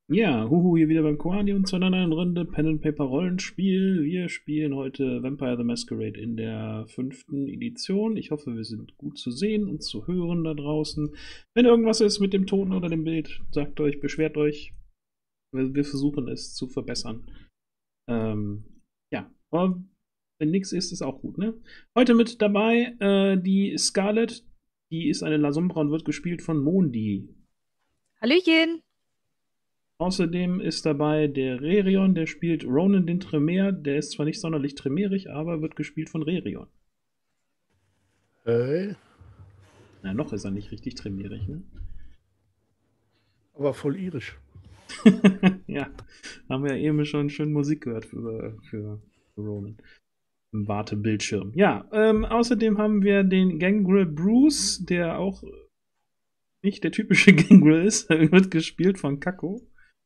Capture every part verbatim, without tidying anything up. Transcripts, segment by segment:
Ja, huhu, hier wieder beim Koani und zu einer neuen Runde Pen and Paper Rollenspiel. Wir spielen heute Vampire the Masquerade in der fünften Edition. Ich hoffe, wir sind gut zu sehen und zu hören da draußen. Wenn irgendwas ist mit dem Ton oder dem Bild, sagt euch, beschwert euch. Wir, wir versuchen es zu verbessern. Ähm, ja, aber wenn nichts ist, ist auch gut, ne? Heute mit dabei äh, die Scarlett. Die ist eine La Sombra und wird gespielt von Mondi. Hallöchen. Außerdem ist dabei der Rerion, der spielt Ronan den Tremere. Der ist zwar nicht sonderlich tremerig, aber wird gespielt von Rerion. Hey, Na, noch ist er nicht richtig tremerig, ne? aber voll irisch. Ja, haben wir ja eben schon schön Musik gehört für, für Ronan im Wartebildschirm. Ja, ähm, außerdem haben wir den Gangrel Bruce, der auch nicht der typische Gangrel ist. Er wird gespielt von Kako.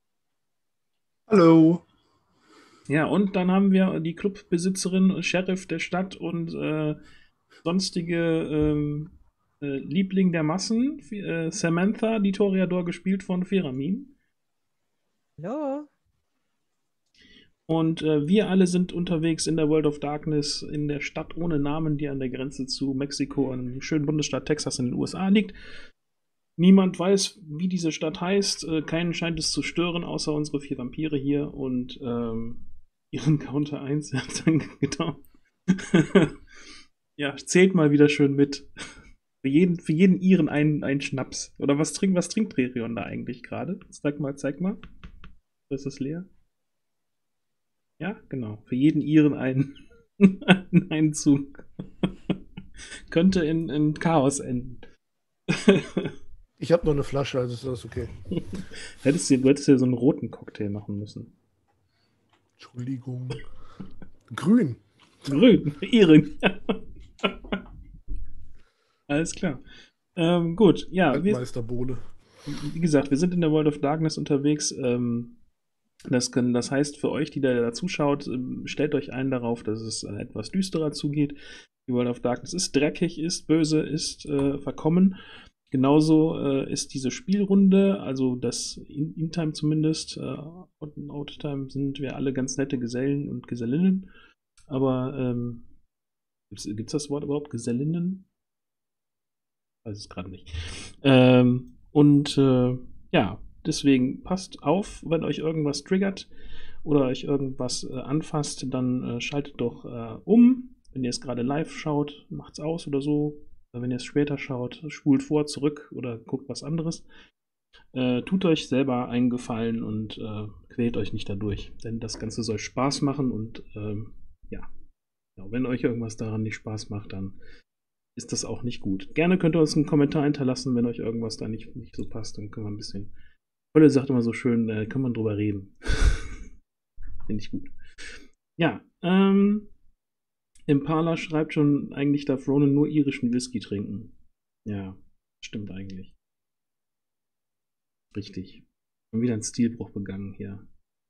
Hallo. Ja, und dann haben wir die Clubbesitzerin, Sheriff der Stadt und äh, sonstige ähm, äh, Liebling der Massen, äh, Samantha, die Toreador, gespielt von Feramin. Hallo. Und äh, wir alle sind unterwegs in der World of Darkness, in der Stadt ohne Namen, die an der Grenze zu Mexiko, einem schönen Bundesstaat Texas in den U S A liegt. Niemand weiß, wie diese Stadt heißt. Äh, keinen scheint es zu stören, außer unsere vier Vampire hier und ähm, ihren Counter eins. Genau. Ja, zählt mal wieder schön mit. Für jeden, für jeden Iren einen, einen Schnaps. Oder was trinkt, was trinkt Rerion da eigentlich gerade? Zeig mal, zeig mal. Ist das leer? Ja, genau. Für jeden Iren einen, einen Zug. Könnte in, in Chaos enden. Ich habe noch eine Flasche, also ist das okay. hättest du, du hättest ja so einen roten Cocktail machen müssen. Entschuldigung. Grün. Grün, Iren. Alles klar. Ähm, gut, ja. Wir, Meisterbohle. wie gesagt, wir sind in der World of Darkness unterwegs. Ähm, das, können, das heißt, für euch, die da, da zuschaut, ähm, stellt euch ein darauf, dass es äh, etwas düsterer zugeht. Die World of Darkness ist dreckig, ist böse, ist äh, verkommen. Genauso äh, ist diese Spielrunde, also das In- In-Time zumindest, äh, und Out-Time sind wir alle ganz nette Gesellen und Gesellinnen. Aber ähm, gibt es das Wort überhaupt? Gesellinnen? Weiß es gerade nicht. Ähm, und äh, ja, deswegen passt auf, wenn euch irgendwas triggert oder euch irgendwas äh, anfasst, dann äh, schaltet doch äh, um. Wenn ihr es gerade live schaut, macht's aus oder so. Wenn ihr es später schaut, spult vor, zurück oder guckt was anderes. Äh, tut euch selber einen Gefallen und äh, quält euch nicht dadurch. Denn das Ganze soll Spaß machen und ähm, ja, ja, wenn euch irgendwas daran nicht Spaß macht, dann ist das auch nicht gut. Gerne könnt ihr uns einen Kommentar hinterlassen, wenn euch irgendwas da nicht, nicht so passt. Dann können wir ein bisschen. Holle sagt immer so schön, äh, kann man drüber reden. Finde ich gut. Ja, ähm. Impala schreibt schon, eigentlich darf Ronan nur irischen Whisky trinken. Ja, stimmt eigentlich. Richtig. Schon wieder einen Stilbruch begangen hier.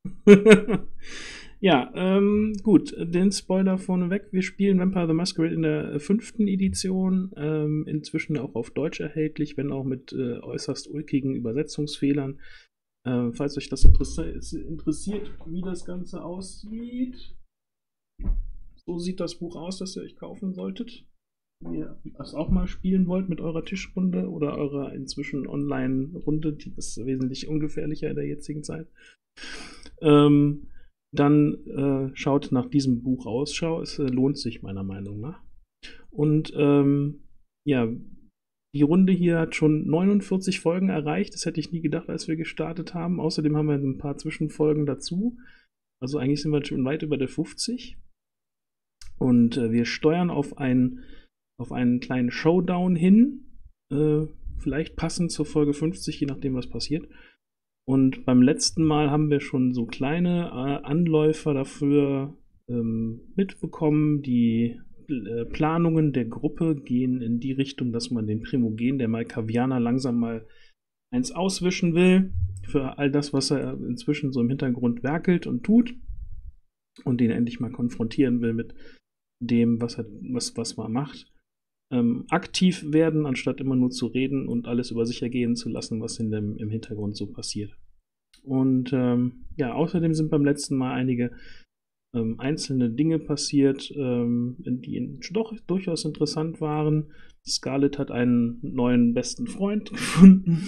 Ja, ähm, gut, den Spoiler vorneweg. Wir spielen Vampire the Masquerade in der fünften Edition, ähm, inzwischen auch auf Deutsch erhältlich, wenn auch mit äh, äußerst ulkigen Übersetzungsfehlern. Äh, falls euch das interessiert, wie das Ganze aussieht. So sieht das Buch aus, das ihr euch kaufen solltet. Wenn ihr das auch mal spielen wollt mit eurer Tischrunde oder eurer inzwischen Online-Runde, die ist wesentlich ungefährlicher in der jetzigen Zeit. Ähm, dann äh, schaut nach diesem Buch Ausschau. Es äh, lohnt sich meiner Meinung nach. Und ähm, ja, die Runde hier hat schon neunundvierzig Folgen erreicht. Das hätte ich nie gedacht, als wir gestartet haben. Außerdem haben wir ein paar Zwischenfolgen dazu. Also eigentlich sind wir schon weit über der fünfzig. Und äh, wir steuern auf einen, auf einen kleinen Showdown hin. Äh, vielleicht passend zur Folge fünfzig, je nachdem, was passiert. Und beim letzten Mal haben wir schon so kleine äh, Anläufer dafür ähm, mitbekommen. Die äh, Planungen der Gruppe gehen in die Richtung, dass man den Primogen der Malkavianer langsam mal eins auswischen will. Für all das, was er inzwischen so im Hintergrund werkelt und tut. Und den endlich mal konfrontieren will mit dem, was, er, was, was man macht. Ähm, aktiv werden, anstatt immer nur zu reden und alles über sich ergehen zu lassen, was in dem, im Hintergrund so passiert. Und ähm, ja, außerdem sind beim letzten Mal einige ähm, einzelne Dinge passiert, ähm, die doch durchaus interessant waren. Scarlett hat einen neuen besten Freund gefunden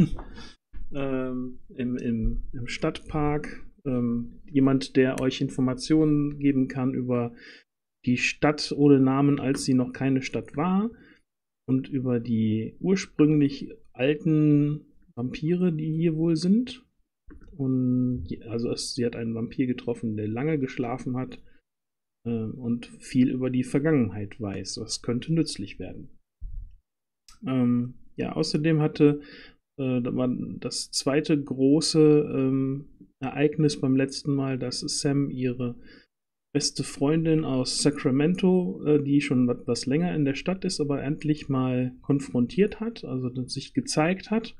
ähm, im, im, im Stadtpark. Ähm, jemand, der euch Informationen geben kann über die Stadt ohne Namen, als sie noch keine Stadt war, und über die ursprünglich alten Vampire, die hier wohl sind. Und also es, sie hat einen Vampir getroffen, der lange geschlafen hat äh, und viel über die Vergangenheit weiß. Das könnte nützlich werden. Ähm, ja, außerdem hatte äh, da war das zweite große ähm, Ereignis beim letzten Mal, dass Sam ihre beste Freundin aus Sacramento, äh, die schon etwas länger in der Stadt ist, aber endlich mal konfrontiert hat, also sich gezeigt hat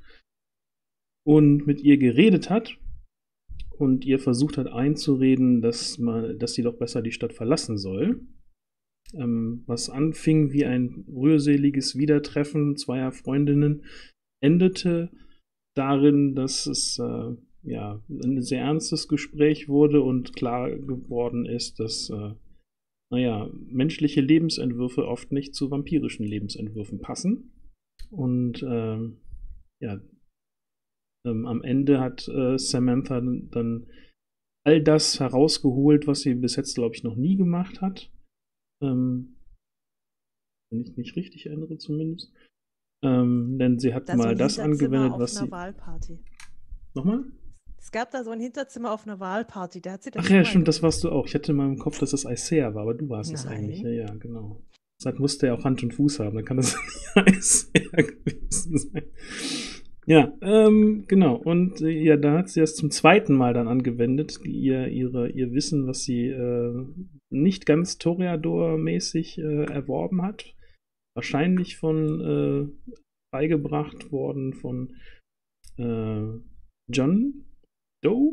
und mit ihr geredet hat und ihr versucht hat einzureden, dass, man, dass sie doch besser die Stadt verlassen soll. Ähm, was anfing wie ein rührseliges Wiedertreffen zweier Freundinnen, endete darin, dass es äh, ja, ein sehr ernstes Gespräch wurde und klar geworden ist, dass äh, naja, menschliche Lebensentwürfe oft nicht zu vampirischen Lebensentwürfen passen. Und äh, ja, ähm, am Ende hat äh, Samantha dann all das herausgeholt, was sie bis jetzt, glaube ich, noch nie gemacht hat. Ähm, wenn ich mich richtig erinnere zumindest. Ähm, denn sie hat Da mal so ein das Hinterzimmer angewendet, auf was einer sie... Wahlparty. Nochmal? Es gab da so ein Hinterzimmer auf einer Wahlparty, da hat sie das Ach ja, mal stimmt, das gemacht. warst du auch. Ich hatte in meinem Kopf, dass das Isaiah war, aber du warst es eigentlich. Ja, Nein. ja, genau. Deshalb musste er auch Hand und Fuß haben, dann kann das nicht Isaiah gewesen sein. Ja, ähm, genau. Und äh, ja, da hat sie es zum zweiten Mal dann angewendet, die, ihr, ihre, ihr Wissen, was sie äh, nicht ganz Toreador-mäßig äh, erworben hat. Wahrscheinlich von äh, beigebracht worden von äh, John Doe.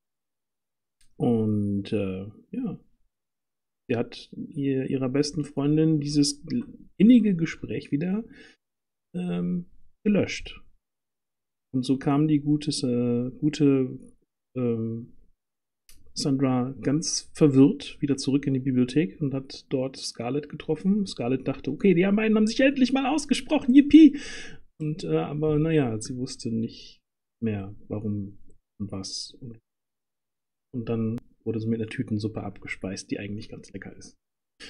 Und äh, ja, sie hat ihr, ihrer besten Freundin dieses innige Gespräch wieder ähm, gelöscht. Und so kam die gutes, äh, gute ähm, Sandra ganz verwirrt wieder zurück in die Bibliothek und hat dort Scarlett getroffen. Scarlett dachte, okay, die beiden haben sich endlich mal ausgesprochen, yippie! Und äh, aber naja, sie wusste nicht mehr, warum und was. Und, und dann wurde sie mit einer Tütensuppe abgespeist, die eigentlich ganz lecker ist.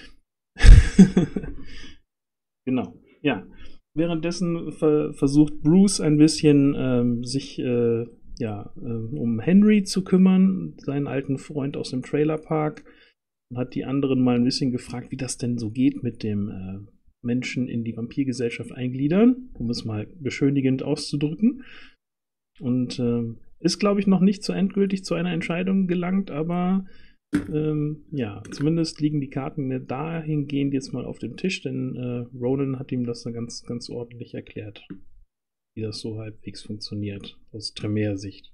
Genau, ja. Währenddessen ver versucht Bruce ein bisschen ähm, sich äh, ja, äh, um Henry zu kümmern, seinen alten Freund aus dem Trailerpark, und hat die anderen mal ein bisschen gefragt, wie das denn so geht mit dem äh, Menschen in die Vampirgesellschaft eingliedern, um es mal beschönigend auszudrücken. Und äh, ist, glaube ich, noch nicht so endgültig zu einer Entscheidung gelangt, aber ähm, ja, zumindest liegen die Karten dahingehend jetzt mal auf dem Tisch, denn äh, Ronan hat ihm das dann ganz, ganz ordentlich erklärt, wie das so halbwegs funktioniert, aus Tremere-Sicht.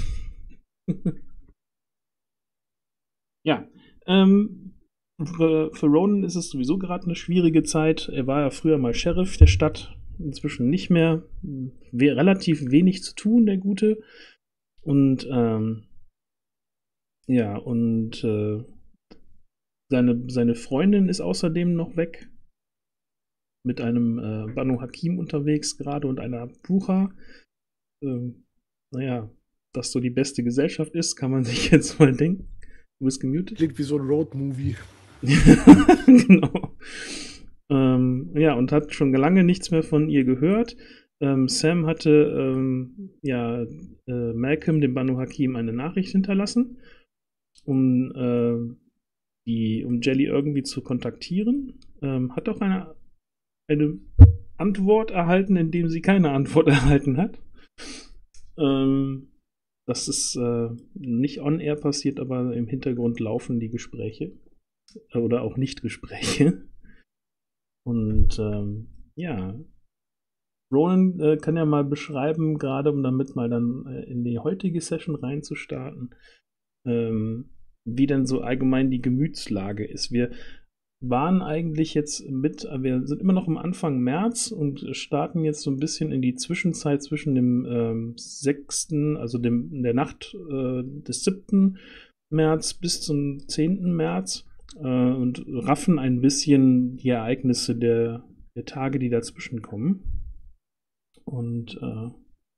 Ja, ähm, für, für Ronan ist es sowieso gerade eine schwierige Zeit. Er war ja früher mal Sheriff der Stadt, inzwischen nicht mehr. We- relativ wenig zu tun, der Gute. Und ähm, ja, und äh, seine, seine Freundin ist außerdem noch weg. Mit einem äh, Banu Hakim unterwegs gerade und einer Bucha. Ähm, naja, dass so die beste Gesellschaft ist, kann man sich jetzt mal denken. Du bist gemutet. Klingt wie so ein Road-Movie. Genau. Ähm, ja, und hat schon lange nichts mehr von ihr gehört. Ähm, Sam hatte ähm, ja, äh, Malcolm, dem Banu Hakim, eine Nachricht hinterlassen, um, äh, die, um Jelly irgendwie zu kontaktieren. Ähm, hat auch eine, eine Antwort erhalten, indem sie keine Antwort erhalten hat. Ähm, das ist äh, nicht on-air passiert, aber im Hintergrund laufen die Gespräche. Oder auch Nicht-Gespräche. Und ähm, ja, Ronan äh, kann ja mal beschreiben, gerade um damit mal dann äh, in die heutige Session reinzustarten, ähm, wie denn so allgemein die Gemütslage ist. Wir waren eigentlich jetzt mit, wir sind immer noch am Anfang März und starten jetzt so ein bisschen in die Zwischenzeit zwischen dem ähm, sechsten, also dem, in der Nacht äh, des siebten März bis zum zehnten März äh, und raffen ein bisschen die Ereignisse der, der Tage, die dazwischen kommen. Und äh,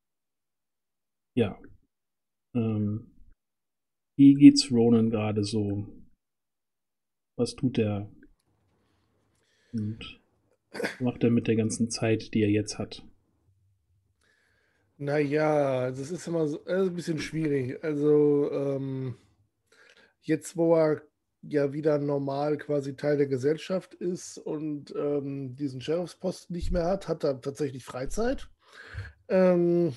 ja, ähm, wie geht's Ronan gerade so? Was tut er? Und was macht er mit der ganzen Zeit, die er jetzt hat? Naja, das ist immer so, äh, ein bisschen schwierig. Also, ähm, jetzt, wo er ja wieder normal quasi Teil der Gesellschaft ist und ähm, diesen Sheriffsposten nicht mehr hat, hat er tatsächlich Freizeit. Ähm,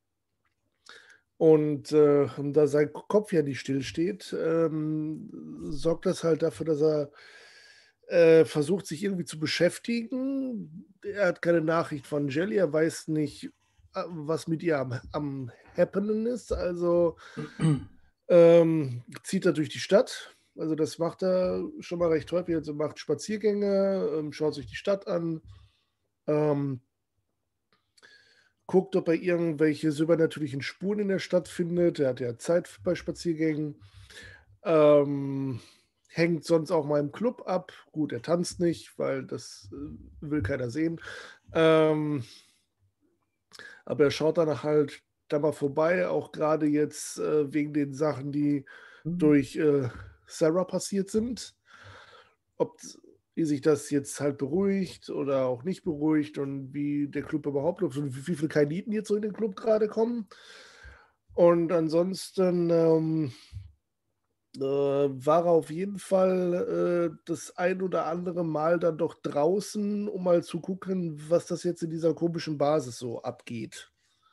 und äh, da sein Kopf ja nicht stillsteht, ähm, sorgt das halt dafür, dass er äh, versucht, sich irgendwie zu beschäftigen. Er hat keine Nachricht von Jelly, er weiß nicht, äh, was mit ihr am, am Happening ist. Also ähm, zieht er durch die Stadt. Also das macht er schon mal recht häufig. Also macht Spaziergänge, ähm, schaut sich die Stadt an, ähm, guckt, ob er irgendwelche übernatürlichen Spuren in der Stadt findet. Er hat ja Zeit bei Spaziergängen. Ähm, hängt sonst auch mal im Club ab. Gut, er tanzt nicht, weil das äh, will keiner sehen. Ähm, aber er schaut danach halt da mal vorbei, auch gerade jetzt äh, wegen den Sachen, die durch äh, Sarah passiert sind. Ob wie sich das jetzt halt beruhigt oder auch nicht beruhigt und wie der Club überhaupt läuft und wie, wie viele Kainiten jetzt so in den Club gerade kommen. Und ansonsten ähm, äh, war er auf jeden Fall äh, das ein oder andere Mal dann doch draußen, um mal zu gucken, was das jetzt in dieser komischen Basis so abgeht.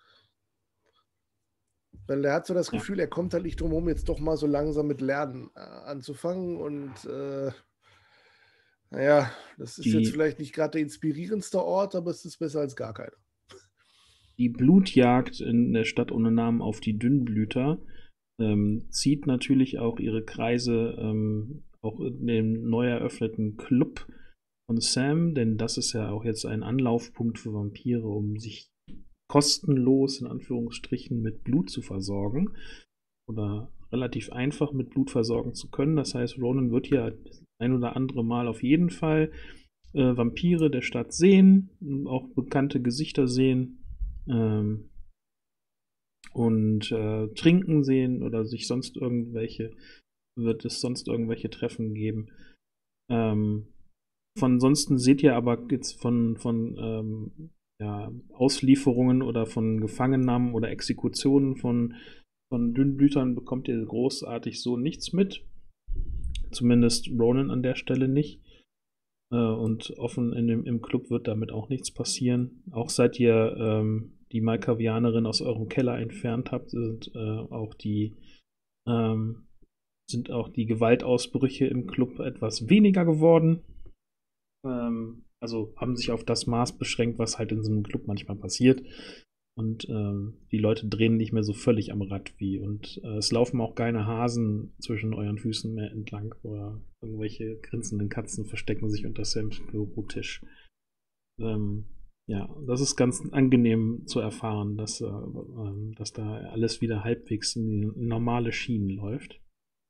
Weil er hat so das Ja. Gefühl, er kommt halt nicht drum herum, jetzt doch mal so langsam mit Lernen äh, anzufangen. Und äh, naja, das ist jetzt Die, vielleicht nicht gerade der inspirierendste Ort, aber es ist besser als gar keiner. die Blutjagd in der Stadt ohne Namen auf die Dünnblüter ähm, zieht natürlich auch ihre Kreise ähm, auch in dem neu eröffneten Club von Sam, denn das ist ja auch jetzt ein Anlaufpunkt für Vampire, um sich kostenlos in Anführungsstrichen mit Blut zu versorgen oder relativ einfach mit Blut versorgen zu können. Das heißt, Ronan wird ja ein oder andere Mal auf jeden Fall äh, Vampire der Stadt sehen, auch bekannte Gesichter sehen ähm, und äh, trinken sehen oder sich sonst irgendwelche, wird es sonst irgendwelche Treffen geben. Ähm, von ansonsten seht ihr aber jetzt von, von ähm, ja, Auslieferungen oder von Gefangennahmen oder Exekutionen von, von Dünnblütern bekommt ihr großartig so nichts mit. Zumindest Ronan an der Stelle nicht. Äh, und offen in dem, im Club wird damit auch nichts passieren. Auch seit ihr ähm, die Malkavianerin aus eurem Keller entfernt habt, sind äh, auch die ähm, sind auch die Gewaltausbrüche im Club etwas weniger geworden. Ähm, also haben sich auf das Maß beschränkt, was halt in so einem Club manchmal passiert. Und ähm, die Leute drehen nicht mehr so völlig am Rad wie. Und äh, es laufen auch keine Hasen zwischen euren Füßen mehr entlang oder irgendwelche grinsenden Katzen verstecken sich unter Sams Bürotisch. Ähm, ja, das ist ganz angenehm zu erfahren, dass, äh, äh, dass da alles wieder halbwegs in die normale Schienen läuft.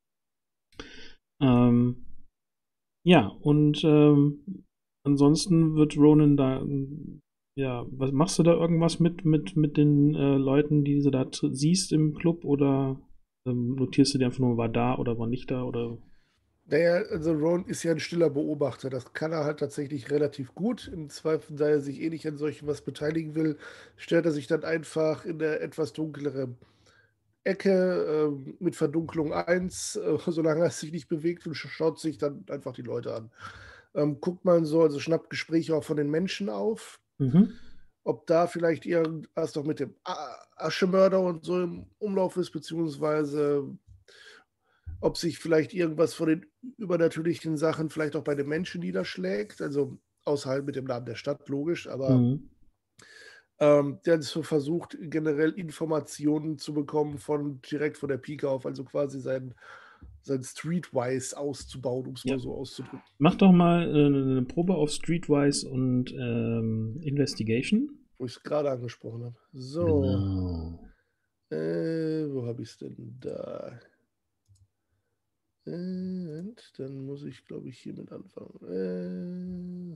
Ähm, ja, und ähm, ansonsten wird Ronan da, ja, was machst du da irgendwas mit, mit, mit den äh, Leuten, die du da tr- siehst im Club oder ähm, notierst du dir einfach nur, war da oder war nicht da oder? Naja, also Ron ist ja ein stiller Beobachter. Das kann er halt tatsächlich relativ gut. Im Zweifel, da er sich eh nicht an solchen was beteiligen will, stellt er sich dann einfach in der etwas dunklere Ecke äh, mit Verdunklung eins, äh, solange er sich nicht bewegt und sch- schaut sich dann einfach die Leute an. Ähm, guckt man so, also schnappt Gespräche auch von den Menschen auf, Mhm. ob da vielleicht irgendwas doch mit dem A- Aschemörder und so im Umlauf ist, beziehungsweise ob sich vielleicht irgendwas von den übernatürlichen Sachen vielleicht auch bei den Menschen niederschlägt, also außerhalb mit dem Namen der Stadt, logisch, aber Mhm. ähm, der hat so versucht, generell Informationen zu bekommen von direkt von der Pike auf, also quasi sein sein Streetwise auszubauen, um es Ja. mal so auszudrücken. Mach doch mal äh, eine Probe auf Streetwise und ähm, Investigation. Wo ich es gerade angesprochen habe. So, Genau. äh, wo habe ich es denn da? Äh, und dann muss ich, glaube ich, hiermit anfangen. Äh,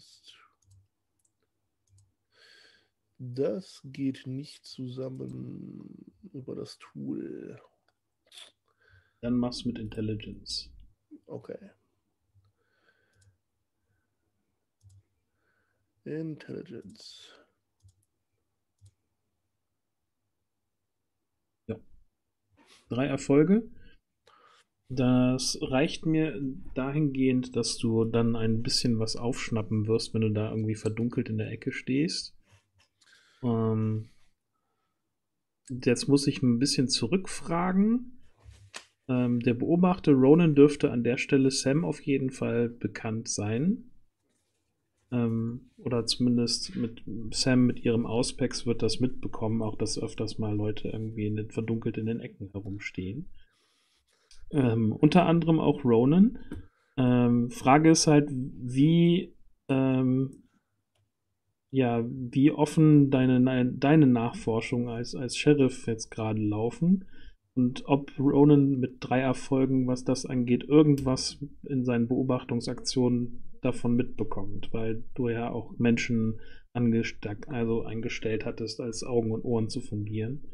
das geht nicht zusammen über das Tool. Dann mach's mit Intelligence. Okay. Intelligence. Ja. Drei Erfolge. Das reicht mir dahingehend, dass du dann ein bisschen was aufschnappen wirst, wenn du da irgendwie verdunkelt in der Ecke stehst. Ähm, jetzt muss ich ein bisschen zurückfragen. Ähm, der Beobachter Ronan dürfte an der Stelle Sam auf jeden Fall bekannt sein. Ähm, oder zumindest mit Sam mit ihrem Auspex wird das mitbekommen, auch dass öfters mal Leute irgendwie in den, verdunkelt in den Ecken herumstehen. Ähm, unter anderem auch Ronan. Ähm, Frage ist halt, wie ähm, ja, wie offen deine, deine Nachforschungen als, als Sheriff jetzt gerade laufen und ob Ronan mit drei Erfolgen, was das angeht, irgendwas in seinen Beobachtungsaktionen davon mitbekommt, weil du ja auch Menschen angesteckt, also eingestellt hattest, als Augen und Ohren zu fungieren.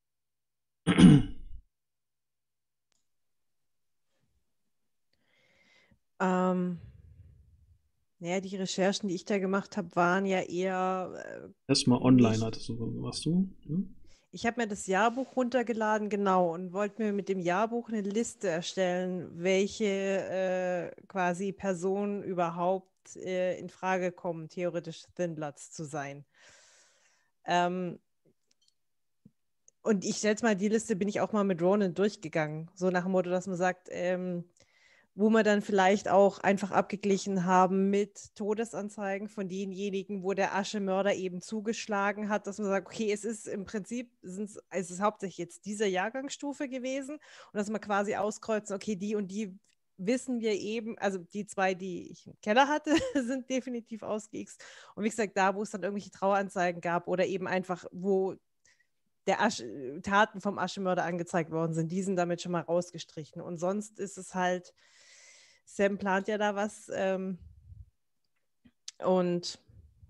Ähm, naja, die Recherchen, die ich da gemacht habe, waren ja eher äh, Erstmal online nicht. hattest du, warst du? Hm? Ich habe mir das Jahrbuch runtergeladen, genau, und wollte mir mit dem Jahrbuch eine Liste erstellen, welche äh, quasi Personen überhaupt äh, in Frage kommen, theoretisch Thin Bloods zu sein. Ähm, und ich jetzt mal die Liste bin ich auch mal mit Ronan durchgegangen, so nach dem Motto, dass man sagt, ähm, wo wir dann vielleicht auch einfach abgeglichen haben mit Todesanzeigen von denjenigen, wo der Aschemörder eben zugeschlagen hat, dass man sagt, okay, es ist im Prinzip, es ist hauptsächlich jetzt diese Jahrgangsstufe gewesen und dass man quasi auskreuzen, okay, die und die wissen wir eben, also die zwei, die ich im Keller hatte, sind definitiv ausgeixt. Und wie gesagt, da, wo es dann irgendwelche Traueranzeigen gab oder eben einfach, wo der Asche, Taten vom Aschemörder angezeigt worden sind, die sind damit schon mal rausgestrichen. Und sonst ist es halt, Sam plant ja da was ähm, und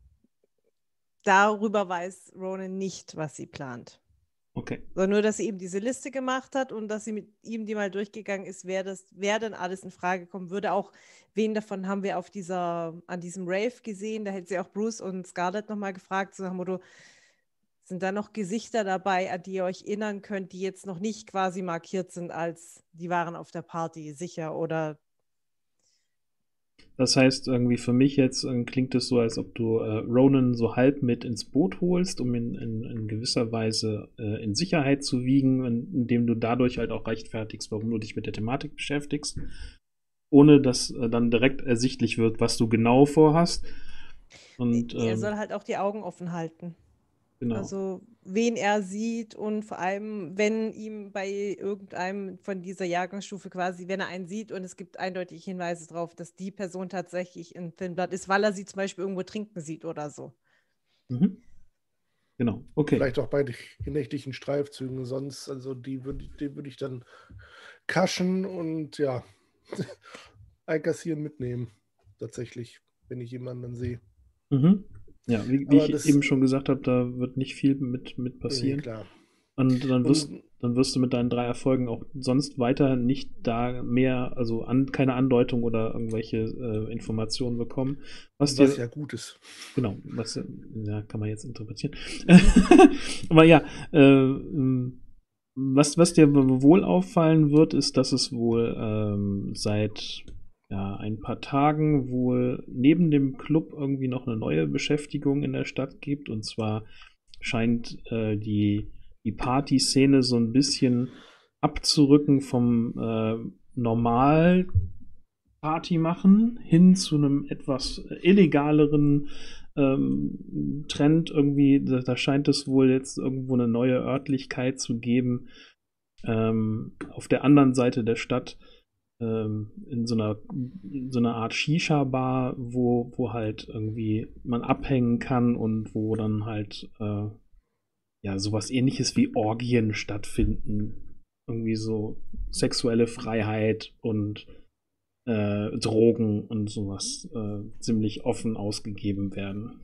darüber weiß Ronan nicht, was sie plant. Okay. Sondern nur, dass sie eben diese Liste gemacht hat und dass sie mit ihm die mal durchgegangen ist, wer, das, wer denn alles in Frage kommen würde. Auch wen davon haben wir auf dieser, an diesem Rave gesehen. Da hätte sie auch Bruce und Scarlett nochmal gefragt, so nach dem Motto, sind da noch Gesichter dabei, an die ihr euch erinnern könnt, die jetzt noch nicht quasi markiert sind als, die waren auf der Party sicher oder. Das heißt, irgendwie für mich jetzt äh, klingt es so, als ob du äh, Ronan so halb mit ins Boot holst, um ihn in, in gewisser Weise äh, in Sicherheit zu wiegen, in, indem du dadurch halt auch rechtfertigst, warum du dich mit der Thematik beschäftigst, ohne dass äh, dann direkt ersichtlich wird, was du genau vorhast. Und, ähm, er soll halt auch die Augen offen halten. Genau. Also wen er sieht und vor allem, wenn ihm bei irgendeinem von dieser Jahrgangsstufe quasi, wenn er einen sieht und es gibt eindeutige Hinweise darauf, dass die Person tatsächlich in Thin Blood ist, weil er sie zum Beispiel irgendwo trinken sieht oder so. Mhm. Genau, okay. Vielleicht auch bei den nächtlichen Streifzügen, sonst, also die würde die würd ich dann kaschen und ja, einkassieren, mitnehmen. Tatsächlich, wenn ich jemanden dann sehe. Mhm. Ja, wie, wie ich das, eben schon gesagt habe, da wird nicht viel mit, mit passieren. Nee, klar. Und dann wirst, Und, dann wirst du mit deinen drei Erfolgen auch sonst weiter nicht da mehr, also an, keine Andeutung oder irgendwelche äh, Informationen bekommen. Was, was dir, ja gut ist. Genau, was ja, kann man jetzt interpretieren. Aber ja, äh, was, was dir wohl auffallen wird, ist, dass es wohl ähm, seit ja, ein paar Tagen wohl neben dem Club irgendwie noch eine neue Beschäftigung in der Stadt gibt. Und zwar scheint äh, die, die Party-Szene so ein bisschen abzurücken vom äh, normal Party machen hin zu einem etwas illegaleren ähm, Trend. Irgendwie, da, da scheint es wohl jetzt irgendwo eine neue Örtlichkeit zu geben ähm, auf der anderen Seite der Stadt, ähm, in so einer, so einer Art Shisha-Bar, wo, wo halt irgendwie man abhängen kann und wo dann halt äh, ja sowas ähnliches wie Orgien stattfinden. Irgendwie so sexuelle Freiheit und äh, Drogen und sowas äh, ziemlich offen ausgegeben werden.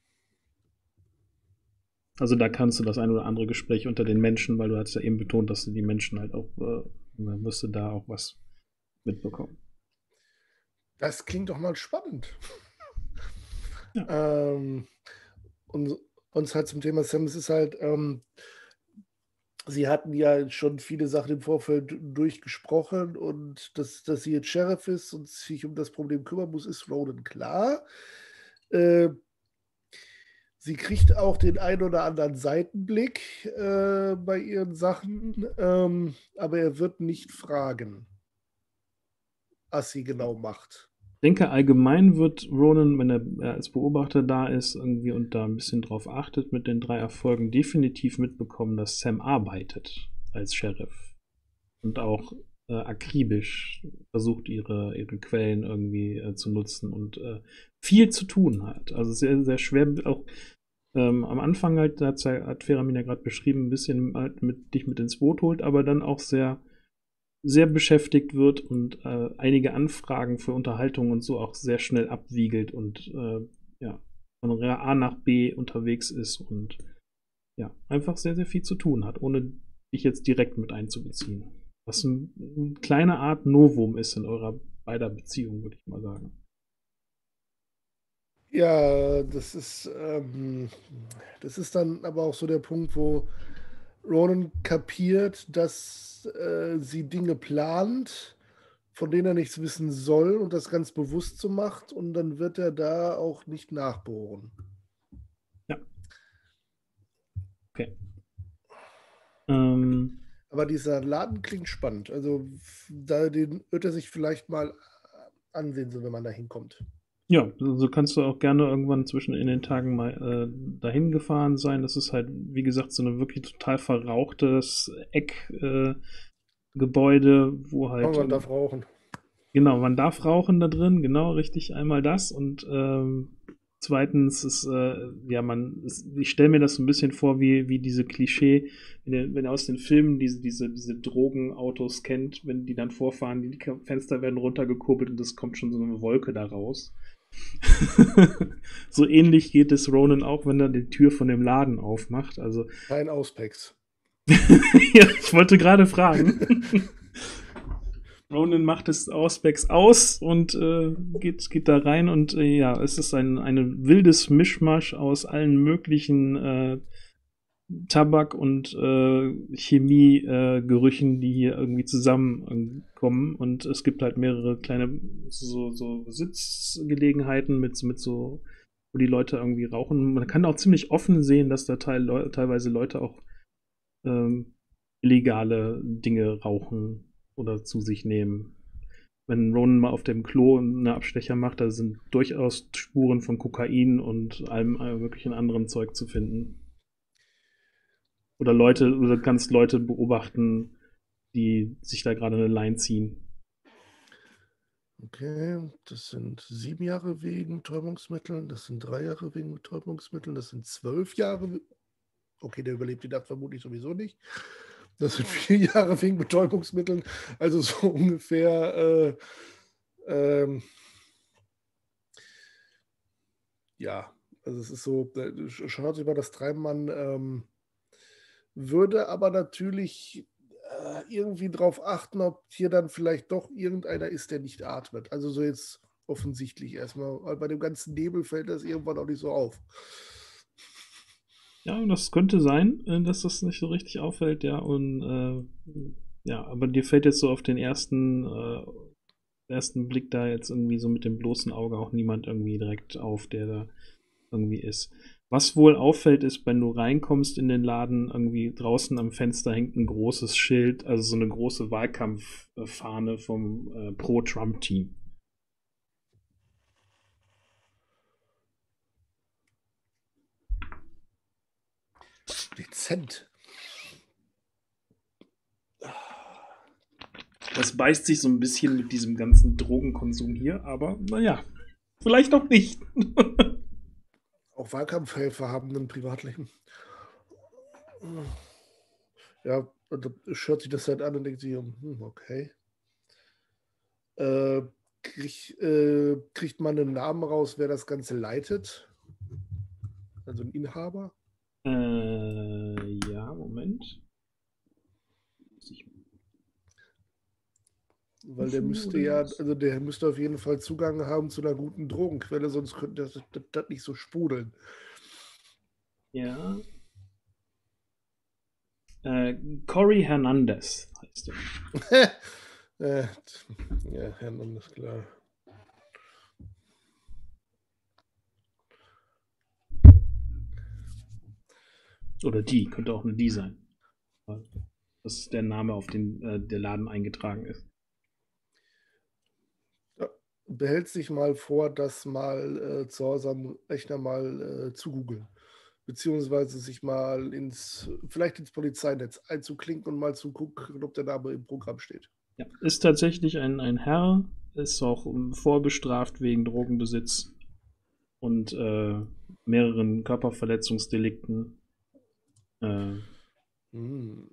Also da kannst du das ein oder andere Gespräch unter den Menschen, weil du hast ja eben betont, dass du die Menschen halt auch, äh, dann wirst du da auch was mitbekommen. Das klingt doch mal spannend. Ja. Ähm, und uns halt zum Thema Sam, es ist halt, ähm, Sie hatten ja schon viele Sachen im Vorfeld durchgesprochen und dass, dass sie jetzt Sheriff ist und sich um das Problem kümmern muss, ist Ronan klar. Äh, sie kriegt auch den ein oder anderen Seitenblick äh, bei ihren Sachen, ähm, aber er wird nicht fragen, was sie genau macht. Ich denke, allgemein wird Ronan, wenn er, er als Beobachter da ist irgendwie und da ein bisschen drauf achtet mit den drei Erfolgen, definitiv mitbekommen, dass Sam arbeitet als Sheriff und auch äh, akribisch versucht, ihre, ihre Quellen irgendwie äh, zu nutzen und äh, viel zu tun hat. Also sehr, sehr schwer, auch ähm, am Anfang halt, hat, hat Feramin ja gerade beschrieben, ein bisschen halt mit, dich mit ins Boot holt, aber dann auch sehr sehr beschäftigt wird und äh, einige Anfragen für Unterhaltung und so auch sehr schnell abwiegelt und äh, ja, von A nach B unterwegs ist und ja, einfach sehr, sehr viel zu tun hat, ohne dich jetzt direkt mit einzubeziehen. Was ein, eine kleine Art Novum ist in eurer beider Beziehung, würde ich mal sagen. Ja, das ist, ähm, das ist dann aber auch so der Punkt, wo Ronan kapiert, dass äh, sie Dinge plant, von denen er nichts wissen soll und das ganz bewusst so macht und dann wird er da auch nicht nachbohren. Ja. Okay. Ähm, Aber dieser Laden klingt spannend. Also da, den wird er sich vielleicht mal ansehen, so wenn man da hinkommt. Ja, so kannst du auch gerne irgendwann zwischen in den Tagen mal äh, dahin gefahren sein. Das ist halt, wie gesagt, so ein wirklich total verrauchtes Eckgebäude, äh, wo halt. Aber man ähm, darf rauchen. Genau, man darf rauchen da drin, genau, richtig, einmal das. Und ähm, zweitens ist, äh, ja, man, ist, ich stelle mir das so ein bisschen vor, wie, wie diese Klischee, wenn ihr, wenn ihr aus den Filmen diese, diese, diese Drogenautos kennt, wenn die dann vorfahren, die Fenster werden runtergekurbelt und es kommt schon so eine Wolke da raus. So ähnlich geht es Ronan auch, wenn er die Tür von dem Laden aufmacht. Also, Kein Auspacks. ja, ich wollte gerade fragen. Ronan macht es Auspex aus und äh, geht, geht da rein und äh, ja, es ist ein ein wildes Mischmasch aus allen möglichen äh, Tabak- und äh, Chemie-Gerüchen, äh, die hier irgendwie zusammenkommen. Und es gibt halt mehrere kleine so, so Sitzgelegenheiten mit, mit so, wo die Leute irgendwie rauchen. Man kann auch ziemlich offen sehen, dass da teil, teilweise Leute auch ähm, illegale Dinge rauchen oder zu sich nehmen. Wenn Ronan mal auf dem Klo einen Abstecher macht, da sind durchaus Spuren von Kokain und allem möglichen anderen Zeug zu finden. Oder Leute, oder du kannst Leute beobachten, die sich da gerade eine Line ziehen. Okay, das sind sieben Jahre wegen Betäubungsmitteln, das sind drei Jahre wegen Betäubungsmitteln, das sind zwölf Jahre. Okay, der überlebt die Nacht vermutlich sowieso nicht. Das sind vier Jahre wegen Betäubungsmitteln, also so ungefähr. Äh, ähm, ja, also es ist so, schaut sich mal das treiben an. Ähm, würde aber natürlich äh, irgendwie darauf achten, ob hier dann vielleicht doch irgendeiner ist, der nicht atmet. Also so jetzt offensichtlich erstmal, weil bei dem ganzen Nebel fällt das irgendwann auch nicht so auf. Ja, das könnte sein, dass das nicht so richtig auffällt, ja. Und äh, ja, aber dir fällt jetzt so auf den ersten, äh, ersten Blick da jetzt irgendwie so mit dem bloßen Auge auch niemand irgendwie direkt auf, der da irgendwie ist. Was wohl auffällt, ist, wenn du reinkommst in den Laden, irgendwie draußen am Fenster hängt ein großes Schild, also so eine große Wahlkampffahne vom äh, Pro-Trump-Team. Dezent. Das beißt sich so ein bisschen mit diesem ganzen Drogenkonsum hier, aber naja, vielleicht auch nicht. Auch Wahlkampfhelfer haben ein Privatleben. Ja, und dann schaut sich das halt an und denkt sich, hm, okay. Äh, krieg, äh, kriegt man einen Namen raus, wer das Ganze leitet? Also ein Inhaber? Äh, ja, Moment. Weil der müsste ja, also der müsste auf jeden Fall Zugang haben zu einer guten Drogenquelle, sonst könnte das, das, das nicht so sprudeln. Ja. Äh, Cory Hernandez heißt er. äh, ja, Hernandez, klar. Oder die, könnte auch eine die sein. Das ist der Name, auf den äh, der Laden eingetragen ist. Ja, behält sich mal vor, das mal äh, zu Hause am Rechner mal äh, zu googeln. Beziehungsweise sich mal ins, vielleicht ins Polizeinetz einzuklinken und mal zu gucken, ob der Name im Programm steht. Ja, ist tatsächlich ein, ein Herr, ist auch um, vorbestraft wegen Drogenbesitz und äh, mehreren Körperverletzungsdelikten. Äh, hm.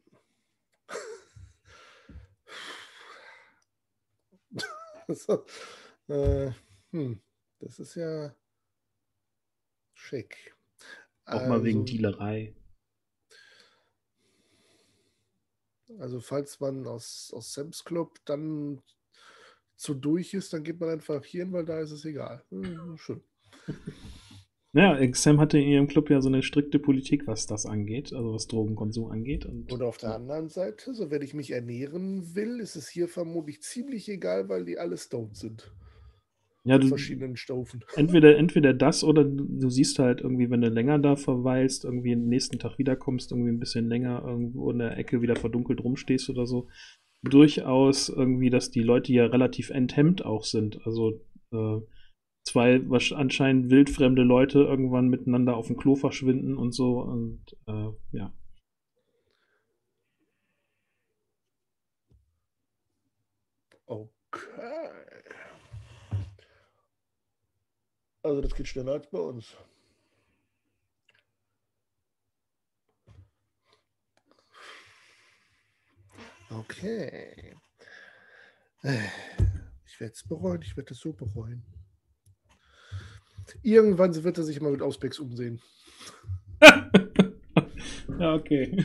so, äh, hm. Das ist ja schick. auch also, mal wegen Dealerei. Also falls man aus, aus Sam's Club dann zu durch ist, dann geht man einfach hier hin, weil da ist es egal. Hm, schön. Ja, Sam hatte in ihrem Club ja so eine strikte Politik, was das angeht, also was Drogenkonsum angeht. Und, und auf der ja. anderen Seite, so wenn ich mich ernähren will, ist es hier vermutlich ziemlich egal, weil die alle stoned sind. Ja, du, verschiedenen Stufen. Entweder, entweder das oder du, du siehst halt irgendwie, wenn du länger da verweilst, irgendwie am nächsten Tag wiederkommst, irgendwie ein bisschen länger irgendwo in der Ecke wieder verdunkelt rumstehst oder so, durchaus irgendwie, dass die Leute ja relativ enthemmt auch sind. Also äh, zwei anscheinend wildfremde Leute irgendwann miteinander auf dem Klo verschwinden und so und äh, ja. Okay. Also das geht schneller als bei uns. Okay. Ich werde es bereuen, ich werde es so bereuen. Irgendwann wird er sich mal mit Auspex umsehen. Ja, okay.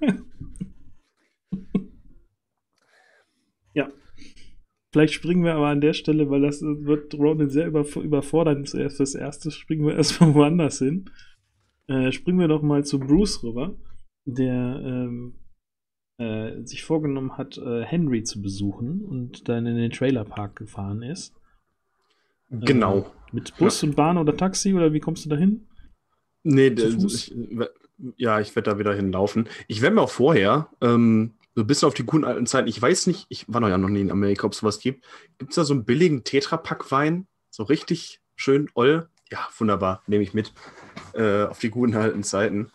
Ja. Vielleicht springen wir aber an der Stelle, weil das wird Ronan sehr überfordern. Zuerst fürs Erste springen wir erstmal woanders hin. Äh, springen wir doch mal zu Bruce rüber, der ähm, äh, sich vorgenommen hat, äh, Henry zu besuchen und dann in den Trailerpark gefahren ist. Genau. Äh, mit Bus ja. und Bahn oder Taxi oder wie kommst du da hin? Nee, ich, ja, ich werde da wieder hinlaufen. Ich werde mir auch vorher ähm, so ein bisschen auf die guten alten Zeiten, ich weiß nicht, ich war noch ja noch nie in Amerika, ob es sowas gibt. Gibt es da so einen billigen Tetrapack-Wein? So richtig schön oll? Ja, wunderbar, nehme ich mit. Äh, auf die guten alten Zeiten.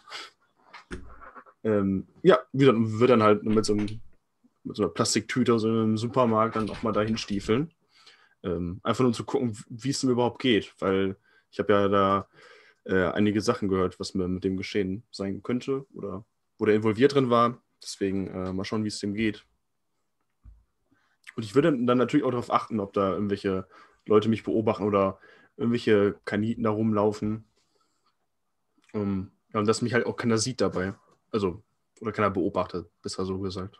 Ähm, ja, wird dann halt mit so, einem, mit so einer Plastiktüte aus einem Supermarkt dann auch mal dahin stiefeln. Ähm, einfach nur zu gucken, wie es denn überhaupt geht, weil ich habe ja da äh, einige Sachen gehört, was mir mit dem geschehen sein könnte oder wo der involviert drin war. Deswegen äh, mal schauen, wie es dem geht. Und ich würde dann natürlich auch darauf achten, ob da irgendwelche Leute mich beobachten oder irgendwelche Kaniten da rumlaufen. Um, ja, und dass mich halt auch keiner sieht dabei. Also, oder keiner beobachtet, besser so gesagt.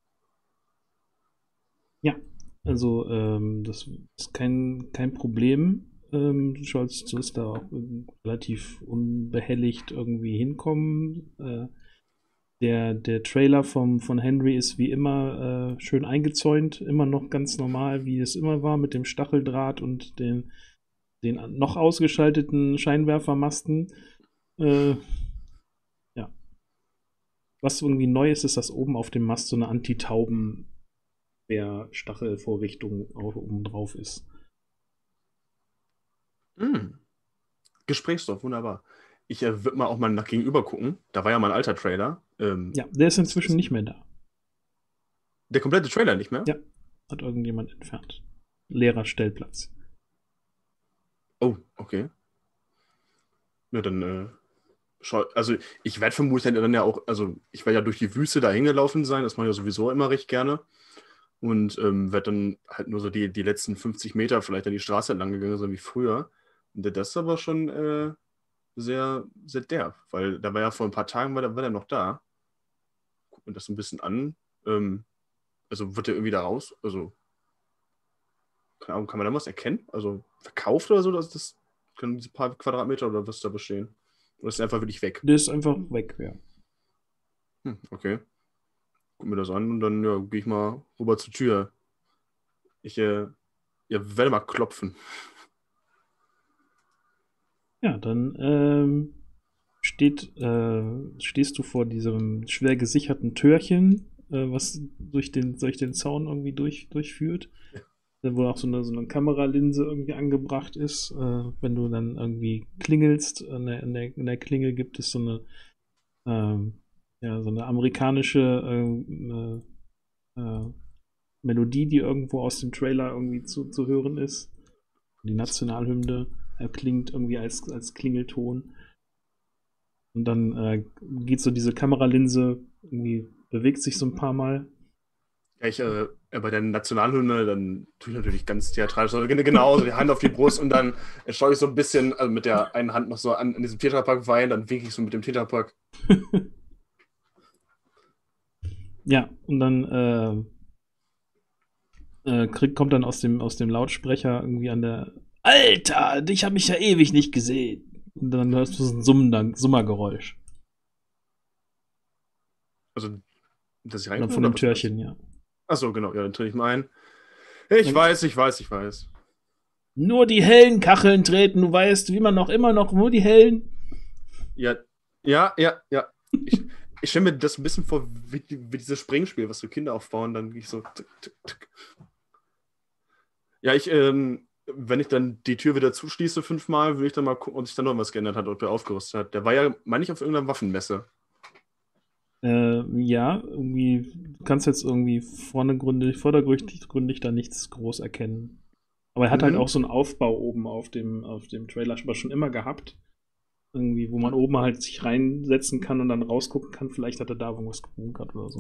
Ja, also ähm, das ist kein, kein Problem. Ähm, Scholz, du wirst da auch relativ unbehelligt irgendwie hinkommen. Äh, Der, der Trailer vom, von Henry ist wie immer äh, schön eingezäunt, immer noch ganz normal, wie es immer war, mit dem Stacheldraht und den, den noch ausgeschalteten Scheinwerfermasten. Äh, ja. Was irgendwie neu ist, ist, dass oben auf dem Mast so eine Anti-Tauben-Stachelvorrichtung oben drauf ist. Mm. Gesprächsstoff, wunderbar. Ich äh, würde mal auch mal nach gegenüber gucken. Da war ja mal ein alter Trailer. Ähm, ja, der ist inzwischen ist nicht mehr da. Der komplette Trailer nicht mehr? Ja. hat irgendjemand entfernt. Leerer Stellplatz. Oh, okay. Ja, dann, äh, schau, also ich werde vermutlich dann ja auch, also ich werde ja durch die Wüste da hingelaufen sein, das mache ich ja sowieso immer recht gerne. Und ähm, werde dann halt nur so die, die letzten fünfzig Meter vielleicht an die Straße entlang gegangen, so wie früher. Und das ist aber schon äh, sehr, sehr derb, weil da war ja vor ein paar Tagen, war der, war der noch da. Guck mir das so ein bisschen an. Ähm, also wird der irgendwie da raus? Also, keine Ahnung, kann man da was erkennen? Also verkauft oder so? Das, das können diese paar Quadratmeter oder was da bestehen? Oder ist der einfach wirklich weg? Der ist einfach weg, ja. Hm, okay. Guck mir das an und dann ja, gehe ich mal rüber zur Tür. Ich äh, ja, werde mal klopfen. Ja, dann ähm, steht, äh, stehst du vor diesem schwer gesicherten Türchen, äh, was durch den, durch den Zaun irgendwie durch, durchführt. Ja. Wo auch so eine, so eine Kameralinse irgendwie angebracht ist. Äh, wenn du dann irgendwie klingelst, an der, an der, in der Klingel gibt es so eine, ähm, ja, so eine amerikanische äh, äh, Melodie, die irgendwo aus dem Trailer irgendwie zu, zu hören ist. Die Nationalhymne äh, klingt irgendwie als, als Klingelton. Und dann äh, geht so diese Kameralinse, irgendwie bewegt sich so ein paar Mal. Ja, ich, äh, bei der Nationalhymne, dann tue ich natürlich ganz theatralisch, also genau, so die Hand auf die Brust und dann äh, schaue ich so ein bisschen also mit der einen Hand noch so an, an diesem Tetrapack Wein, dann winke ich so mit dem Tetrapack. Ja, und dann äh, äh, krieg, kommt dann aus dem, aus dem Lautsprecher irgendwie an der Alter, dich habe ich ja ewig nicht gesehen. Und dann hörst du so ein Summen, Summergeräusch. Also, dass ich Oder reinkomme? von dem Türchen, ja. Achso, genau, ja, dann trete ich mal ein. Ich Und weiß, ich weiß, ich weiß. nur die hellen Kacheln treten, du weißt, wie man noch immer noch, nur die hellen. Ja, ja, ja, ja. Ich, ich stelle mir das ein bisschen vor, wie, wie dieses Springspiel, was so Kinder aufbauen, dann gehe ich so. Tick, tick, tick. Ja, ich, ähm, wenn ich dann die Tür wieder zuschließe fünfmal, würde ich dann mal gucken, ob sich da noch was geändert hat, ob der aufgerüstet hat. Der war ja, meine ich, auf irgendeiner Waffenmesse. Äh, ja, irgendwie, du kannst jetzt irgendwie vordergründig, vordergründig gründig da nichts groß erkennen. Aber er hat Mhm. halt auch so einen Aufbau oben auf dem, auf dem Trailer aber schon immer gehabt. Irgendwie, wo man oben halt sich reinsetzen kann und dann rausgucken kann. Vielleicht hat er da irgendwas gebunkert oder so.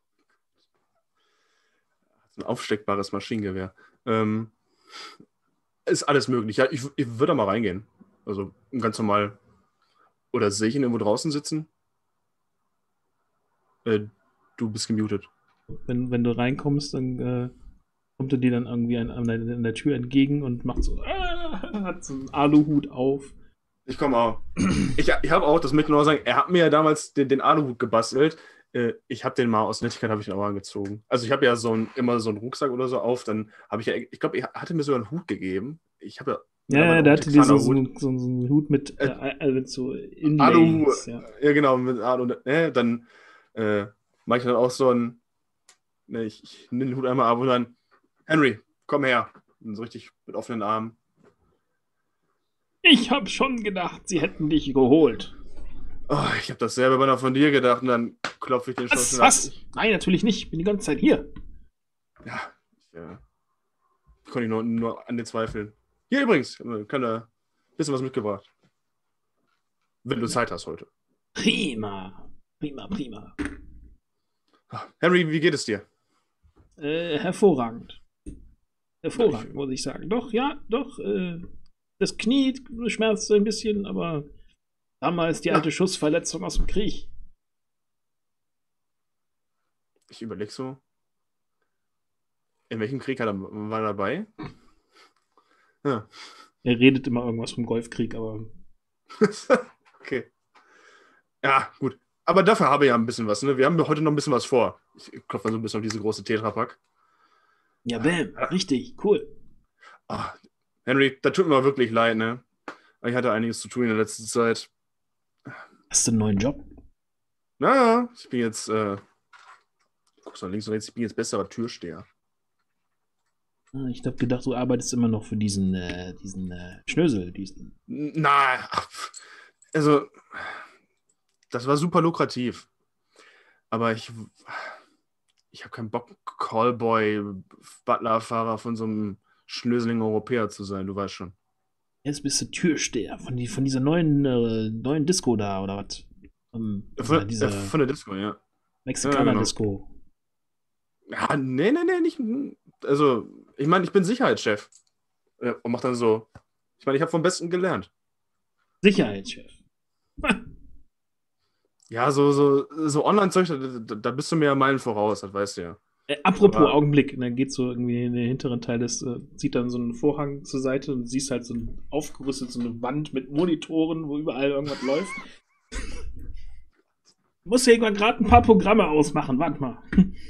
Ein aufsteckbares Maschinengewehr. Ähm, ist alles möglich. Ja, ich, ich würde da mal reingehen. Also ganz normal. Oder sehe ich ihn irgendwo draußen sitzen? Äh, du bist gemutet. Wenn, wenn du reinkommst, dann äh, kommt er dir dann irgendwie an, an, der, an der Tür entgegen und macht so, äh, hat so einen Aluhut auf. Ich komme auch. Ich, ich habe auch, das möchte ich noch sagen, er hat mir ja damals den, den Aluhut gebastelt. Äh, ich habe den mal aus Nettigkeit habe ich ihn auch angezogen. Also ich habe ja so ein, immer so einen Rucksack oder so auf, dann habe ich ja, ich glaube, er hatte mir sogar einen Hut gegeben. Ich habe ja Ja, ja, der hatte dir so, so, Hut. so, so einen Hut mit, äh, äh, mit so Inlays. Aluhut. Ja. Ja, genau, mit Alu. Äh, dann äh, mache ich dann auch so ein, ne, ich, ich nehme den Hut einmal ab und dann, Henry, komm her. Und so richtig mit offenen Armen. Ich hab schon gedacht, sie hätten dich geholt. Oh, ich habe das selber beinahe von dir gedacht und dann klopfe ich den Was? schon Was? Nein, natürlich nicht. Ich bin die ganze Zeit hier. Ja, ich äh, konnte ich nur, nur an den zweifeln. Hier übrigens, ich kann da ein bisschen was mitgebracht. Wenn du Zeit hast heute. Prima. Prima, prima. Henry, wie geht es dir? Äh, hervorragend. Hervorragend, Ja, ich- muss ich sagen. Doch, ja, doch. Äh, das Knie schmerzt ein bisschen, aber damals die Ja. alte Schussverletzung aus dem Krieg. Ich überlege so. In welchem Krieg hat er, war er dabei? Ja. Er redet immer irgendwas vom Golfkrieg, aber Okay. Ja, gut. Aber dafür habe ich ja ein bisschen was. Ne? Wir haben heute noch ein bisschen was vor. Ich klopfe mal so ein bisschen auf diese große Tetrapack. ja, bam, richtig, cool. Ah, Henry, das tut mir mal wirklich leid, ne? Ich hatte einiges zu tun in der letzten Zeit. Hast du einen neuen Job? Na, ich bin jetzt, äh, guckst mal links und rechts, ich bin jetzt besserer Türsteher. Ah, ich hab gedacht, du arbeitest immer noch für diesen, äh, diesen äh, Schnösel, diesen. Na, ach, also, das war super lukrativ. Aber ich, ich habe keinen Bock, Callboy, Butlerfahrer von so einem Schnöseligen Europäer zu sein, du weißt schon. Jetzt bist du Türsteher von, die, von dieser neuen, äh, neuen Disco da, oder was? Um, Von, dieser äh, von der Disco, ja. Mexikaner-Disco. Ja, nee, nee, nee, nicht. Also, ich meine, ich bin Sicherheitschef. Ja, und mach dann so. Ich meine, ich habe vom Besten gelernt. Sicherheitschef. Ja, so, so, so Online-Zeug, da, da, da bist du mir ja Meilen voraus, das weißt du ja. Äh, apropos Aber- Augenblick, und dann geht so irgendwie in den hinteren Teil des, äh, zieht dann so einen Vorhang zur Seite und siehst halt so ein aufgerüstet, so eine Wand mit Monitoren, wo überall irgendwas läuft. Ich muss hier gerade ein paar Programme ausmachen, warte mal.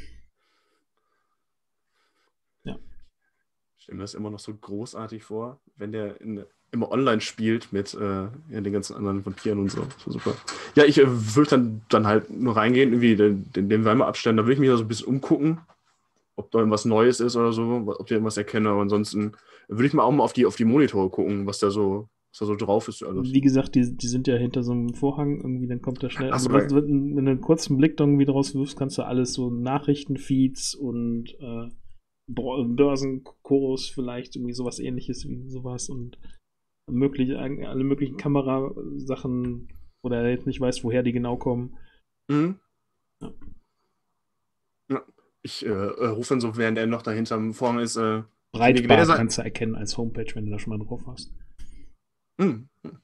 Ich stelle mir das immer noch so großartig vor, wenn der in, immer online spielt mit äh, ja, den ganzen anderen Vampiren und so. Das war super. Ja, ich äh, würde dann, dann halt nur reingehen, irgendwie den, den, den Weimar abstellen. Da würde ich mich da so ein bisschen umgucken, ob da irgendwas Neues ist oder so, ob ich irgendwas erkenne. Aber ansonsten würde ich mal auch mal auf die, auf die Monitore gucken, was da so, was da so drauf ist. Alles. Wie gesagt, die, die sind ja hinter so einem Vorhang, irgendwie, dann kommt da schnell. Ach so, Also, wenn du einen kurzen Blick da irgendwie draus wirfst, kannst du alles so Nachrichtenfeeds und äh, Börsenkurs vielleicht, irgendwie sowas ähnliches wie sowas und möglich, alle möglichen Kamerasachen, wo er jetzt nicht weiß, woher die genau kommen. Mhm. Ja. Ja. Ich äh, äh, rufe dann so, während er noch dahinter am Vorhang ist, äh, die Breitbart Gläser- kannst du erkennen als Homepage, wenn du da schon mal drauf hast. Hm.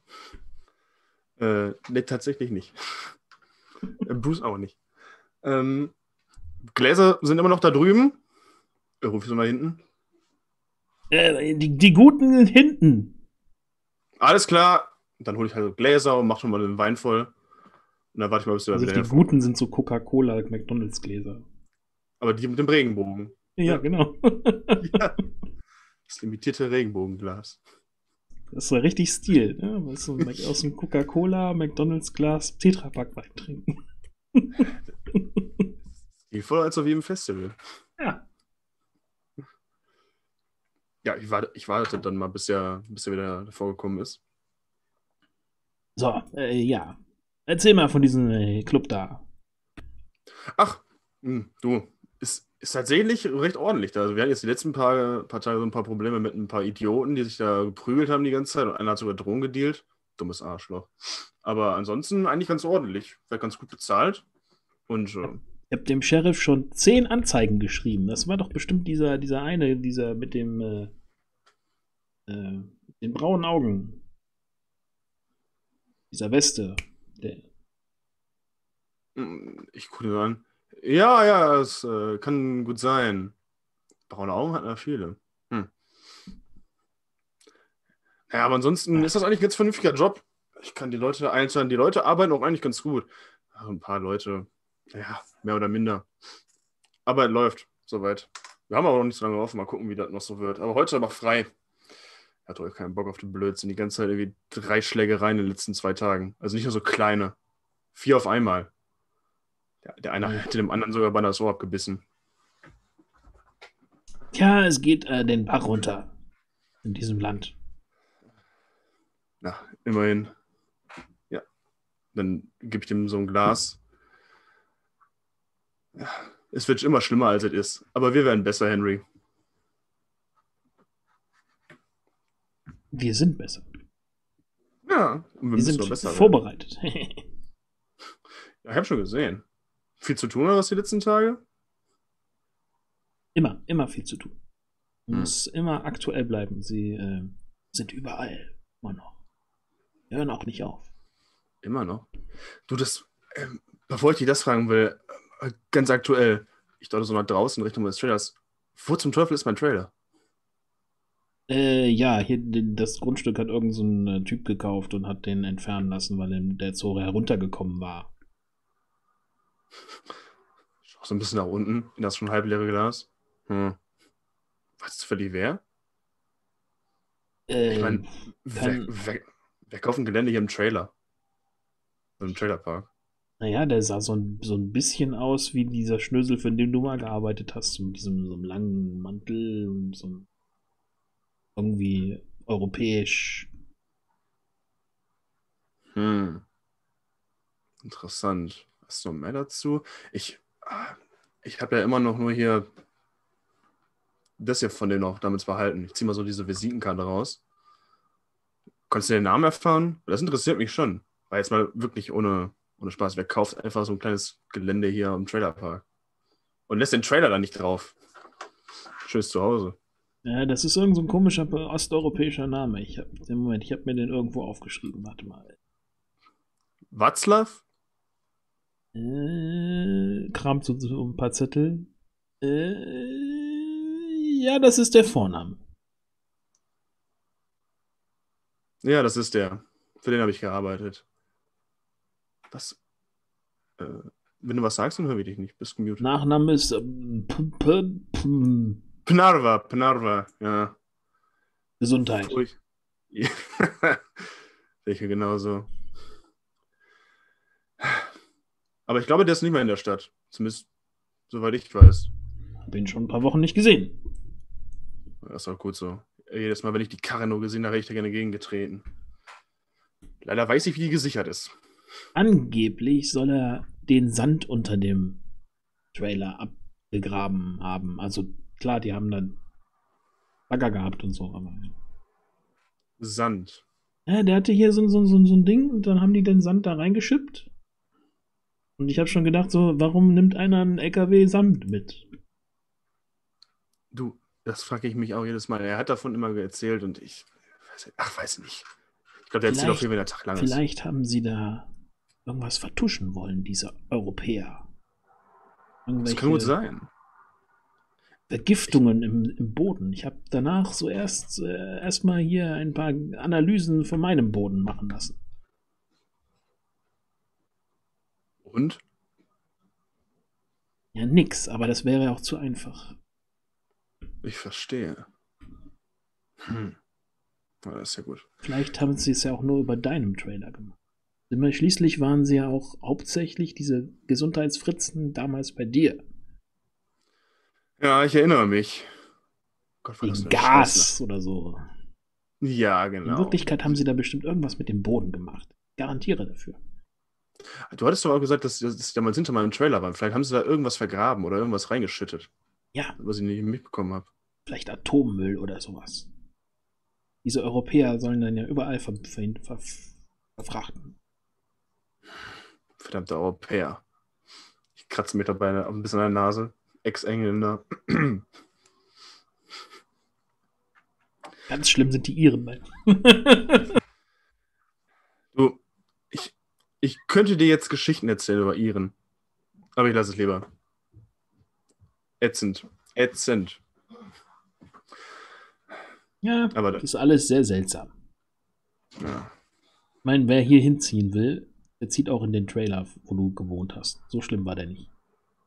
Äh, nee, tatsächlich nicht. Äh, Bruce auch nicht. Ähm, Gläser sind immer noch da drüben. Äh, ruf ich so nach hinten. Äh, die, die Guten hinten. Alles klar. Dann hole ich halt so Gläser und mache schon mal den Wein voll. Und dann warte ich mal, bis du da Also wieder die hervorkommst. Guten sind so Coca-Cola, McDonalds-Gläser. Aber die mit dem Regenbogen. Ja, Ja. genau. Ja. Das limitierte Regenbogenglas. Das ist so richtig Stil. Ne? Weil so aus dem Coca-Cola, McDonalds-Glas, Tetrapack-Wein trinken. Die voll als auf jedem Festival. Ja. Ja, ich warte, ich warte dann mal, bis er, bis er wieder davor gekommen ist. So, äh, ja. Erzähl mal von diesem äh, Club da. Ach, mh, du, ist, ist tatsächlich recht ordentlich da. Also wir hatten jetzt die letzten paar, paar Tage so ein paar Probleme mit ein paar Idioten, die sich da geprügelt haben die ganze Zeit und einer hat sogar Drogen gedealt. Dummes Arschloch. Aber ansonsten eigentlich ganz ordentlich. Wird ganz gut bezahlt. Und äh, Ich habe dem Sheriff schon zehn Anzeigen geschrieben. Das war doch bestimmt dieser, dieser eine, dieser mit dem äh, äh, den braunen Augen. Dieser Weste. Der, mh, ich gucke so an. Ja, ja, es äh, kann gut sein. Braune Augen hat er viele. Hm. Ja, aber ansonsten ist das eigentlich ein ganz vernünftiger Job. Ich kann die Leute einstellen. Die Leute arbeiten auch eigentlich ganz gut. Also ein paar Leute, ja, mehr oder minder. Aber es läuft, soweit. Wir haben aber noch nicht so lange offen. Mal gucken, wie das noch so wird. Aber heute aber frei. Er hat euch keinen Bock auf den Blödsinn. Die ganze Zeit irgendwie drei Schlägereien in den letzten zwei Tagen. Also nicht nur so kleine. Vier auf einmal. Der, der eine hätte dem anderen sogar beinahe das Ohr abgebissen. Tja, es geht äh, den Bach runter. In diesem Land. Na, immerhin. Ja. Dann gebe ich dem so ein Glas. Ja, es wird immer schlimmer, als es ist. Aber wir werden besser, Henry. Wir sind besser. Ja, und wir Wir müssen sind noch besser werden. vorbereitet. Ja, ich habe schon gesehen. Viel zu tun oder was die letzten Tage? Immer, immer viel zu tun. Man Hm. muss immer aktuell bleiben. Sie äh, sind überall. Immer noch. Hören auch nicht auf. Immer noch. Du, das, ähm, bevor ich dich das fragen will, äh, ganz aktuell, ich dachte so nach draußen Richtung des Trailers. Wo zum Teufel ist mein Trailer? Äh, ja, hier den, das Grundstück hat irgend so ein äh, Typ gekauft und hat den entfernen lassen, weil ihm der Zore heruntergekommen war. Schau so ein bisschen nach unten in das schon halbleere Glas. Hm. Weißt du zufällig wer? Äh, Ich meine, kann- wer, wer, wer kauft ein Gelände hier im Trailer? Im Trailerpark. naja, der sah so ein, so ein bisschen aus wie dieser Schnösel, für den du mal gearbeitet hast, so mit diesem so einem langen Mantel und so einem irgendwie europäisch. Hm. Interessant. Hast du noch mehr dazu? Ich, ah, Ich habe ja immer noch nur hier das hier von denen noch damals behalten. Ich ziehe mal so diese Visitenkarte raus. Konntest du den Namen erfahren? Das interessiert mich schon. Weil jetzt mal wirklich ohne, ohne Spaß. Wer kauft einfach so ein kleines Gelände hier im Trailerpark? Und lässt den Trailer da nicht drauf. Schönes Zuhause. Ja, das ist irgend so ein komischer osteuropäischer Name. Ich hab, im Moment, ich habe mir den irgendwo aufgeschrieben. Warte mal. Václav? Äh, kramt so, so ein paar Zettel. Äh, ja, das ist der Vorname. Ja, das ist der. Für den habe ich gearbeitet. Was? Äh, wenn du was sagst, dann höre ich dich nicht. Bist gemutet. Nachname ist ähm, P P P Pnarva, Pnarva, ja. Gesundheit. Ruhig. Ja. Welche genauso. Aber ich glaube, der ist nicht mehr in der Stadt. Zumindest, soweit ich weiß. Hab ihn schon ein paar Wochen nicht gesehen. Das ist auch gut so. Jedes Mal, wenn ich die Karre nur gesehen habe, wäre ich da gerne gegengetreten. Leider weiß ich, wie die gesichert ist. Angeblich soll er den Sand unter dem Trailer abgegraben haben. Also klar, die haben dann Bagger gehabt und so. Aber Sand. ja, der hatte hier so, so, so, so ein Ding und dann haben die den Sand da reingeschippt. Und ich habe schon gedacht, so, warum nimmt einer einen L K W Sand mit? Du, das frage ich mich auch jedes Mal. Er hat davon immer erzählt und ich weiß, ach, weiß nicht. Ich glaube, der erzählt auch viel, wenn der Tag lang ist. Vielleicht haben sie da irgendwas vertuschen wollen, diese Europäer. Das kann gut sein. Vergiftungen im, im Boden. Ich habe danach so erst äh, erstmal hier ein paar Analysen von meinem Boden machen lassen. Und? Ja, nix, aber das wäre auch zu einfach. Ich verstehe. Hm. Ja, das ist ja gut. Vielleicht haben sie es ja auch nur über deinem Trailer gemacht. Immer schließlich waren sie ja auch hauptsächlich diese Gesundheitsfritzen damals bei dir. Ja, ich erinnere mich. Gott, war das Wegen eine Gas Scheiße. oder so. Ja, genau. In Wirklichkeit haben sie da bestimmt irgendwas mit dem Boden gemacht. Garantiere dafür. Du hattest doch auch gesagt, dass das damals hinter meinem Trailer war. Vielleicht haben sie da irgendwas vergraben oder irgendwas reingeschüttet. Ja, Was ich nicht mitbekommen habe. vielleicht Atommüll oder sowas. Diese Europäer sollen dann ja überall ver ver ver verfrachten. Verdammte Europäer. Ich kratze mir dabei ein bisschen an der Nase. Ex-Engländer. Ganz schlimm sind die Iren. Du, ich, ich könnte dir jetzt Geschichten erzählen über Iren. Aber ich lasse es lieber. Ätzend. Ätzend. Ja, Aber das ist alles sehr seltsam. Ja. Ich meine, wer hier hinziehen will, der zieht auch in den Trailer, wo du gewohnt hast. So schlimm war der nicht.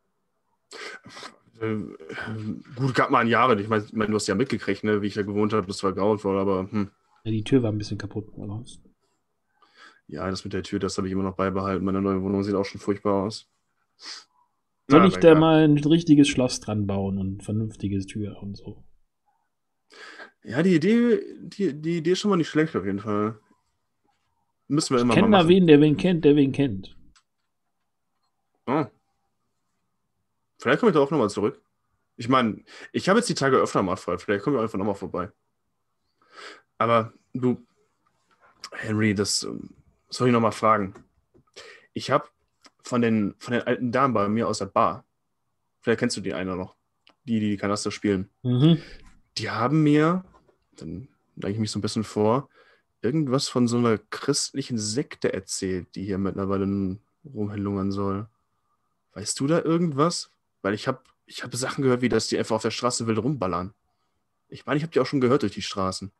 Äh, gut, gab mal ein Jahre. Ich meine, ich mein, du hast ja mitgekriegt, ne, wie ich da gewohnt habe. Das war grauenvoll, aber hm. Ja, die Tür war ein bisschen kaputt. Aber Ja, das mit der Tür, das habe ich immer noch beibehalten. Meine neue Wohnung sieht auch schon furchtbar aus. soll Na, ich aber da egal. mal ein richtiges Schloss dran bauen und vernünftiges Tür und so? Ja, die Idee, die, die Idee ist schon mal nicht schlecht auf jeden Fall. Müssen wir Ich immer kenne mal da machen. wen, der wen kennt, der wen kennt. Oh. Vielleicht komme ich darauf nochmal zurück. Ich meine, ich habe jetzt die Tage öfter mal frei. Vielleicht komme ich einfach nochmal vorbei. Aber du, Henry, das ähm, soll ich nochmal fragen. Ich habe von den, von den alten Damen bei mir aus der Bar, vielleicht kennst du die eine noch, die, die Kanaster spielen, Mhm. die haben mir, dann denke ich mich so ein bisschen vor, irgendwas von so einer christlichen Sekte erzählt, die hier mittlerweile rumlungern soll. Weißt du da irgendwas? Weil ich habe ich hab Sachen gehört, wie dass die einfach auf der Straße wild rumballern. Ich meine, ich habe die auch schon gehört durch die Straßen.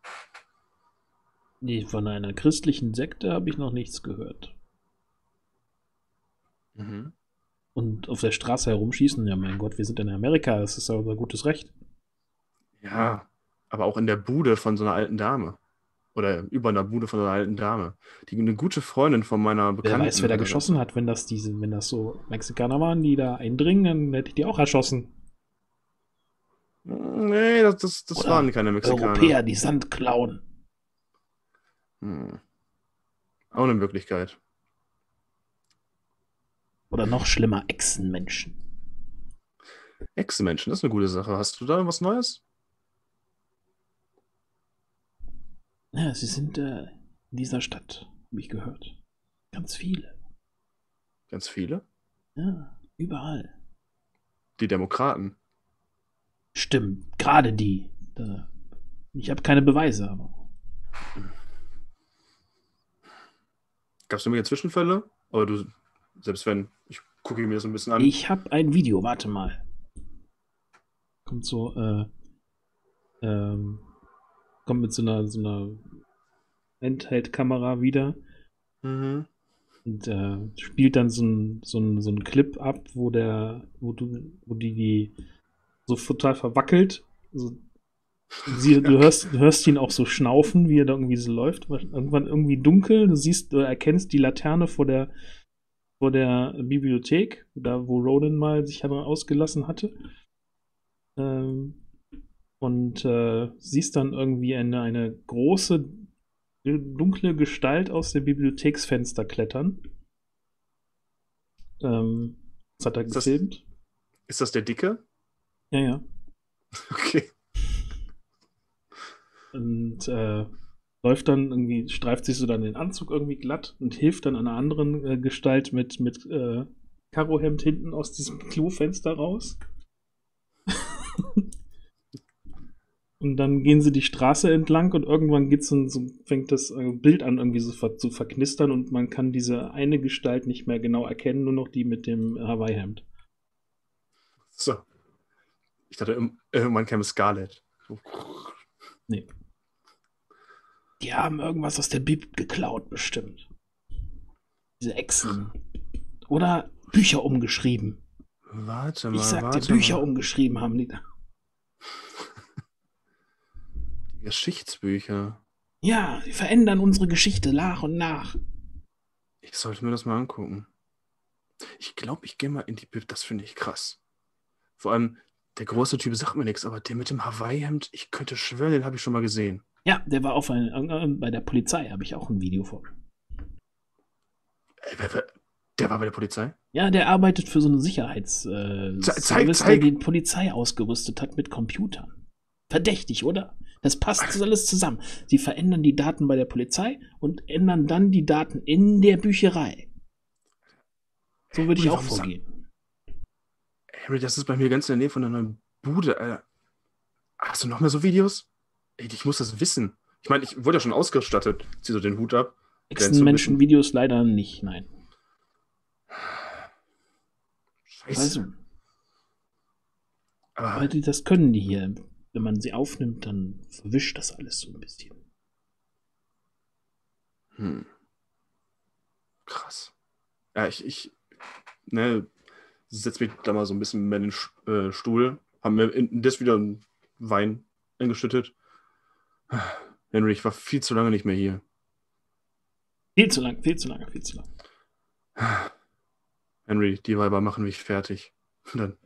Nee, von einer christlichen Sekte habe ich noch nichts gehört. Mhm. Und auf der Straße herumschießen, ja mein Gott, wir sind in Amerika, das ist ja unser gutes Recht. Ja, aber auch in der Bude von so einer alten Dame. Oder über einer Bude von einer alten Dame. Die eine gute Freundin von meiner Wer Bekannten. weiß, wer da geschossen hat, wenn das diese, wenn das so Mexikaner waren, die da eindringen, dann hätte ich die auch erschossen. Nee, das, das, das Oder waren keine Mexikaner. Europäer, die Sand klauen. Hm. Auch eine Möglichkeit. Oder noch schlimmer, Echsenmenschen. Echsenmenschen, das ist eine gute Sache. Hast du da was Neues? Ja, sie sind äh, in dieser Stadt, habe ich gehört. Ganz viele. Ganz viele? Ja, überall. Die Demokraten. Stimmt, gerade die. Da, ich habe keine Beweise, aber. Gab es irgendwelche Zwischenfälle? Aber du, selbst wenn, ich gucke mir das ein bisschen an. Ich habe ein Video, warte mal. Kommt so, äh, ähm, kommt mit so einer, so einer Handheld-Kamera wieder Mhm. und äh, spielt dann so ein, so ein, so ein Clip ab, wo der, wo du, wo die, die so total verwackelt. So, sie, du, hörst, du hörst ihn auch so schnaufen, wie er da irgendwie so läuft. Irgendwann irgendwie dunkel, du siehst, du erkennst die Laterne vor der, vor der Bibliothek, da wo Ronan mal sich ausgelassen hatte. Ähm, und äh, siehst dann irgendwie eine, eine große, dunkle Gestalt aus dem Bibliotheksfenster klettern. Ähm, das hat er Ist das, gefilmt. ist das der Dicke? Ja, ja. Okay. Und äh, läuft dann irgendwie, streift sich so dann den Anzug irgendwie glatt und hilft dann einer anderen äh, Gestalt mit, mit äh, Karohemd hinten aus diesem Klofenster raus. Und dann gehen sie die Straße entlang und irgendwann geht's so, so, fängt das äh, Bild an, irgendwie so ver zu verknistern und man kann diese eine Gestalt nicht mehr genau erkennen, nur noch die mit dem Hawaii-Hemd. So. Ich dachte, irgendwann käme Scarlett. So. Nee. Die haben irgendwas aus der Bibel geklaut, bestimmt. Diese Echsen. Oder Bücher umgeschrieben. Warte mal, Ich sag warte dir, Bücher mal. umgeschrieben haben die da. Die Geschichtsbücher. Ja, die verändern unsere Geschichte nach und nach. Ich sollte mir das mal angucken. Ich glaube, ich gehe mal in die Bib. Das finde ich krass. Vor allem, der große Typ sagt mir nichts, aber der mit dem Hawaii-Hemd, ich könnte schwören, den habe ich schon mal gesehen. Ja, der war auf ein, äh, bei der Polizei, habe ich auch ein Video von. Ey, wer, wer, der war bei der Polizei? Ja, der arbeitet für so eine Sicherheitsservice, Ze zeig, der zeig. die Polizei ausgerüstet hat mit Computern. Verdächtig, oder? Das passt alles zusammen. Sie verändern die Daten bei der Polizei und ändern dann die Daten in der Bücherei. So würde ich auch vorgehen. Harry, das ist bei mir ganz in der Nähe von der neuen Bude. Alter. Hast du noch mehr so Videos? Ey, ich muss das wissen. Ich meine, ich wurde ja schon ausgestattet. Zieh so den Hut ab. Echsenmenschen-Videos leider nicht, nein. Scheiße. Also, aber, aber die, das können die hier. Wenn man sie aufnimmt, dann verwischt das alles so ein bisschen. Hm. Krass. Ja, ich, ich, ne, setz mich da mal so ein bisschen mehr in den Stuhl. Haben wir in das wieder einen Wein eingeschüttet. Henry, ich war viel zu lange nicht mehr hier. Viel zu lang, viel zu lange, viel zu lang. Henry, die Weiber machen mich fertig. Dann.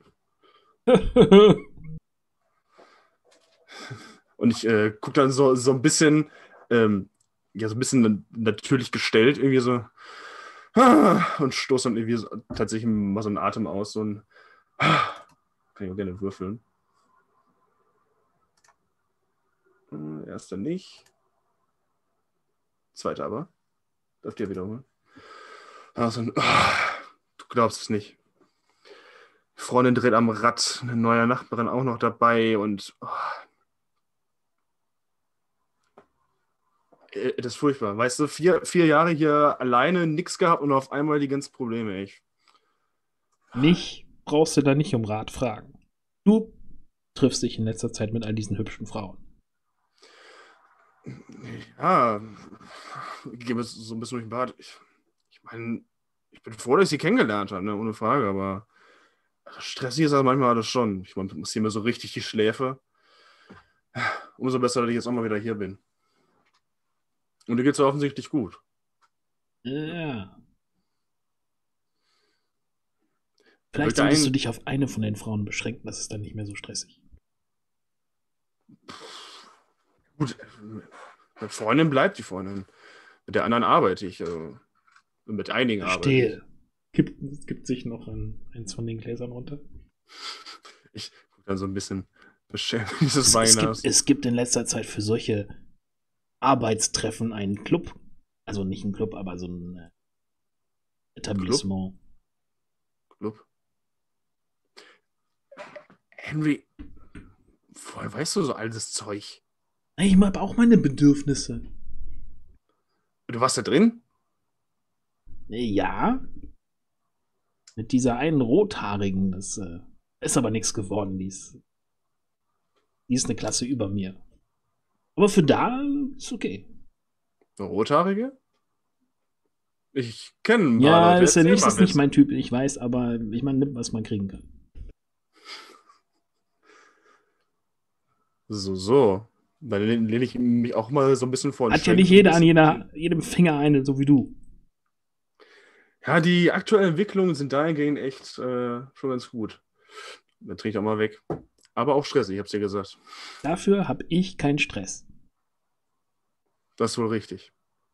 Und ich äh, gucke dann so, so ein bisschen, ähm, ja, so ein bisschen natürlich gestellt, irgendwie so, und stoße dann irgendwie so, tatsächlich mal so einen Atem aus, so ein, kann ich auch gerne würfeln. Erster nicht. Zweiter aber. Darf dir wiederholen. Also, oh, du glaubst es nicht. Freundin dreht am Rad, eine neue Nachbarin auch noch dabei und oh. Das ist furchtbar. Weißt du, vier, vier Jahre hier alleine, nichts gehabt und auf einmal die ganzen Probleme, ey. Mich brauchst du da nicht um Rat fragen. Du triffst dich in letzter Zeit mit all diesen hübschen Frauen. Ja, ich gehe so ein bisschen durch den Bad. Ich, ich meine, ich bin froh, dass ich sie kennengelernt habe, ne? Ohne Frage, aber stressig ist das manchmal alles schon. Ich muss hier mir so richtig die Schläfe. Umso besser, dass ich jetzt auch mal wieder hier bin. Und dir geht es ja offensichtlich gut. Ja. Vielleicht solltest du dich auf eine von den Frauen beschränken, das ist dann nicht mehr so stressig. Gut, mit Freundin bleibt die Freundin. Mit der anderen arbeite ich. Also mit einigen arbeite ich. Gibt, gibt sich noch ein, eins von den Gläsern runter? Ich gucke dann so ein bisschen beschämt dieses Es, Wein es, gibt, aus. es gibt in letzter Zeit für solche Arbeitstreffen einen Club. Also nicht ein Club, aber so ein äh, Etablissement. Club. Henry, woher weißt du so altes Zeug? Ich habe auch meine Bedürfnisse. Du warst da drin? Ja. Mit dieser einen Rothaarigen, das äh, ist aber nichts geworden. Die ist, die ist eine Klasse über mir. Aber für da ist okay. Eine Rothaarige? Ich kenne ein paar Ja, Leute. ist ja Erzähl nicht, mal ist nicht bitte. mein Typ, ich weiß, aber ich meine, nimmt, was man kriegen kann. So, so. Dann lehne lehn ich mich auch mal so ein bisschen vor. und Hat ja schwenk nicht so ein jeder an bisschen. jeder, jedem Finger eine, so wie du. Ja, die aktuellen Entwicklungen sind dahingehend echt äh, schon ganz gut. Dann trinke ich auch mal weg. Aber auch stressig, ich hab's dir gesagt. Dafür habe ich keinen Stress. Das ist wohl richtig.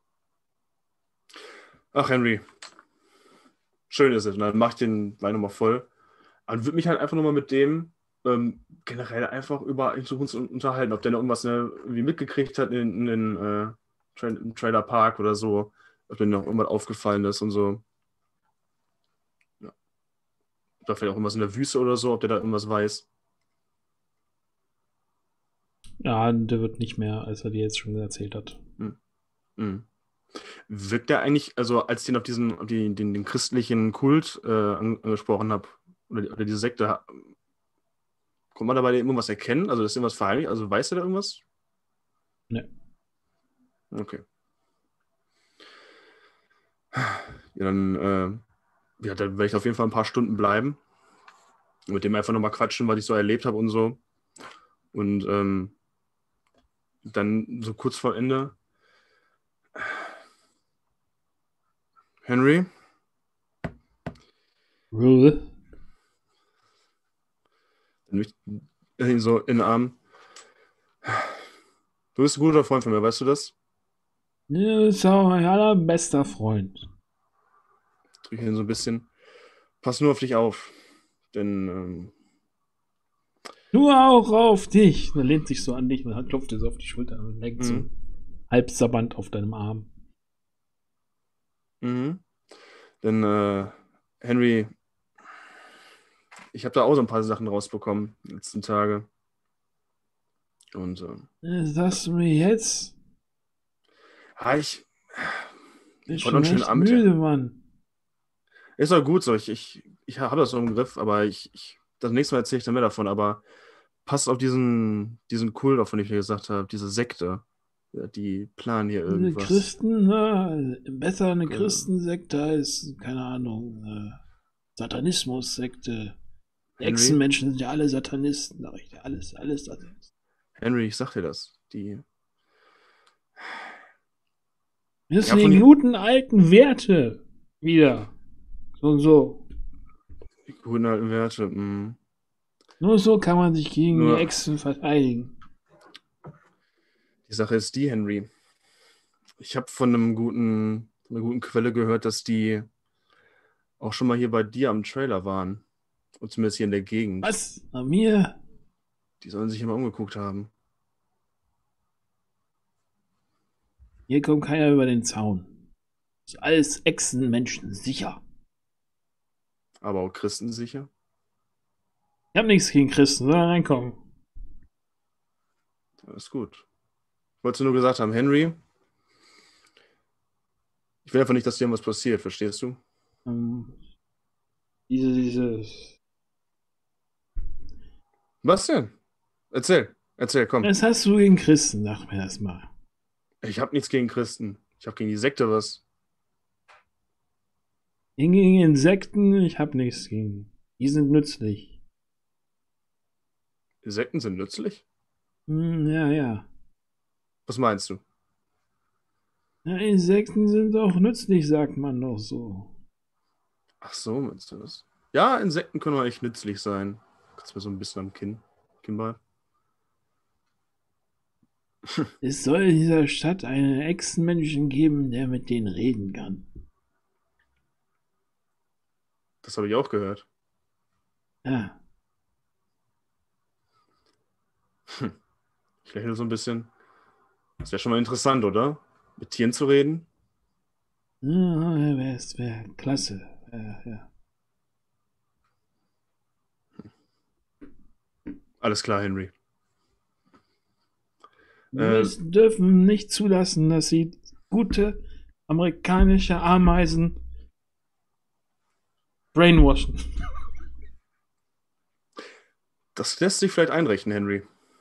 Ach, Henry. Schön ist es. Und dann mach ich den Wein nochmal voll. Und würde mich halt einfach nochmal mit dem ähm, generell einfach über uns unterhalten, ob der noch irgendwas ne, wie mitgekriegt hat in, in den äh, Tra im Trailer Park oder so, ob dem noch irgendwas aufgefallen ist und so. Ja. Oder vielleicht auch irgendwas in der Wüste oder so, ob der da irgendwas weiß. Ja, der wird nicht mehr, als er dir jetzt schon erzählt hat. Hm. Hm. Wirkt der eigentlich, also als ich den auf diesen, auf die, den, den christlichen Kult äh, an, angesprochen habe, oder, oder diese Sekte, konnte man dabei irgendwas erkennen? Also, ist irgendwas verheimlicht? Also, weiß er da irgendwas? Ne. Okay. Ja, dann, äh, ja, dann werde ich auf jeden Fall ein paar Stunden bleiben. Und mit dem einfach nochmal quatschen, was ich so erlebt habe und so. Und ähm, dann so kurz vor Ende. Henry? Ruhe. Dann mich ihn so in den Arm. Du bist ein guter Freund von mir, weißt du das? Ja, ist auch mein allerbester Freund. Drücke ihn so ein bisschen. Pass nur auf dich auf. Denn, ähm, Nur auch auf dich. Er lehnt sich so an dich und klopft dir so auf die Schulter und legt so Mhm. halb sabbernd auf deinem Arm. mhm. Denn, äh, Henry, ich habe da auch so ein paar Sachen rausbekommen in den letzten Tage. Und, äh, Äh, Sagst du mir jetzt? ah, ich, Bin ich wollte noch schon einen schönen echt Abend. müde, Mann. Ist doch gut so. Ich, ich, ich habe das so im Griff, aber ich, ich das nächste Mal erzähle ich dann mehr davon. Aber passt auf diesen, diesen Kult auf, von dem ich dir gesagt habe, diese Sekte. Ja, die planen hier Diese irgendwas. Christen, ne? Besser eine Genau. Christensekte als, keine Ahnung, äh, Satanismus-Sekte. Die Henry? Echsenmenschen sind ja alle Satanisten, sag ich dir. Alles, alles Satanisten. Henry, ich sag dir das. Die, Das Ja, sind von die die- guten alten Werte wieder. So und so. die guten alten Werte. Mh. Nur so kann man sich gegen Nur- die Echsen verteidigen. Die Sache ist die, Henry. Ich habe von einem guten, von einer guten Quelle gehört, dass die auch schon mal hier bei dir am Trailer waren. Und zumindest hier in der Gegend. Was? Bei mir? Die sollen sich immer umgeguckt haben. Hier kommt keiner über den Zaun. Ist alles Echsenmenschen sicher. Aber auch Christen sicher. Ich hab nichts gegen Christen, sondern reinkommen. Alles gut. Ich wollte nur gesagt haben, Henry, ich will einfach nicht, dass dir was passiert, verstehst du? Ähm, diese, diese. Was denn? Erzähl. Erzähl, komm. Was hast du gegen Christen? Sag mir das mal. Ich habe nichts gegen Christen. Ich habe gegen die Sekte was. Gegen Insekten, ich hab nichts gegen. Die sind nützlich. Die Sekten sind nützlich? Hm, ja, ja. Was meinst du? Ja, Insekten sind auch nützlich, sagt man doch so. Ach so, meinst du das? Ja, Insekten können auch echt nützlich sein. Kannst mir so ein bisschen am Kinn, Kinnball. Es soll in dieser Stadt einen Echsenmenschen geben, der mit denen reden kann. Das habe ich auch gehört. Ja. Ich lächle so ein bisschen. Das wäre schon mal interessant, oder? Mit Tieren zu reden. Ja, wäre wär klasse. Ja, ja. Alles klar, Henry. Wir Äh, dürfen nicht zulassen, dass sie gute amerikanische Ameisen brainwashen. das lässt sich vielleicht einrechnen, Henry.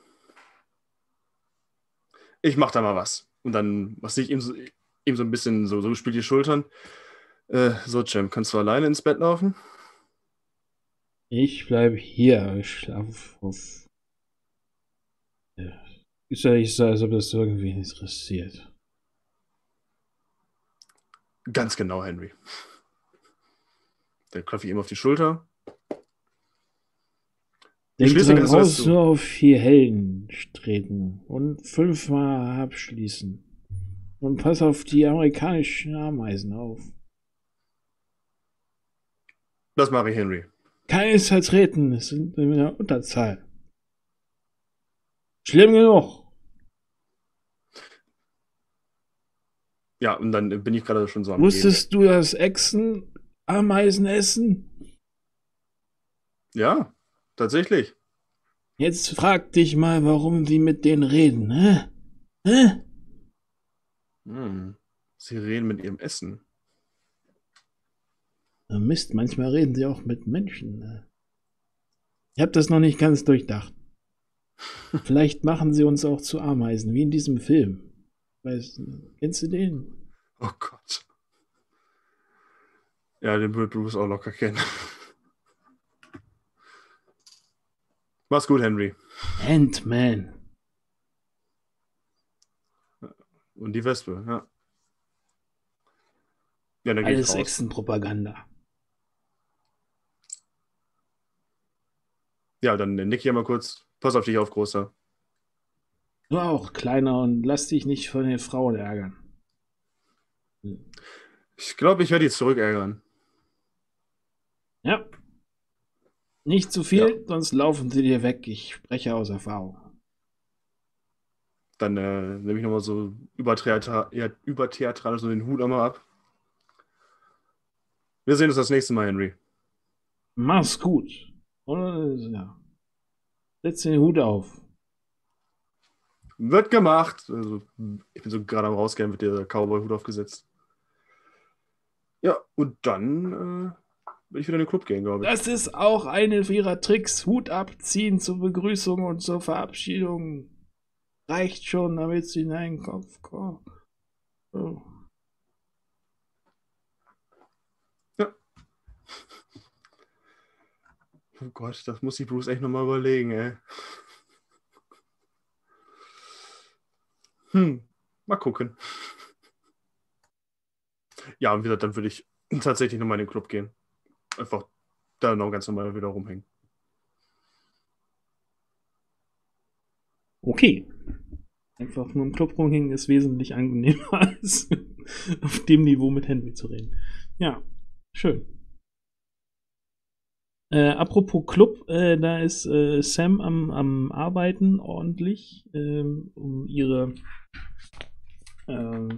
Ich mach da mal was. Und dann, was ich ihm so, ihm so ein bisschen so, so spielt die Schultern. Äh, so, Jim, kannst du alleine ins Bett laufen? Ich bleibe hier. Ich schlafe auf. Ja. Ist ja nicht so, als ob das irgendwie interessiert. Ganz genau, Henry. Dann klopfe ich ihm auf die Schulter. Die Denk Schließung dran, ist, weißt aus du. nur auf vier Hellen treten und fünfmal abschließen. Und pass auf die amerikanischen Ameisen auf. Das mache ich, Henry. Keines vertreten, es sind in der Unterzahl. Schlimm genug. Ja, und dann bin ich gerade schon so am Gehen. Wusstest du, dass Echsen Ameisen essen? Ja, tatsächlich. Jetzt frag dich mal, warum sie mit denen reden, hä? Hä? Hm. Sie reden mit ihrem Essen. Na Mist, manchmal reden sie auch mit Menschen. Ne? Ich hab das noch nicht ganz durchdacht. Vielleicht machen sie uns auch zu Ameisen, wie in diesem Film. Weißt, kennst du den? Oh Gott. Ja, den wird Bruce auch locker kennen. Mach's gut, Henry. Ant-Man. Und die Wespe, ja. Ja, dann gehe ich Alles raus. Echsenpropaganda. Ja, dann nick ich mal kurz. Pass auf dich auf, Großer. Du auch, Kleiner, und lass dich nicht von den Frauen ärgern. Ich glaube, ich werde die zurückärgern. Ja. Nicht zu viel, sonst laufen sie dir weg. Ich spreche aus Erfahrung. Dann äh, nehme ich nochmal so übertheatral, ja, übertheatralisch so den Hut einmal ab. Wir sehen uns das nächste Mal, Henry. Mach's gut. Oder, ja. Setz den Hut auf. Wird gemacht. Also, ich bin so gerade am Rausgehen, wird der Cowboy-Hut aufgesetzt. Ja, und dann äh, will ich wieder in den Club gehen, glaube ich. Das ist auch eine ihrer Tricks. Hut abziehen zur Begrüßung und zur Verabschiedung. Reicht schon, damit sie in deinen Kopf kommen. Oh. Ja. Oh Gott, das muss ich Bruce echt nochmal überlegen, ey. Hm, mal gucken. Ja, und wieder, dann würde ich tatsächlich nochmal in den Club gehen. Einfach da noch ganz normal wieder rumhängen. Okay. Einfach nur im Club rumhängen ist wesentlich angenehmer als auf dem Niveau mit Henry zu reden. Ja, schön. Äh, apropos Club, äh, da ist äh, Sam am, am Arbeiten ordentlich, ähm, um ihre ähm,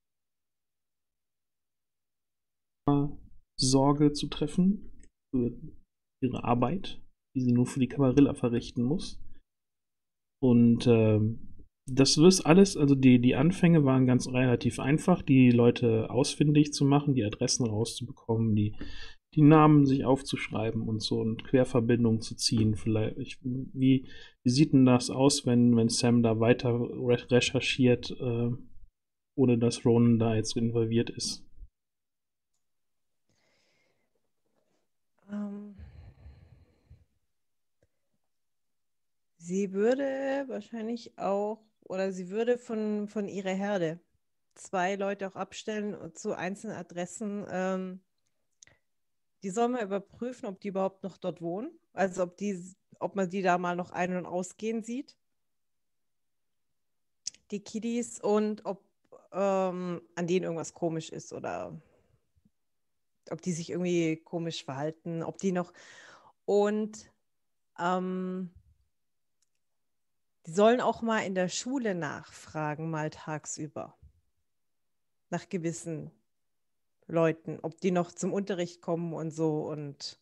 Sorge zu treffen für ihre Arbeit, die sie nur für die Camarilla verrichten muss. Und ähm, das ist alles, also die, die Anfänge waren ganz relativ einfach, die Leute ausfindig zu machen, die Adressen rauszubekommen, die, die Namen sich aufzuschreiben und so und Querverbindungen zu ziehen. Vielleicht, ich, wie, wie sieht denn das aus, wenn, wenn Sam da weiter re recherchiert, äh, ohne dass Ronan da jetzt involviert ist? Ähm, sie würde wahrscheinlich auch, oder sie würde von, von ihrer Herde zwei Leute auch abstellen und zu einzelnen Adressen. Ähm, die soll man überprüfen, ob die überhaupt noch dort wohnen. Also ob die, ob man die da mal noch ein- und ausgehen sieht. Die Kiddies und ob ähm, an denen irgendwas komisch ist oder ob die sich irgendwie komisch verhalten, ob die noch und ähm, Die sollen auch mal in der Schule nachfragen, mal tagsüber, nach gewissen Leuten, ob die noch zum Unterricht kommen und so. Und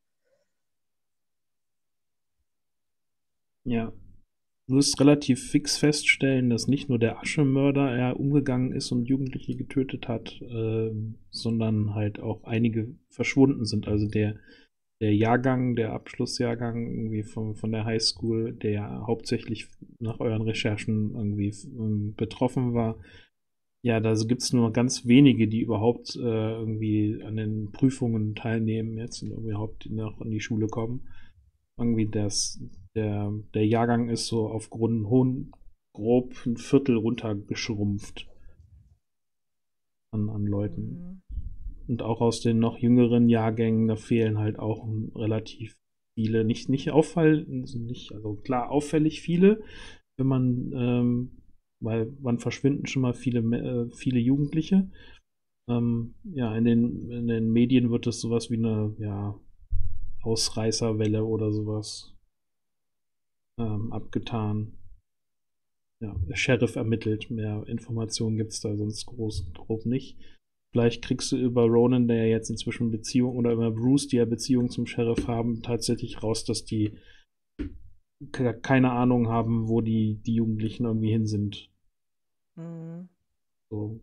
Ja. Du wirst relativ fix feststellen, dass nicht nur der Aschemörder er umgegangen ist und Jugendliche getötet hat, ähm, sondern halt auch einige verschwunden sind. Also der, der Jahrgang, der Abschlussjahrgang irgendwie von, von der Highschool, der hauptsächlich nach euren Recherchen irgendwie ähm, betroffen war. Ja, da gibt es nur ganz wenige, die überhaupt äh, irgendwie an den Prüfungen teilnehmen jetzt und überhaupt noch in die Schule kommen. Irgendwie das, der, der Jahrgang ist so aufgrund hohen, grob ein Viertel runtergeschrumpft an, an Leuten. mhm. Und auch aus den noch jüngeren Jahrgängen, da fehlen halt auch relativ viele, nicht, nicht auffallen, nicht, also klar auffällig viele, wenn man, ähm, weil wann verschwinden schon mal viele, äh, viele Jugendliche. Ähm, ja, in den, in den Medien wird es sowas wie eine, ja, Ausreißerwelle oder sowas ähm, abgetan. Ja, der Sheriff ermittelt, mehr Informationen gibt es da sonst groß grob nicht. Vielleicht kriegst du über Ronan, der ja jetzt inzwischen Beziehung, oder über Bruce, die ja Beziehung zum Sheriff haben, tatsächlich raus, dass die ke- keine Ahnung haben, wo die, die Jugendlichen irgendwie hin sind. Mhm. So.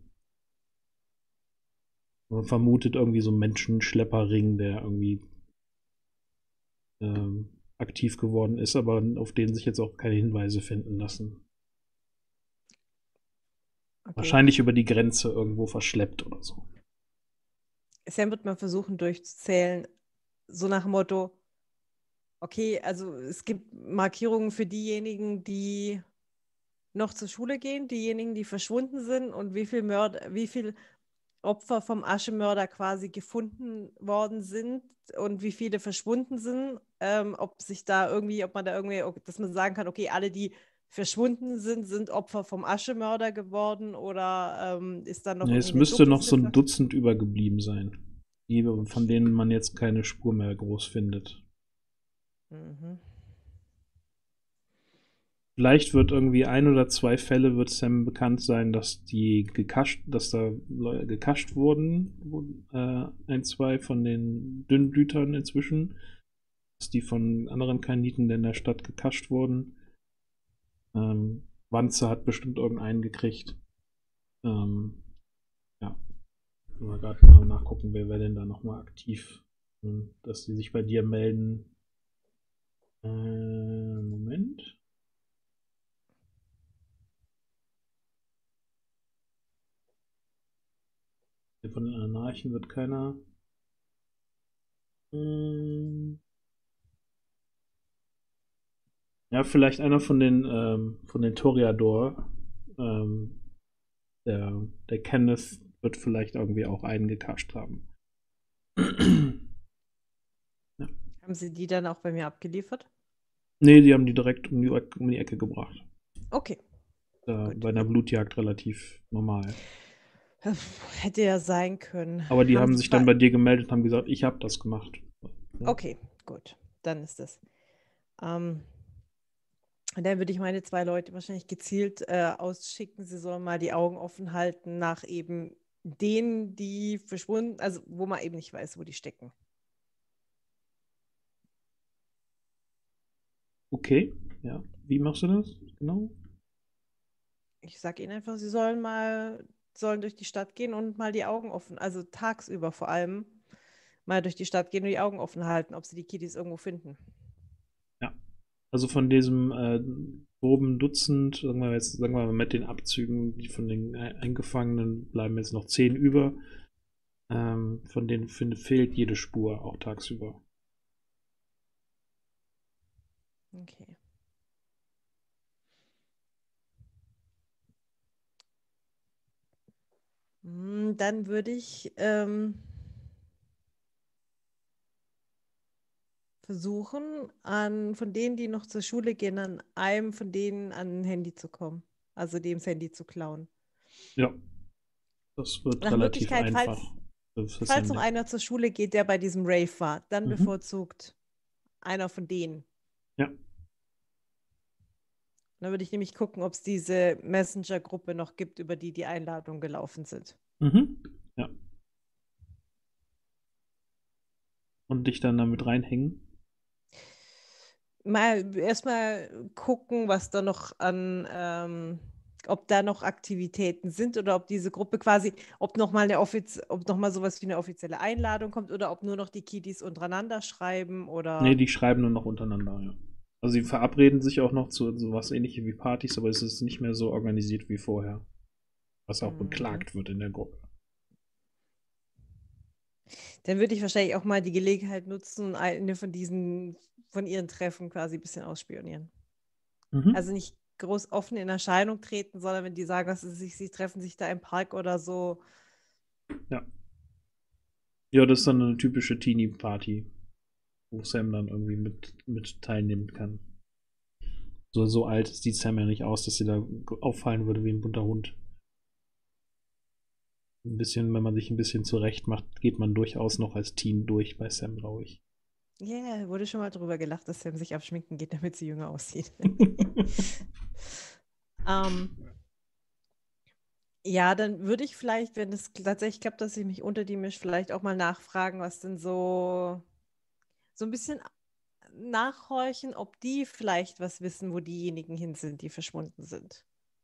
Man vermutet irgendwie so einen Menschenschlepperring, der irgendwie ähm, aktiv geworden ist, aber auf den sich jetzt auch keine Hinweise finden lassen. Okay. Wahrscheinlich über die Grenze irgendwo verschleppt oder so. Sam wird mal versuchen durchzuzählen, so nach dem Motto, okay, also es gibt Markierungen für diejenigen, die noch zur Schule gehen, diejenigen, die verschwunden sind und wie viel Mörder, wie viel Opfer vom Aschemörder quasi gefunden worden sind und wie viele verschwunden sind, ähm, ob sich da irgendwie, ob man da irgendwie, dass man sagen kann, okay, alle, die verschwunden sind, sind Opfer vom Aschemörder geworden oder ähm, ist da noch Nee, irgendwie es eine müsste noch Dutzend? so ein Dutzend übergeblieben sein, die, von denen man jetzt keine Spur mehr groß findet. Mhm. Vielleicht wird irgendwie ein oder zwei Fälle wird Sam bekannt sein, dass die gekascht, dass da Leute gekascht wurden, äh, ein, zwei von den Dünnblütern inzwischen, dass die von anderen Kaniten in der Stadt gekascht wurden. Ähm, Wanze hat bestimmt irgendeinen gekriegt. Ähm, ja, mal gerade mal nachgucken, wer wäre denn da nochmal aktiv, ähm, dass sie sich bei dir melden. Äh, Moment. Von den Anarchen wird keiner. Ähm, ja, vielleicht einer von den ähm, von den Toreador. Ähm, der, der Kenneth wird vielleicht irgendwie auch einen gekascht haben. Ja. Haben Sie die dann auch bei mir abgeliefert? Nee, die haben die direkt um die, um die Ecke gebracht. Okay. Da, Gut. bei einer Blutjagd relativ normal. Hätte ja sein können. Aber die haben Sie sich dann zwei- bei dir gemeldet und haben gesagt, ich habe das gemacht. Ja. Okay, gut. Dann ist das. Ähm, und dann würde ich meine zwei Leute wahrscheinlich gezielt äh, ausschicken. Sie sollen mal die Augen offen halten nach eben denen, die verschwunden, also wo man eben nicht weiß, wo die stecken. Okay, ja. Wie machst du das? Genau. Ich sage ihnen einfach, sie sollen mal, sollen durch die Stadt gehen und mal die Augen offen, also tagsüber vor allem, mal durch die Stadt gehen und die Augen offen halten, ob sie die Kiddies irgendwo finden. Ja. Also von diesem äh, groben Dutzend, sagen wir jetzt, sagen wir mal mit den Abzügen, die von den Eingefangenen bleiben jetzt noch zehn über. Ähm, von denen find, fehlt jede Spur, auch tagsüber. Okay. Hm, Dann würde ich ähm, versuchen, an von denen, die noch zur Schule gehen, an einem von denen an ein Handy zu kommen. Also dem das Handy zu klauen. Ja, das wird Nach relativ Möglichkeit, einfach. falls, für- fürs falls noch Handy. einer zur Schule geht, der bei diesem Rave war, dann Mhm. bevorzugt einer von denen. Ja. Dann würde ich nämlich gucken, ob es diese Messenger-Gruppe noch gibt, über die die Einladungen gelaufen sind. Mhm. Ja. Und dich dann damit reinhängen. Mal erstmal gucken, was da noch an, ähm, ob da noch Aktivitäten sind oder ob diese Gruppe quasi, ob nochmal eine Offiz ob noch mal sowas wie eine offizielle Einladung kommt oder ob nur noch die Kiddies untereinander schreiben oder. Nee, die schreiben nur noch untereinander, ja. Also sie verabreden sich auch noch zu sowas ähnliches wie Partys, aber es ist nicht mehr so organisiert wie vorher. Was auch Mhm. beklagt wird in der Gruppe. Dann würde ich wahrscheinlich auch mal die Gelegenheit nutzen, eine von diesen, von ihren Treffen quasi ein bisschen ausspionieren. Mhm. Also nicht groß offen in Erscheinung treten, sondern wenn die sagen, dass sie sich, sie treffen sich da im Park oder so. Ja. Ja, das ist dann eine typische Teenie-Party, wo Sam dann irgendwie mit, mit teilnehmen kann. So, so alt sieht Sam ja nicht aus, dass sie da auffallen würde wie ein bunter Hund. Ein bisschen, wenn man sich ein bisschen zurecht macht, geht man durchaus noch als Teen durch bei Sam, glaube ich. Ja, yeah, wurde schon mal drüber gelacht, dass Sam sich abschminken geht, damit sie jünger aussieht. ähm, ja, dann würde ich vielleicht, wenn es tatsächlich klappt, dass ich mich unter die mische, vielleicht auch mal nachfragen, was denn so, so ein bisschen nachhorchen, ob die vielleicht was wissen, wo diejenigen hin sind, die verschwunden sind.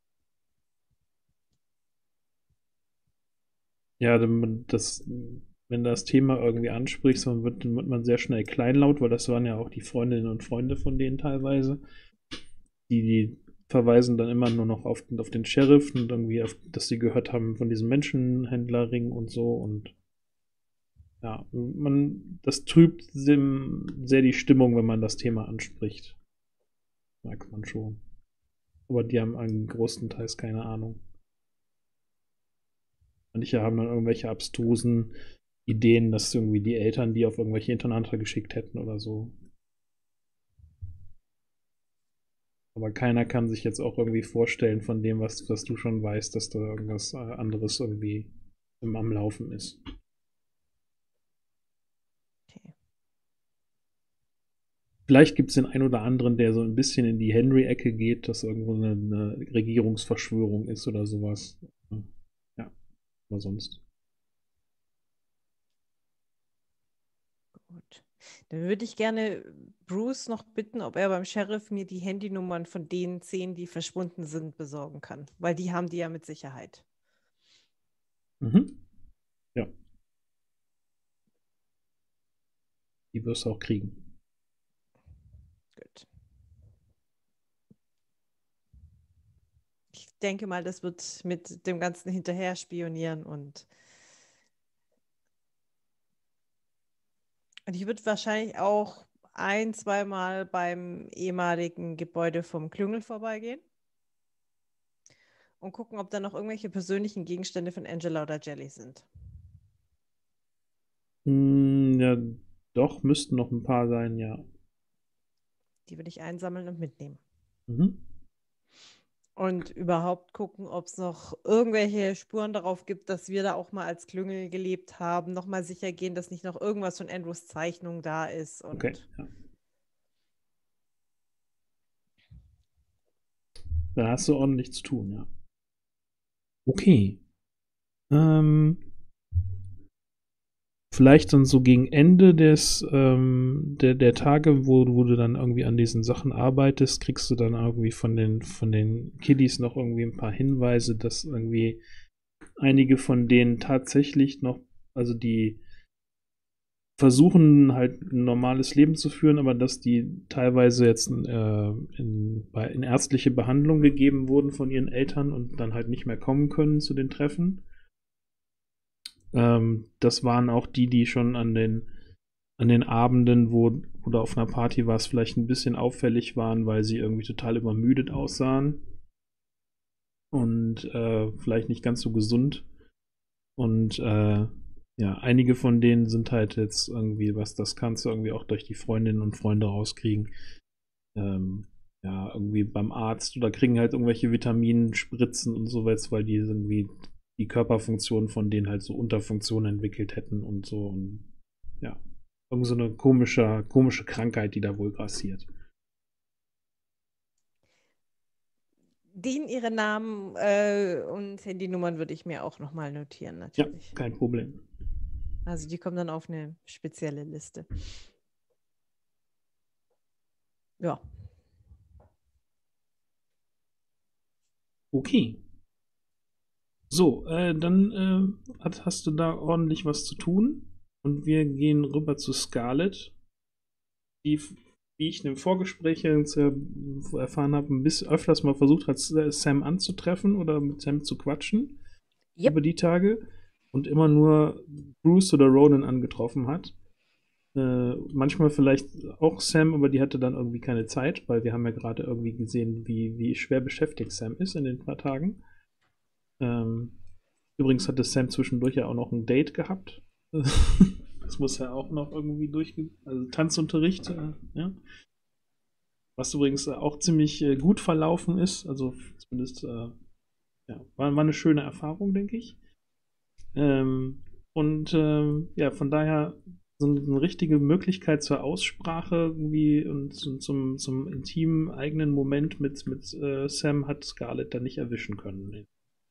Ja, das, wenn das Thema irgendwie ansprichst, dann wird, dann wird man sehr schnell kleinlaut, weil das waren ja auch die Freundinnen und Freunde von denen teilweise. Die, die verweisen dann immer nur noch auf, auf den Sheriff und irgendwie, auf, dass sie gehört haben von diesem Menschenhändlerring und so. Und ja, man, das trübt sehr die Stimmung, wenn man das Thema anspricht. Merkt man schon. Aber die haben an größtenteils keine Ahnung. Manche haben dann irgendwelche abstrusen Ideen, dass irgendwie die Eltern die auf irgendwelche Internate geschickt hätten oder so. Aber keiner kann sich jetzt auch irgendwie vorstellen von dem, was, was du schon weißt, dass da irgendwas anderes irgendwie im, am Laufen ist. Okay. Vielleicht gibt es den einen oder anderen, der so ein bisschen in die Henry-Ecke geht, dass irgendwo eine, eine Regierungsverschwörung ist oder sowas. Ja, aber sonst. Gut. Dann würde ich gerne Bruce noch bitten, ob er beim Sheriff mir die Handynummern von den zehn, die verschwunden sind, besorgen kann. Weil die haben die ja mit Sicherheit. Mhm. Ja. Die wirst du auch kriegen. Gut. Ich denke mal, das wird mit dem Ganzen hinterher spionieren und Und ich würde wahrscheinlich auch ein, zweimal beim ehemaligen Gebäude vom Klüngel vorbeigehen und gucken, ob da noch irgendwelche persönlichen Gegenstände von Angela oder Jelly sind. Hm, ja, doch, müssten noch ein paar sein, ja. Die würde ich einsammeln und mitnehmen. Mhm. Und überhaupt gucken, ob es noch irgendwelche Spuren darauf gibt, dass wir da auch mal als Klüngel gelebt haben. Nochmal sicher gehen, dass nicht noch irgendwas von Andrews Zeichnung da ist. Und Okay, ja. Da hast du ordentlich zu tun, ja. Okay. Ähm, vielleicht dann so gegen Ende des ähm, der, der Tage, wo, wo du dann irgendwie an diesen Sachen arbeitest, kriegst du dann irgendwie von den von den Kiddies noch irgendwie ein paar Hinweise, dass irgendwie einige von denen tatsächlich noch, also die versuchen halt ein normales Leben zu führen, aber dass die teilweise jetzt äh, in, bei, in ärztliche Behandlung gegeben wurden von ihren Eltern und dann halt nicht mehr kommen können zu den Treffen. Ähm, das waren auch die, die schon an den, an den Abenden, wo oder auf einer Party war es vielleicht ein bisschen auffällig waren, weil sie irgendwie total übermüdet aussahen und äh, vielleicht nicht ganz so gesund. Und äh, ja, einige von denen sind halt jetzt irgendwie, was das kannst du irgendwie auch durch die Freundinnen und Freunde rauskriegen. Ähm, ja, irgendwie beim Arzt oder kriegen halt irgendwelche Vitaminspritzen und sowas, weil die irgendwie die Körperfunktionen von denen halt so Unterfunktionen entwickelt hätten und so. Und ja, irgend so eine komische, komische Krankheit, die da wohl grassiert. den ihre Namen äh, und Handynummern würde ich mir auch nochmal notieren, Ja, natürlich. kein Problem. Also die kommen dann auf eine spezielle Liste. Ja. Okay. So, äh, dann äh, hast, hast du da ordentlich was zu tun. Und wir gehen rüber zu Scarlett, die, wie ich in dem Vorgespräch jetzt, äh, erfahren habe, ein bisschen öfters mal versucht hat, Sam anzutreffen oder mit Sam zu quatschen Yep. über die Tage und immer nur Bruce oder Ronan angetroffen hat. Äh, manchmal vielleicht auch Sam, aber die hatte dann irgendwie keine Zeit, weil wir haben ja gerade irgendwie gesehen, wie, wie schwer beschäftigt Sam ist in den paar Tagen. Ähm, übrigens hatte Sam zwischendurch ja auch noch ein Date gehabt. Das muss ja auch noch irgendwie durchgehen. Also Tanzunterricht, äh, ja. Was übrigens auch ziemlich äh, gut verlaufen ist. Also zumindest, äh, ja, war, war eine schöne Erfahrung, denke ich. Ähm, und ähm, ja, von daher so eine, eine richtige Möglichkeit zur Aussprache irgendwie und zum, zum, zum intimen eigenen Moment mit, mit äh, Sam hat Scarlett dann nicht erwischen können.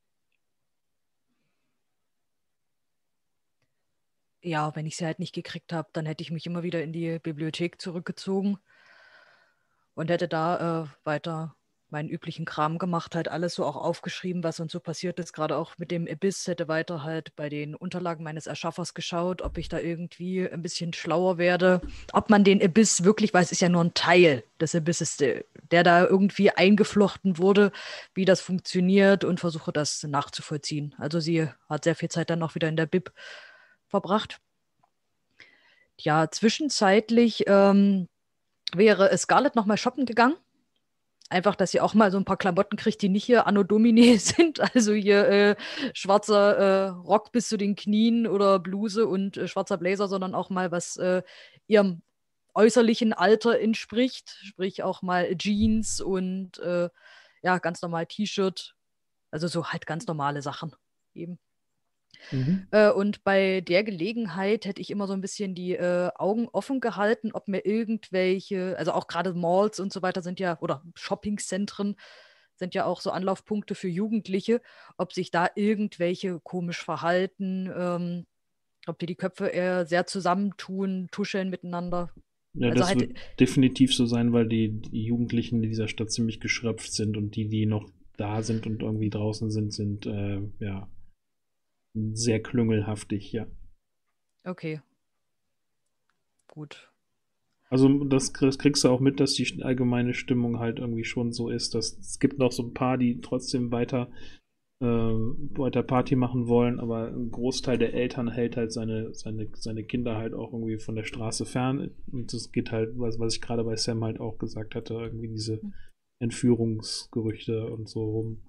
Ja, wenn ich sie halt nicht gekriegt habe, dann hätte ich mich immer wieder in die Bibliothek zurückgezogen und hätte da äh, weiter meinen üblichen Kram gemacht, halt alles so auch aufgeschrieben, was uns so passiert ist, gerade auch mit dem Abyss, hätte weiter halt bei den Unterlagen meines Erschaffers geschaut, ob ich da irgendwie ein bisschen schlauer werde, ob man den Abyss wirklich weiß, ist ja nur ein Teil des Abysses, der, der da irgendwie eingeflochten wurde, wie das funktioniert und versuche das nachzuvollziehen. Also sie hat sehr viel Zeit dann noch wieder in der Bib verbracht. Ja, zwischenzeitlich ähm, wäre Scarlett noch mal shoppen gegangen. Einfach, dass sie auch mal so ein paar Klamotten kriegt, die nicht hier Anno Domini sind. Also hier äh, schwarzer äh, Rock bis zu den Knien oder Bluse und äh, schwarzer Blazer, sondern auch mal was äh, ihrem äußerlichen Alter entspricht. Sprich auch mal Jeans und äh, ja, ganz normal T-Shirt. Also so halt ganz normale Sachen eben. Mhm. Äh, und bei der Gelegenheit hätte ich immer so ein bisschen die äh, Augen offen gehalten, ob mir irgendwelche, also auch gerade Malls und so weiter sind ja, oder Shoppingzentren sind ja auch so Anlaufpunkte für Jugendliche, ob sich da irgendwelche komisch verhalten, ähm, ob die die Köpfe eher sehr zusammentun, tuscheln miteinander. Ja, Also das halt, wird definitiv so sein, weil die, die Jugendlichen in dieser Stadt ziemlich geschröpft sind und die, die noch da sind und irgendwie draußen sind, sind äh, ja sehr klüngelhaftig, ja. okay. Gut. Also das, das kriegst du auch mit, dass die allgemeine Stimmung halt irgendwie schon so ist, dass es gibt noch so ein paar, die trotzdem weiter, äh, weiter Party machen wollen, aber ein Großteil der Eltern hält halt seine, seine, seine Kinder halt auch irgendwie von der Straße fern. Und das geht halt, was, was ich gerade bei Sam halt auch gesagt hatte, irgendwie diese Entführungsgerüchte und so rum.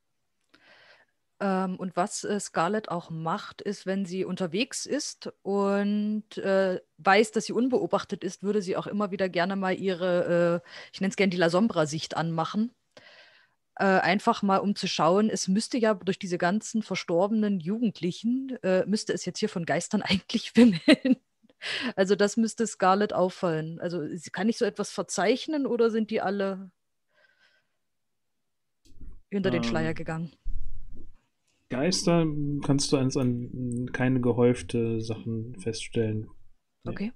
Ähm, und was äh, Scarlett auch macht, ist, wenn sie unterwegs ist und äh, weiß, dass sie unbeobachtet ist, würde sie auch immer wieder gerne mal ihre, äh, ich nenne es gerne die La Sombra-Sicht anmachen. Äh, einfach mal, um zu schauen, es müsste ja durch diese ganzen verstorbenen Jugendlichen, äh, müsste es jetzt hier von Geistern eigentlich wimmeln. Also das müsste Scarlett auffallen. Also kann ich so etwas verzeichnen oder sind die alle hinter den Schleier Ähm, gegangen? Geister kannst du eins an keine gehäufte Sachen feststellen. Nee. Okay.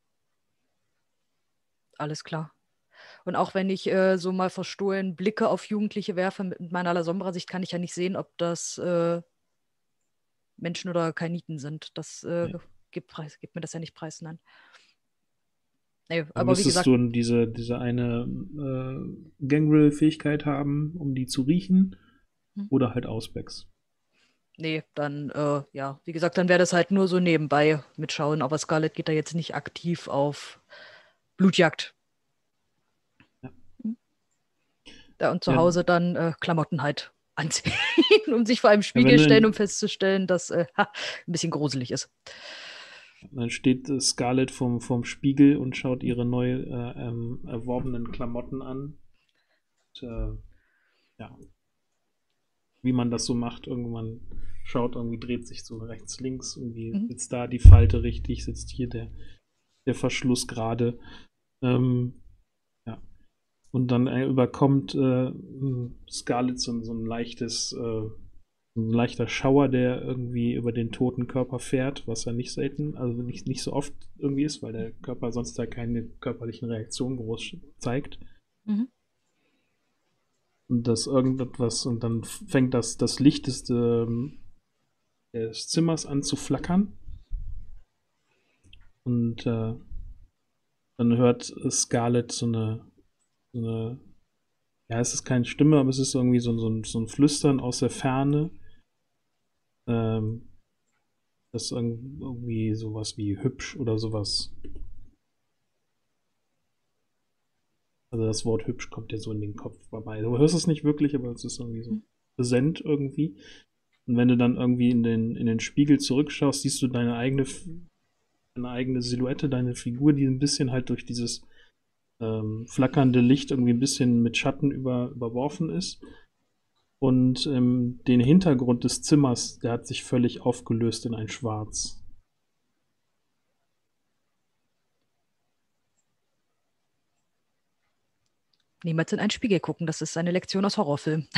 Alles klar. Und auch wenn ich äh, so mal verstohlen Blicke auf Jugendliche werfe mit meiner La Sombra-Sicht, kann ich ja nicht sehen, ob das äh, Menschen oder Kainiten sind. Das äh, Nee. gibt, preis, gibt mir das ja nicht preis, nein. Nee, Da aber wie müsstest gesagt, du diese, diese eine äh, Gangrel-Fähigkeit haben, um die zu riechen, Hm. oder halt Auspex. nee, dann, äh, ja, wie gesagt, dann wäre das halt nur so nebenbei mitschauen, aber Scarlett geht da jetzt nicht aktiv auf Blutjagd. Ja. Da und zu Ja. Hause dann äh, Klamotten halt anziehen und sich vor einem Ja, Spiegel wenn du- stellen, um festzustellen, dass äh, ha, ein bisschen gruselig ist. Dann steht äh, Scarlett vorm, vorm Spiegel und schaut ihre neu äh, ähm, erworbenen Klamotten an. Und, äh, ja. Wie man das so macht, irgendwann schaut, irgendwie dreht sich so rechts, links, irgendwie Mhm. sitzt da die Falte richtig, sitzt hier der, der Verschluss gerade. Ähm, ja. Und dann äh, überkommt äh, Scarlett so, so ein leichtes, äh, ein leichter Schauer, der irgendwie über den toten Körper fährt, was ja nicht selten, also nicht, nicht so oft irgendwie ist, weil der Körper sonst ja keine körperlichen Reaktionen groß zeigt. Mhm. Und das irgendetwas, und dann fängt das, das Licht des, ähm, des Zimmers an zu flackern. Und äh, dann hört Scarlett so eine, so eine, ja, es ist keine Stimme, aber es ist irgendwie so, so, ein, so ein Flüstern aus der Ferne. Ähm, das ist irgendwie sowas wie hübsch oder sowas. Also das Wort hübsch kommt dir so in den Kopf vorbei. Du hörst es nicht wirklich, aber es ist irgendwie so präsent irgendwie. Und wenn du dann irgendwie in den, in den Spiegel zurückschaust, siehst du deine eigene, deine eigene Silhouette, deine Figur, die ein bisschen halt durch dieses ähm, flackernde Licht irgendwie ein bisschen mit Schatten über, überworfen ist. Und ähm, den Hintergrund des Zimmers, der hat sich völlig aufgelöst in ein Schwarz. Niemals in einen Spiegel gucken, das ist eine Lektion aus Horrorfilmen.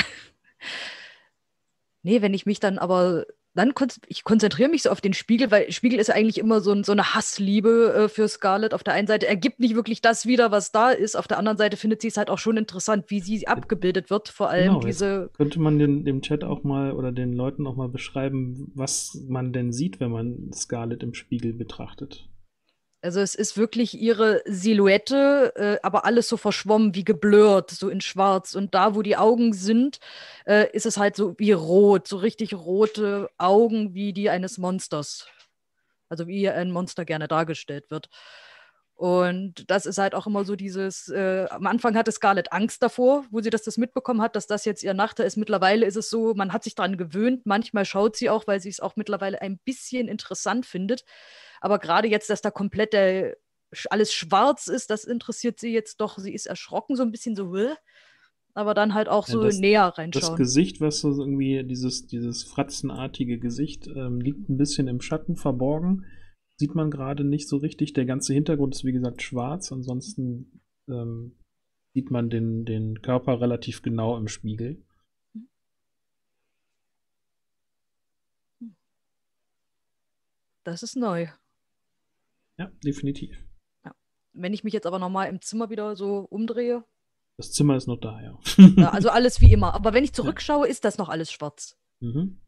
Nee, wenn ich mich dann aber, dann kon ich konzentriere mich so auf den Spiegel, weil Spiegel ist ja eigentlich immer so, ein, so eine Hassliebe äh, für Scarlett. Auf der einen Seite ergibt nicht wirklich das wieder, was da ist. Auf der anderen Seite findet sie es halt auch schon interessant, wie sie abgebildet wird. Vor allem Genau, diese. jetzt könnte man den, dem Chat auch mal oder den Leuten auch mal beschreiben, was man denn sieht, wenn man Scarlett im Spiegel betrachtet. Also es ist wirklich ihre Silhouette, äh, aber alles so verschwommen, wie geblurrt, so in schwarz. Und da, wo die Augen sind, äh, ist es halt so wie rot, so richtig rote Augen wie die eines Monsters. Also wie ein Monster gerne dargestellt wird. Und das ist halt auch immer so dieses, äh, am Anfang hatte Scarlett Angst davor, wo sie das, das mitbekommen hat, dass das jetzt ihr Nachteil ist. Mittlerweile ist es so, man hat sich daran gewöhnt. Manchmal schaut sie auch, weil sie es auch mittlerweile ein bisschen interessant findet. Aber gerade jetzt, dass da komplett der, alles schwarz ist, das interessiert sie jetzt doch. Sie ist erschrocken, so ein bisschen so, Hä? Aber dann halt auch Ja, so das, näher das reinschauen. Gesicht, was so irgendwie, dieses, dieses fratzenartige Gesicht, ähm, liegt ein bisschen im Schatten verborgen. Sieht man gerade nicht so richtig. Der ganze Hintergrund ist, wie gesagt, schwarz. Ansonsten ähm, sieht man den, den Körper relativ genau im Spiegel. Das ist neu. Ja, definitiv. Ja. Wenn ich mich jetzt aber nochmal im Zimmer wieder so umdrehe. Das Zimmer ist noch da, ja. Ja, also alles wie immer. Aber wenn ich zurückschaue, ist das noch alles schwarz. Mhm.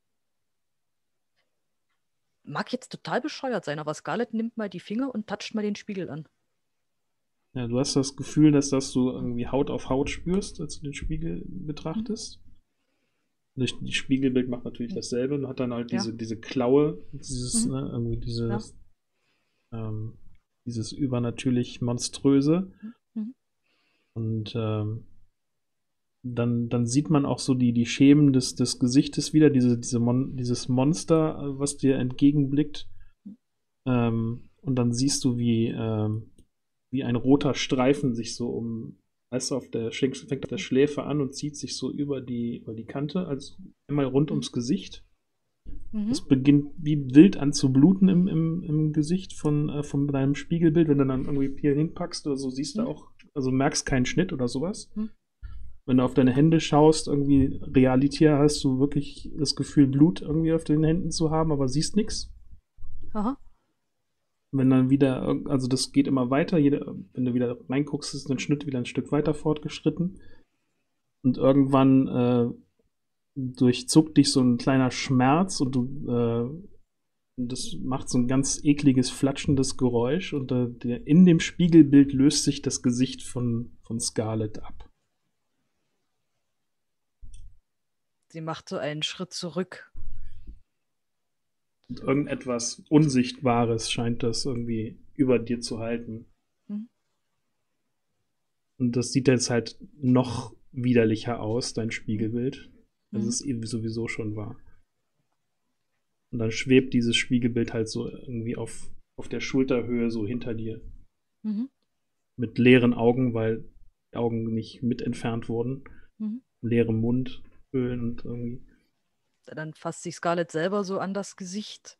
Mag jetzt total bescheuert sein, aber Scarlett nimmt mal die Finger und toucht mal den Spiegel an. Ja, du hast das Gefühl, dass das du irgendwie Haut auf Haut spürst, als du den Spiegel betrachtest. Das Spiegelbild macht natürlich dasselbe und hat dann halt diese, ja. diese Klaue, dieses, mhm. ne, irgendwie dieses, ja. ähm, dieses übernatürlich Monströse. Mhm. Und ähm, dann, dann sieht man auch so die, die Schemen des, des Gesichtes wieder, diese, diese Mon dieses Monster, was dir entgegenblickt. Ähm, und dann siehst du, wie, ähm, wie ein roter Streifen sich so um, weißt du, auf der, fängt auf der Schläfe an und zieht sich so über die, über die Kante, also einmal rund ums Gesicht. Mhm. Es beginnt wie wild an zu bluten im, im, im Gesicht von, äh, von deinem Spiegelbild, wenn du dann irgendwie hier hinpackst oder so, siehst mhm. du auch, also merkst keinen Schnitt oder sowas. Mhm. Wenn du auf deine Hände schaust, irgendwie realitär, hast du wirklich das Gefühl, Blut irgendwie auf den Händen zu haben, aber siehst nichts. Aha. Wenn dann wieder, also das geht immer weiter, jede, wenn du wieder reinguckst, ist ein Schnitt wieder ein Stück weiter fortgeschritten. Und irgendwann äh, durchzuckt dich so ein kleiner Schmerz und du äh, das macht so ein ganz ekliges, flatschendes Geräusch und äh, der, in dem Spiegelbild löst sich das Gesicht von, von Scarlett ab. Sie macht so einen Schritt zurück. Und irgendetwas Unsichtbares scheint das irgendwie über dir zu halten. Mhm. Und das sieht jetzt halt noch widerlicher aus, dein Spiegelbild, als mhm. es eben sowieso schon war. Und dann schwebt dieses Spiegelbild halt so irgendwie auf, auf der Schulterhöhe so hinter dir. Mhm. Mit leeren Augen, weil die Augen nicht mit entfernt wurden. Mhm. Leerem Mund. Und irgendwie. Dann fasst sich Scarlett selber so an das Gesicht.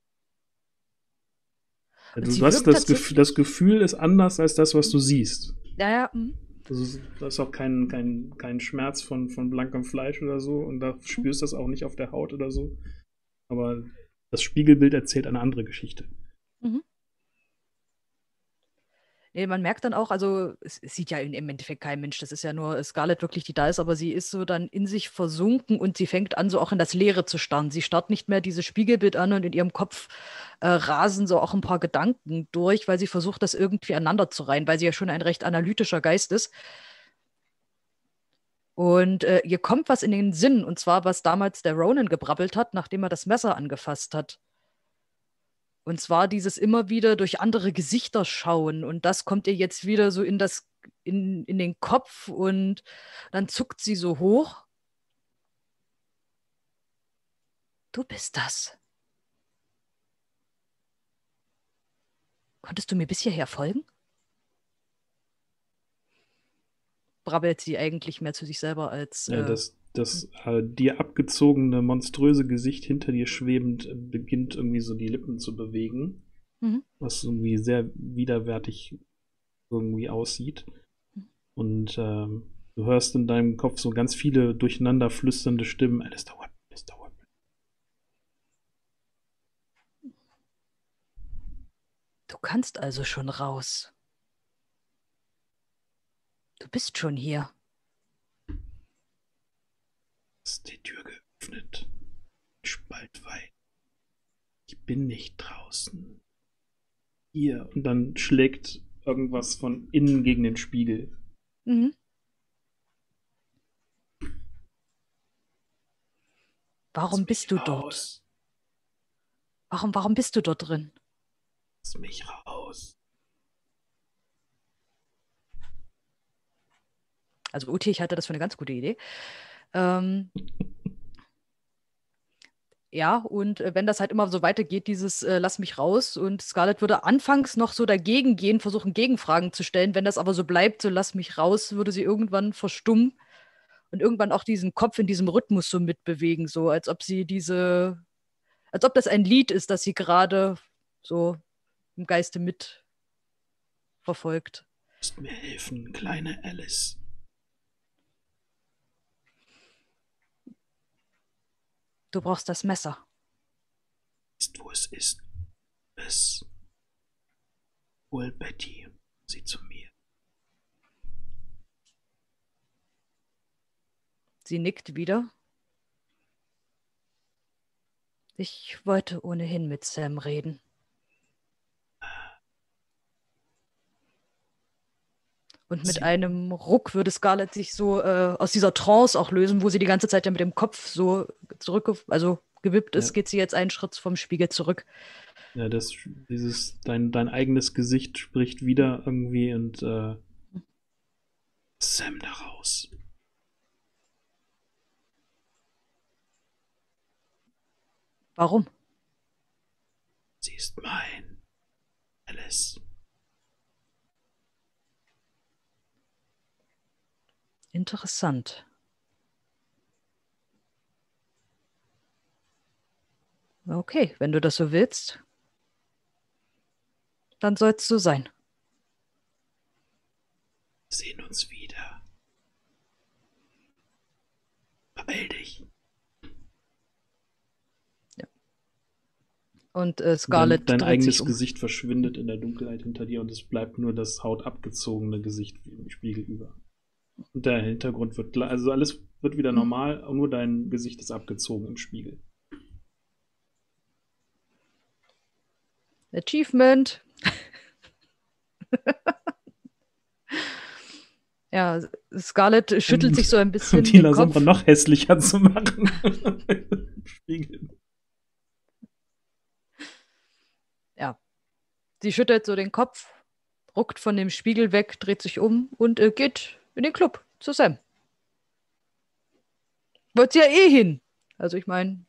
Ja, du hast das Gefühl, das Gefühl ist anders als das, was du siehst. Naja, hm. Also da ist auch kein, kein, kein Schmerz von, von blankem Fleisch oder so und da spürst du das auch nicht auf der Haut oder so. Aber das Spiegelbild erzählt eine andere Geschichte. Mhm. Nee, man merkt dann auch, also es, es sieht ja im Endeffekt kein Mensch, das ist ja nur Scarlett wirklich, die da ist, aber sie ist so dann in sich versunken und sie fängt an, so auch in das Leere zu starren. Sie starrt nicht mehr dieses Spiegelbild an und in ihrem Kopf äh, rasen so auch ein paar Gedanken durch, weil sie versucht, das irgendwie aneinander zu reihen, weil sie ja schon ein recht analytischer Geist ist. Und äh, ihr kommt was in den Sinn, und zwar, was damals der Ronan gebrabbelt hat, nachdem er das Messer angefasst hat. Und zwar dieses immer wieder durch andere Gesichter schauen. Und das kommt ihr jetzt wieder so in das, in, in den Kopf und dann zuckt sie so hoch. Du bist das. Konntest du mir bis hierher folgen? Brabbelt sie eigentlich mehr zu sich selber als. Ja, Äh, das das äh, dir abgezogene, monströse Gesicht hinter dir schwebend äh, beginnt irgendwie so die Lippen zu bewegen, mhm. was irgendwie sehr widerwärtig irgendwie aussieht. Und ähm, du hörst in deinem Kopf so ganz viele durcheinander flüsternde Stimmen. Alistair Weapon, Alistair Weapon. Du kannst also schon raus. Du bist schon hier. Ist die Tür geöffnet. Spalt weit. Ich bin nicht draußen. Hier. Und dann schlägt irgendwas von innen gegen den Spiegel. Mhm. Warum Lass bist mich du dort? raus. Warum, warum bist du dort drin? Lass mich raus. Also Uti, ich halte das für eine ganz gute Idee. Ähm, ja, und äh, wenn das halt immer so weitergeht, dieses äh, Lass mich raus, und Scarlett würde anfangs noch so dagegen gehen, versuchen Gegenfragen zu stellen. Wenn das aber so bleibt, so Lass mich raus, würde sie irgendwann verstummen und irgendwann auch diesen Kopf in diesem Rhythmus so mitbewegen, so als ob sie diese, als ob das ein Lied ist, das sie gerade so im Geiste mit verfolgt. Du musst mir helfen, kleine Alice. Du brauchst das Messer. Ist, wo es ist. Es. Hol Betty. Sie zu mir. Sie nickt wieder. Ich wollte ohnehin mit Sam reden. Und mit Sie- einem Ruck würde Scarlett sich so äh, aus dieser Trance auch lösen, wo sie die ganze Zeit ja mit dem Kopf so zurück, also gewippt ist, Ja. geht sie jetzt einen Schritt vom Spiegel zurück. Ja, das, dieses, dein, dein eigenes Gesicht spricht wieder irgendwie und äh, Sam da raus. Warum? Sie ist mein. Alice. Interessant. Okay, wenn du das so willst, dann soll es so sein. Wir sehen uns wieder. Beeil dich. Und äh, Scarlett Dein, dein dreht eigenes sich um. Gesicht verschwindet in der Dunkelheit hinter dir und es bleibt nur das hautabgezogene Gesicht im Spiegel über. Und der Hintergrund wird, gleich- also alles wird wieder normal, nur dein Gesicht ist abgezogen im Spiegel. Achievement. Ja, Scarlett schüttelt sich so ein bisschen Um die den Kopf. Lasombre noch hässlicher zu machen. Im Spiegel. Ja. Sie schüttelt so den Kopf, ruckt von dem Spiegel weg, dreht sich um und äh, geht in den Club zu Sam. Wollt sie ja eh hin. Also ich meine.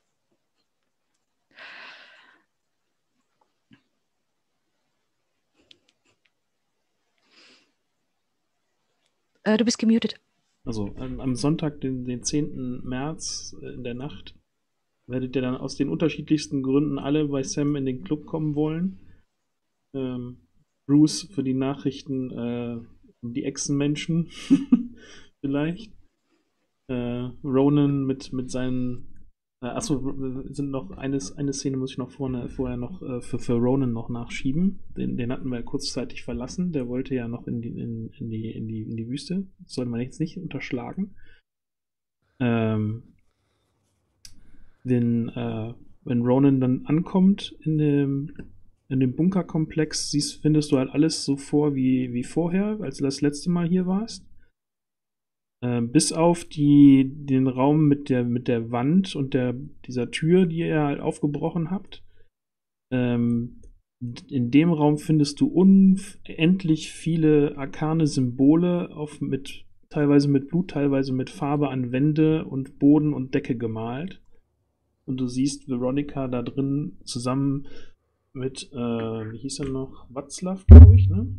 Äh, du bist gemutet. Also am, am Sonntag, den, den zehnten März äh, in der Nacht, werdet ihr dann aus den unterschiedlichsten Gründen alle bei Sam in den Club kommen wollen. Ähm, Bruce für die Nachrichten äh, die Echsenmenschen vielleicht. Äh, Ronan mit, mit seinen. Äh, achso, sind noch eines, eine Szene muss ich noch vorne, vorher noch äh, für, für Ronan noch nachschieben. Den, den hatten wir ja kurzzeitig verlassen. Der wollte ja noch in die, in, in die, in die, in die Wüste. Das sollte man jetzt nicht unterschlagen. Ähm, den, äh, wenn Ronan dann ankommt in dem, in dem Bunkerkomplex, siehst, findest du halt alles so vor wie, wie vorher, als du das letzte Mal hier warst. Äh, bis auf die, den Raum mit der, mit der Wand und der, dieser Tür, die ihr halt aufgebrochen habt. Ähm, in dem Raum findest du unendlich viele arkane Symbole auf, mit, teilweise mit Blut, teilweise mit Farbe an Wände und Boden und Decke gemalt. Und du siehst Veronica da drin zusammen mit, äh, wie hieß er noch? Václav, glaube ich, ne?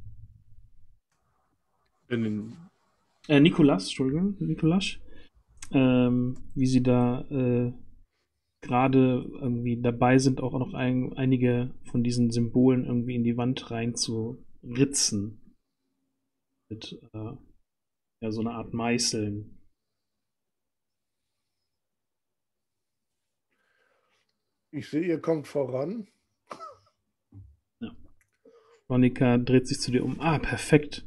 In den Äh, Nikolas, Entschuldigung, Nikolas. Ähm, wie sie da äh, gerade irgendwie dabei sind, auch noch ein, einige von diesen Symbolen irgendwie in die Wand rein zu ritzen. Mit äh, ja, so einer Art Meißeln. Ich sehe, ihr kommt voran. Ja. Veronica dreht sich zu dir um. Ah, perfekt.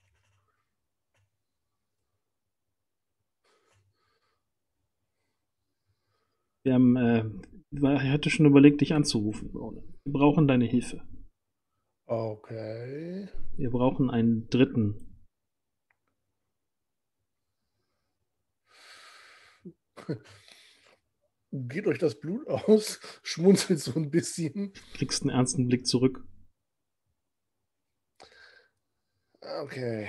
Wir haben, äh, ich hatte schon überlegt, dich anzurufen. Wir brauchen deine Hilfe. Okay. Wir brauchen einen Dritten. Geht euch das Blut aus? Schmunzelt so ein bisschen. Kriegst einen ernsten Blick zurück. Okay.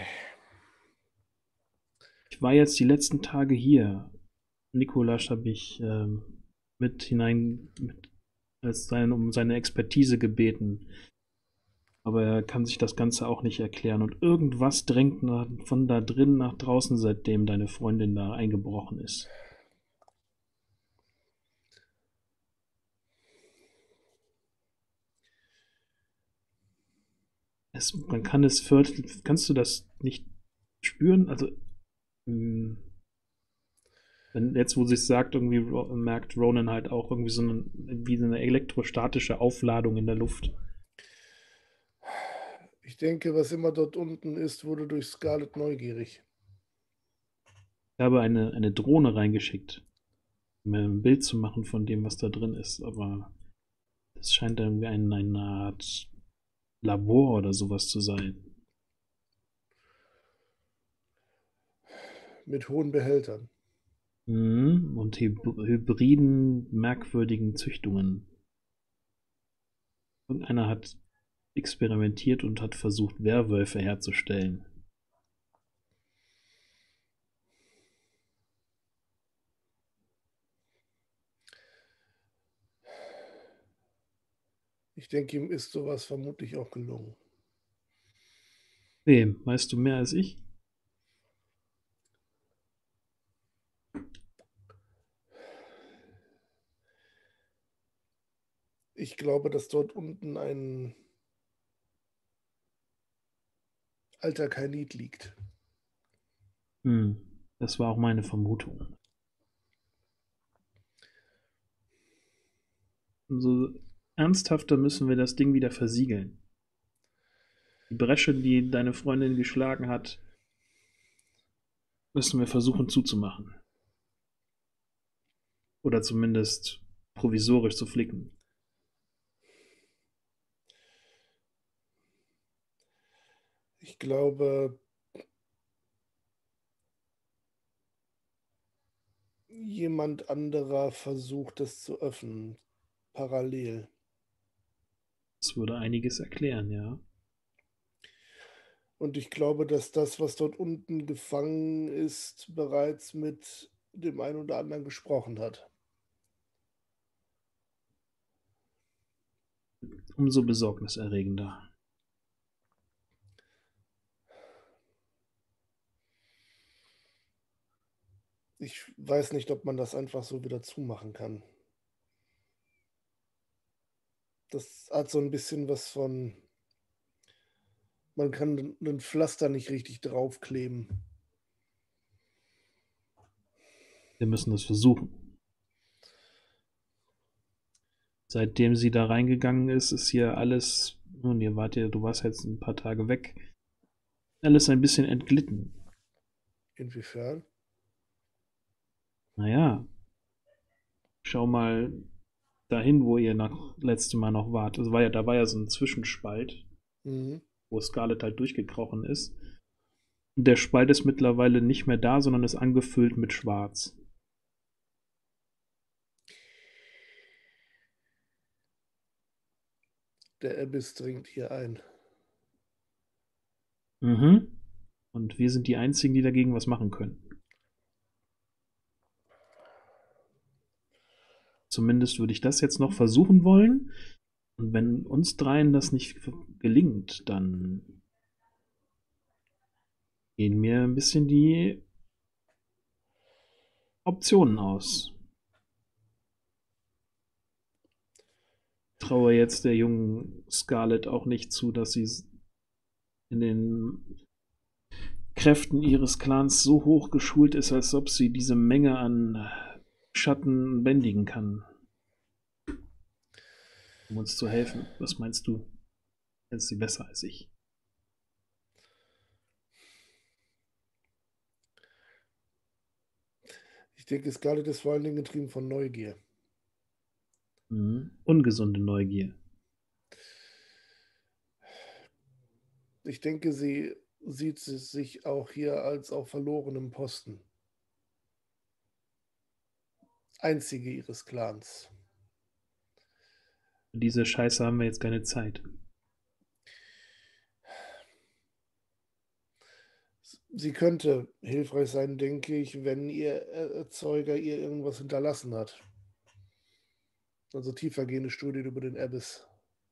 Ich war jetzt die letzten Tage hier. Nikolas habe ich ähm, mit hinein mit, als sein, um seine Expertise gebeten. Aber er kann sich das Ganze auch nicht erklären. Und irgendwas drängt nach, von da drin nach draußen, seitdem deine Freundin da eingebrochen ist. Es, man kann es förtlich, kannst du das nicht spüren? Also, mh, wenn jetzt, wo sie es sagt, irgendwie merkt Ronan halt auch irgendwie so eine, wie so eine elektrostatische Aufladung in der Luft. Ich denke, was immer dort unten ist, wurde durch Scarlet neugierig. Ich habe eine, eine Drohne reingeschickt, um mir ein Bild zu machen von dem, was da drin ist, aber es scheint irgendwie eine, eine Art Labor oder sowas zu sein. Mit hohen Behältern. Mhm. Und hy- hybriden, merkwürdigen Züchtungen. Irgendeiner hat experimentiert und hat versucht, Werwölfe herzustellen. Ich denke, ihm ist sowas vermutlich auch gelungen. Nee, weißt du mehr als ich? Ich glaube, dass dort unten ein alter Kainit liegt. Hm, das war auch meine Vermutung. Umso ernsthafter müssen wir das Ding wieder versiegeln. Die Bresche, die deine Freundin geschlagen hat, müssen wir versuchen zuzumachen. Oder zumindest provisorisch zu flicken. Ich glaube, jemand anderer versucht es zu öffnen, parallel. Das würde einiges erklären, ja. Und ich glaube, dass das, was dort unten gefangen ist, bereits mit dem einen oder anderen gesprochen hat. Umso besorgniserregender. Ich weiß nicht, ob man das einfach so wieder zumachen kann. Das hat so ein bisschen was von man kann ein Pflaster nicht richtig draufkleben. Wir müssen das versuchen. Seitdem sie da reingegangen ist, ist hier alles, nun, ihr wart ja, du warst jetzt ein paar Tage weg, alles ein bisschen entglitten. Inwiefern? Naja, schau mal dahin, wo ihr noch letzte Mal noch wart. Also war ja, da war ja so ein Zwischenspalt, Mhm. wo Scarlett halt durchgekrochen ist. Und der Spalt ist mittlerweile nicht mehr da, sondern ist angefüllt mit Schwarz. Der Abyss dringt hier ein. Mhm. Und wir sind die Einzigen, die dagegen was machen können. Zumindest würde ich das jetzt noch versuchen wollen. Und wenn uns dreien das nicht gelingt, dann gehen mir ein bisschen die Optionen aus. Ich traue jetzt der jungen Scarlett auch nicht zu, dass sie in den Kräften ihres Clans so hoch geschult ist, als ob sie diese Menge an Schatten bändigen kann. Um uns zu helfen. Was meinst du? Kennst sie besser als ich? Ich denke, Scarlett ist vor allen Dingen getrieben von Neugier. Mhm. Ungesunde Neugier. Ich denke, sie sieht sich auch hier als auf verlorenem Posten. Einzige ihres Clans. Für diese Scheiße haben wir jetzt keine Zeit. Sie könnte hilfreich sein, denke ich, wenn ihr Erzeuger ihr irgendwas hinterlassen hat. Also tiefergehende Studien über den Abyss.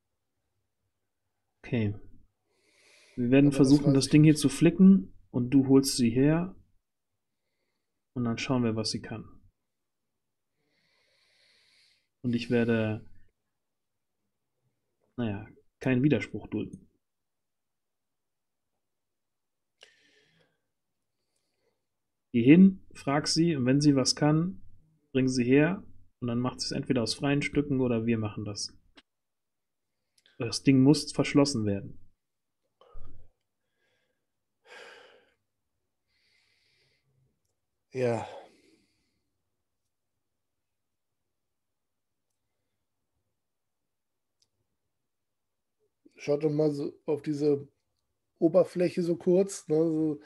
Okay. Wir werden Aber das versuchen, weiß das, ich Ding hier nicht. zu flicken und du holst sie her und dann schauen wir, was sie kann. Und ich werde, naja, keinen Widerspruch dulden. Geh hin, frag sie und wenn sie was kann, bring sie her und dann macht sie es entweder aus freien Stücken oder wir machen das. Das Ding muss verschlossen werden. Ja. Schaut doch mal so auf diese Oberfläche so kurz. Ne, so.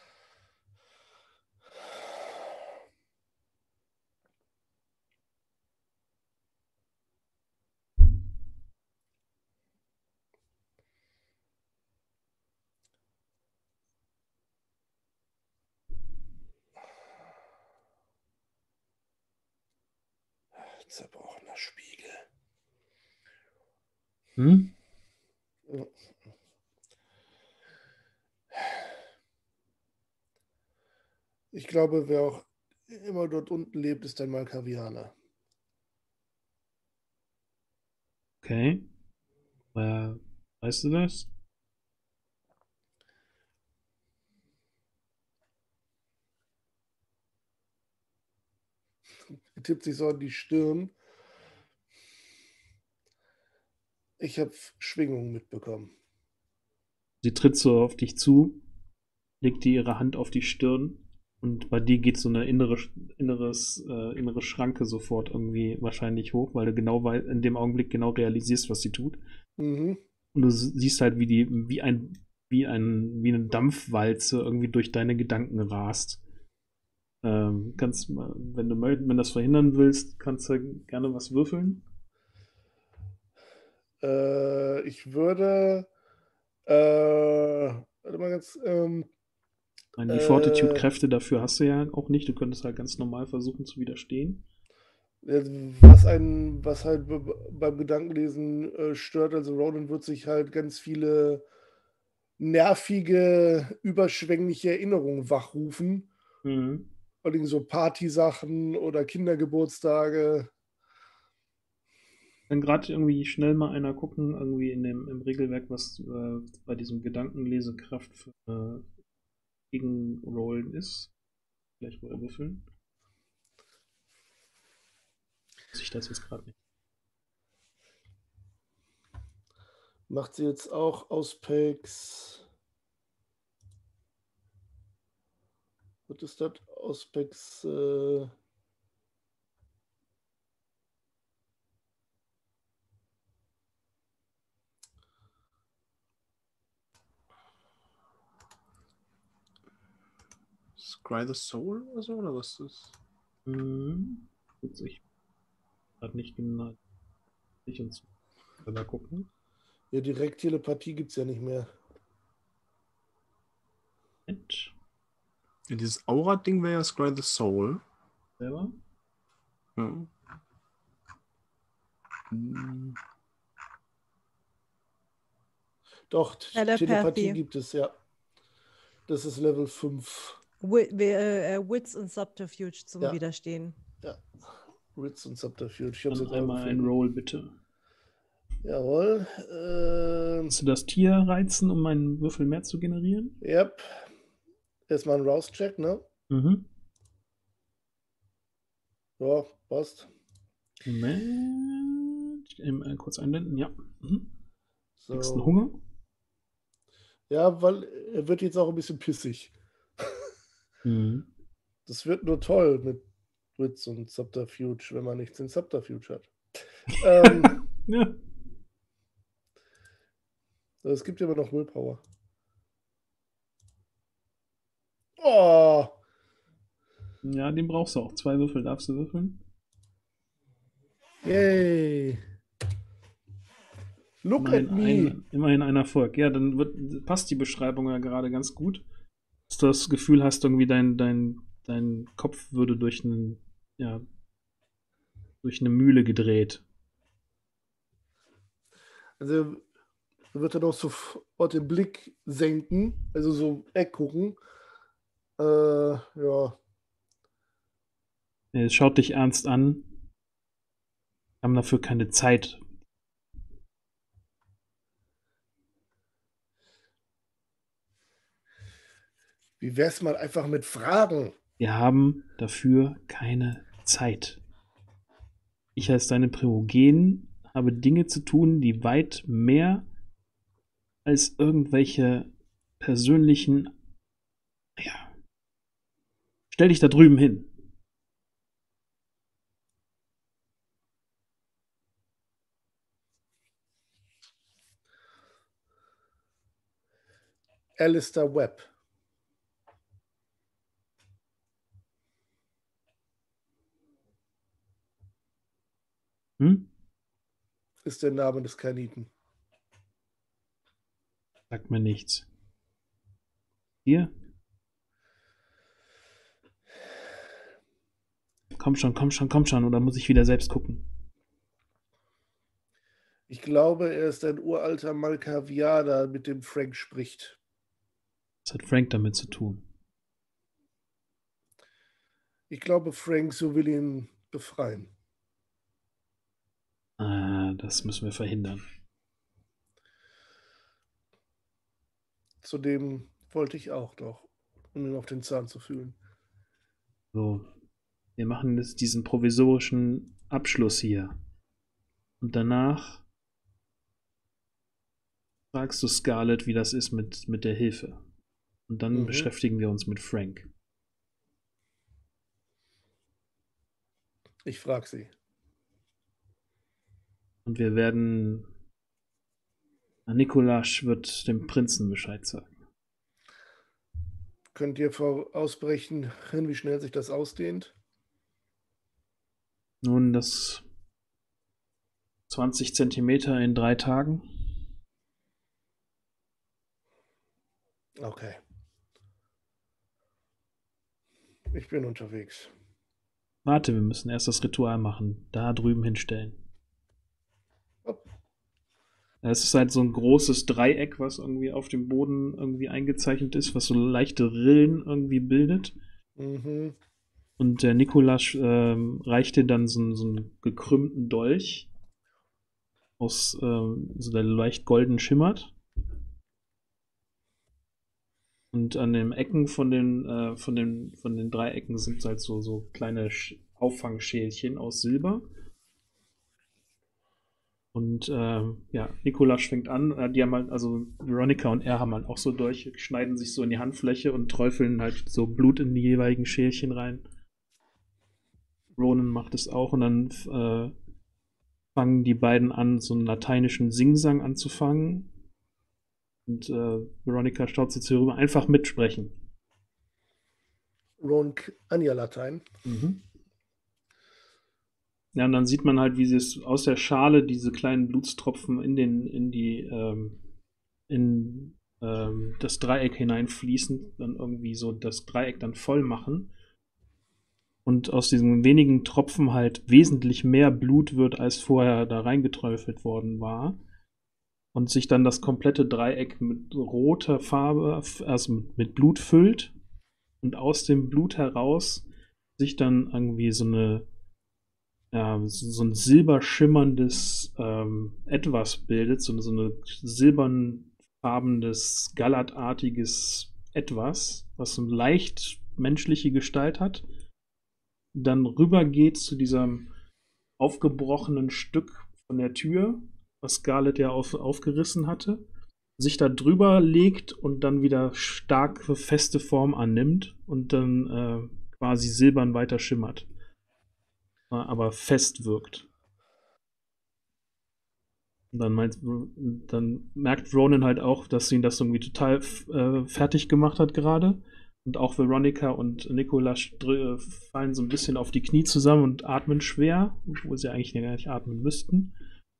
Zerbrochener Spiegel. Hm? Ich glaube, wer auch immer dort unten lebt, ist ein Malkavianer. Okay. Äh, weißt du das? Er tippt sich so an die Stirn. Ich habe Schwingungen mitbekommen. Sie tritt so auf dich zu, legt dir ihre Hand auf die Stirn und bei dir geht so eine innere, inneres, äh, innere Schranke sofort irgendwie wahrscheinlich hoch, weil du genau wei- in dem Augenblick genau realisierst, was sie tut. Mhm. Und du siehst halt, wie die, wie ein, wie ein, wie eine Dampfwalze irgendwie durch deine Gedanken rast. Ähm, kannst, mal- wenn du möchtest, wenn du das verhindern willst, kannst du gerne was würfeln. Äh, ich würde. Äh, warte mal ganz. Ähm, Ich meine, die äh, Fortitude-Kräfte dafür hast du ja auch nicht. Du könntest halt ganz normal versuchen zu widerstehen. was, einen, was halt be- beim Gedankenlesen äh, stört, also Ronan wird sich halt ganz viele nervige, überschwängliche Erinnerungen wachrufen. Mhm. Vor allem so Partysachen oder Kindergeburtstage. Kann gerade irgendwie schnell mal einer gucken, irgendwie in dem, im Regelwerk, was äh, bei diesem Gedankenlesekraft für äh, Gegenrollen ist. Vielleicht wohl würfeln. Muss ich das jetzt gerade nicht. Macht sie jetzt auch Auspex. Was ist das? Auspex. Äh Scry the Soul oder so? Oder was ist das? Mhm. Gut, ich gerade nicht genau. Ich uns mal gucken. ja, direkt Telepathie gibt es ja nicht mehr. Moment. Ja, dieses Aura-Ding wäre ja Scry the Soul. Selber. Ja. Hm. Doch, T- Telepathy. Telepathie gibt es, ja. Das ist Level fünf. Wi- wi- äh, äh, Wits und Subterfuge zum Ja. Widerstehen. Ja. Wits und Subterfuge. Ich hab's Dann jetzt auch einmal ein gefunden. Roll, bitte. Jawohl. Ähm, Kannst du das Tier reizen, um einen Würfel mehr zu generieren? yep. Erstmal ein Rouse-Check, ne? Mhm. Ja, passt. Moment. Ich, ähm, äh, kurz einblenden, ja. Mhm. Kriegst du So. Hunger? Ja, weil er wird jetzt auch ein bisschen pissig. Mhm. Das wird nur toll mit Wits und Subterfuge, wenn man nichts in Subterfuge hat. ähm, Ja. es gibt ja immer noch Willpower. Oh! Ja, den brauchst du auch. Zwei Würfel darfst du würfeln. Yay! Look Immerhin at me! ein, immerhin ein Erfolg. Ja, dann wird, passt die Beschreibung ja gerade ganz gut. Dass du das Gefühl hast, irgendwie dein, dein, dein Kopf würde durch einen, ja, durch eine Mühle gedreht. Also wird er doch sofort den Blick senken, also so weggucken. Äh, ja. Es schaut dich ernst an. Wir haben dafür keine Zeit. Wie wär's mal einfach mit Fragen? Wir haben dafür keine Zeit. Ich als deine Primogen habe Dinge zu tun, die weit mehr als irgendwelche persönlichen... Ja. Stell dich da drüben hin. Alistair Webb. Hm? Ist der Name des Kaniten. Sagt mir nichts. Hier? Komm schon, komm schon, komm schon, oder muss ich wieder selbst gucken? Ich glaube, er ist ein uralter Malkavianer, mit dem Frank spricht. Was hat Frank damit zu tun? Ich glaube, Frank so will ihn befreien. Ah, das müssen wir verhindern. Zudem wollte ich auch noch, um ihn auf den Zahn zu fühlen. So, wir machen jetzt diesen provisorischen Abschluss hier. Und danach fragst du Scarlett, wie das ist mit, mit der Hilfe. Und dann Mhm. beschäftigen wir uns mit Frank. Ich frage sie. Und wir werden... Nikolasch wird dem Prinzen Bescheid sagen. Könnt ihr vorausbrechen, wie schnell sich das ausdehnt? Nun, das zwanzig Zentimeter in drei Tagen. Okay. Ich bin unterwegs. Warte, wir müssen erst das Ritual machen. Da drüben hinstellen. Hopp. Es ist halt so ein großes Dreieck, was irgendwie auf dem Boden irgendwie eingezeichnet ist, was so leichte Rillen irgendwie bildet. Mhm. Und der Nikolasch ähm, reicht dir dann so, so einen gekrümmten Dolch aus ähm, so der leicht golden schimmert. Und an den Ecken von den, äh, von den, von den Dreiecken sind halt so, so kleine Sch- Auffangschälchen aus Silber. Und ähm, ja, Nikolaus fängt an, äh, die haben halt, also Veronica und er haben halt auch so durch, schneiden sich so in die Handfläche und träufeln halt so Blut in die jeweiligen Schälchen rein. Ronan macht es auch und dann äh, fangen die beiden an, so einen lateinischen Singsang anzufangen. Und äh, Veronica schaut so zu ihr rüber, einfach mitsprechen. Ron Anja Latein. Mhm. Ja, und dann sieht man halt, wie sie es aus der Schale diese kleinen Blutstropfen in den, in die, ähm, in ähm, das Dreieck hineinfließen, dann irgendwie so das Dreieck dann voll machen. Und aus diesen wenigen Tropfen halt wesentlich mehr Blut wird, als vorher da reingeträufelt worden war. Und sich dann das komplette Dreieck mit roter Farbe, also mit Blut füllt. Und aus dem Blut heraus sich dann irgendwie so eine ja, so ein silberschimmerndes ähm, Etwas bildet, so, so eine silbernfarbenes, gallertartiges Etwas, was eine leicht menschliche Gestalt hat, dann rübergeht zu diesem aufgebrochenen Stück von der Tür, was Scarlett ja auf, aufgerissen hatte, sich da drüber legt und dann wieder starke, feste Form annimmt und dann äh, quasi silbern weiter schimmert. Aber fest wirkt. Und dann, meint, dann merkt Ronan halt auch, dass ihn das irgendwie total äh, fertig gemacht hat gerade. Und auch Veronica und Nikolaus äh, fallen so ein bisschen auf die Knie zusammen und atmen schwer, wo sie eigentlich gar nicht atmen müssten.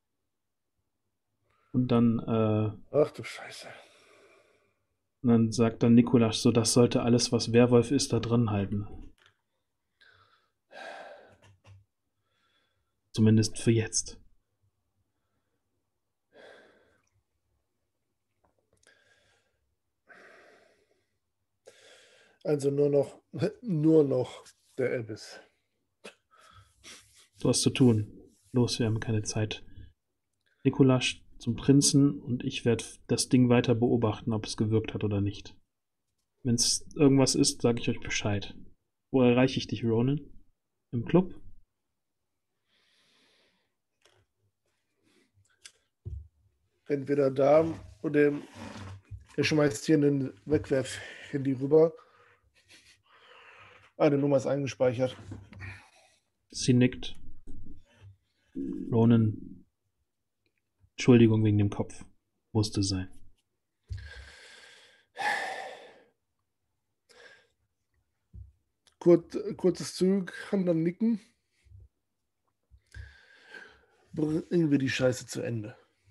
Und dann äh, Ach du Scheiße. Und dann sagt dann Nikolaus so, das sollte alles, was Werwolf ist, da drin halten. Zumindest für jetzt. Also nur noch, nur noch der Elvis. Du hast zu tun. Los, wir haben keine Zeit. Nikolaus zum Prinzen und ich werde das Ding weiter beobachten, ob es gewirkt hat oder nicht. Wenn es irgendwas ist, sage ich euch Bescheid. Wo erreiche ich dich, Ronan? Im Club? Entweder da oder er schmeißt hier einen Wegwerf-Handy rüber. Eine Nummer ist eingespeichert. Sie nickt. Ronan, Entschuldigung wegen dem Kopf. Musste sein. Kurz, kurzes Zurückhalten, dann nicken. Bringen wir die Scheiße zu Ende.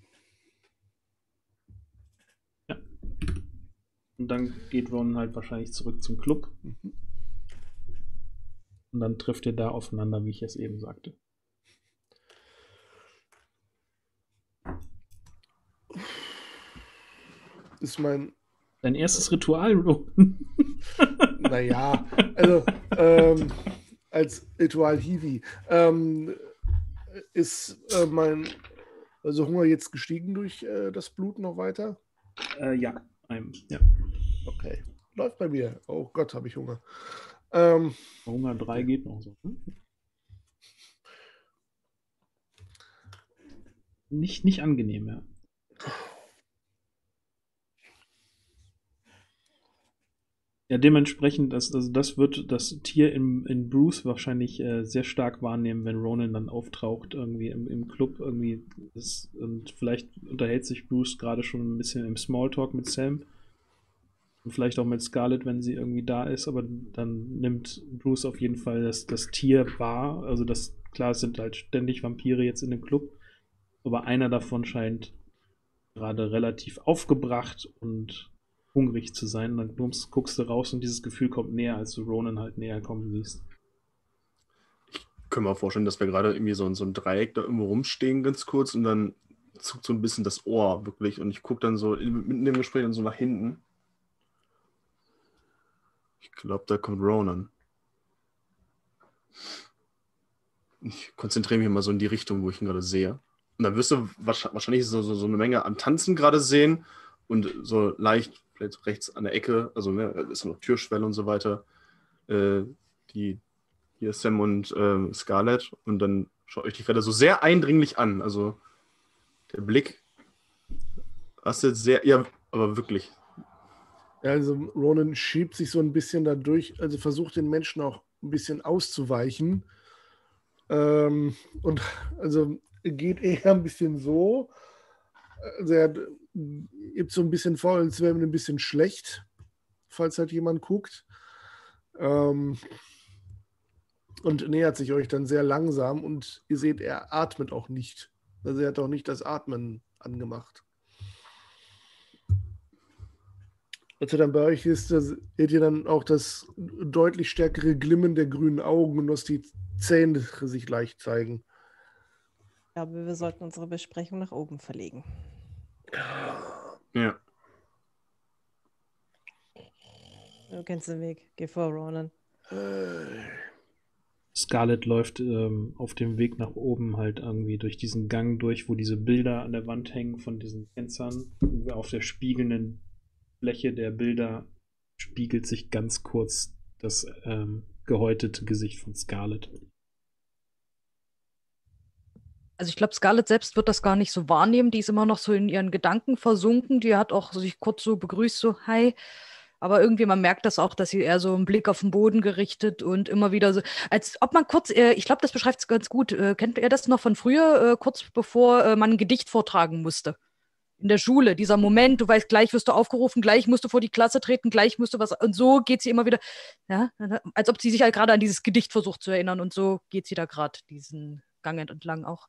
Ja. Und dann geht Ronan halt wahrscheinlich zurück zum Club. Mhm. Und dann trifft ihr da aufeinander, wie ich es eben sagte. Ist mein... Dein erstes Ritual, Ronan. Naja, also ähm, als Ritual Hiwi. Ähm, ist äh, mein also Hunger jetzt gestiegen durch äh, das Blut noch weiter? Äh, ja, einem, ja. Okay. Läuft bei mir. Oh Gott, habe ich Hunger. Ähm, Hunger drei geht noch so. Hm? Nicht, nicht angenehm, ja. Ja, dementsprechend, das, also das wird das Tier in, in Bruce wahrscheinlich äh, sehr stark wahrnehmen, wenn Ronan dann auftaucht irgendwie im, im Club irgendwie. Ist, und vielleicht unterhält sich Bruce gerade schon ein bisschen im Smalltalk mit Sam. Und vielleicht auch mit Scarlett, wenn sie irgendwie da ist, aber dann nimmt Bruce auf jeden Fall das, das Tier wahr. Also das, klar, es sind halt ständig Vampire jetzt in dem Club, aber einer davon scheint gerade relativ aufgebracht und hungrig zu sein. Und dann guckst du raus und dieses Gefühl kommt näher, als du Ronan halt näher kommen siehst. Ich kann mir auch vorstellen, dass wir gerade irgendwie so, so ein Dreieck da irgendwo rumstehen, ganz kurz, und dann zuckt so ein bisschen das Ohr wirklich. Und ich gucke dann so mitten im Gespräch dann so nach hinten. Ich glaube, da kommt Ronan. Ich konzentriere mich mal so in die Richtung, wo ich ihn gerade sehe. Und dann wirst du wahrscheinlich so, so, so eine Menge an Tanzen gerade sehen und so leicht, vielleicht rechts an der Ecke, also ne, ist noch Türschwelle und so weiter, äh, die hier Sam und äh, Scarlett, und dann schaut euch die gerade so sehr eindringlich an. Also der Blick hast du jetzt sehr, ja, aber wirklich. Ja, also Ronan schiebt sich so ein bisschen dadurch, also versucht den Menschen auch ein bisschen auszuweichen. Ähm, und also geht eher ein bisschen so. Also er gibt so ein bisschen vor, als wäre ihm ein bisschen schlecht, falls halt jemand guckt. Ähm, und nähert sich euch dann sehr langsam und ihr seht, er atmet auch nicht. Also er hat auch nicht das Atmen angemacht. Als er dann bei euch ist, da seht ihr dann auch das deutlich stärkere Glimmen der grünen Augen und dass die Zähne sich leicht zeigen. Ich glaube, wir sollten unsere Besprechung nach oben verlegen. Ja. Du kennst den Weg. Geh vor, Ronan. Scarlett läuft ähm, auf dem Weg nach oben halt irgendwie durch diesen Gang durch, wo diese Bilder an der Wand hängen von diesen Fenstern. Auf der spiegelnden Fläche der Bilder spiegelt sich ganz kurz das ähm, gehäutete Gesicht von Scarlett. Also ich glaube, Scarlett selbst wird das gar nicht so wahrnehmen. Die ist immer noch so in ihren Gedanken versunken. Die hat auch sich kurz so begrüßt, so hi. Aber irgendwie, man merkt das auch, dass sie eher so einen Blick auf den Boden gerichtet und immer wieder so, als ob man kurz, äh, ich glaube, das beschreibt es ganz gut. Äh, kennt ihr das noch von früher, äh, kurz bevor äh, man ein Gedicht vortragen musste? In der Schule, dieser Moment, du weißt, gleich wirst du aufgerufen, gleich musst du vor die Klasse treten, gleich musst du was, und so geht sie immer wieder, ja, als ob sie sich halt gerade an dieses Gedicht versucht zu erinnern, und so geht sie da gerade diesen Gang entlang auch.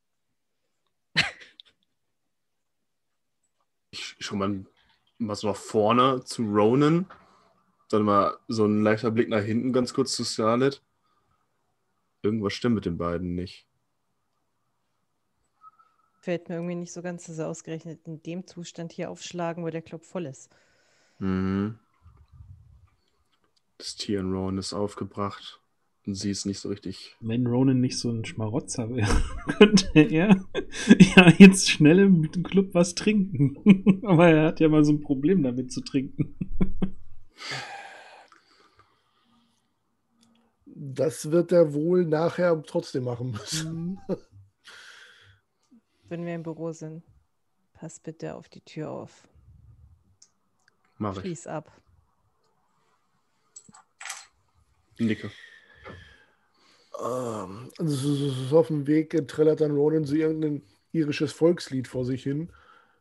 Ich schon mal, mal so nach vorne zu Ronan, dann mal so ein leichter Blick nach hinten ganz kurz zu Scarlett. Irgendwas stimmt mit den beiden nicht. Fällt mir irgendwie nicht so ganz, dass er ausgerechnet in dem Zustand hier aufschlagen, wo der Club voll ist. Mhm. Das Tier in Ronan ist aufgebracht und sie ist nicht so richtig. Wenn Ronan nicht so ein Schmarotzer wäre, könnte er ja jetzt schnell im Club was trinken. Aber er hat ja mal so ein Problem damit zu trinken. Das wird er wohl nachher trotzdem machen müssen. Wenn wir im Büro sind, pass bitte auf die Tür auf. Mach ich. Schließ ab. Nicke. Ähm, also so, so, so auf dem Weg äh, trällert dann Ronan so irgendein irisches Volkslied vor sich hin.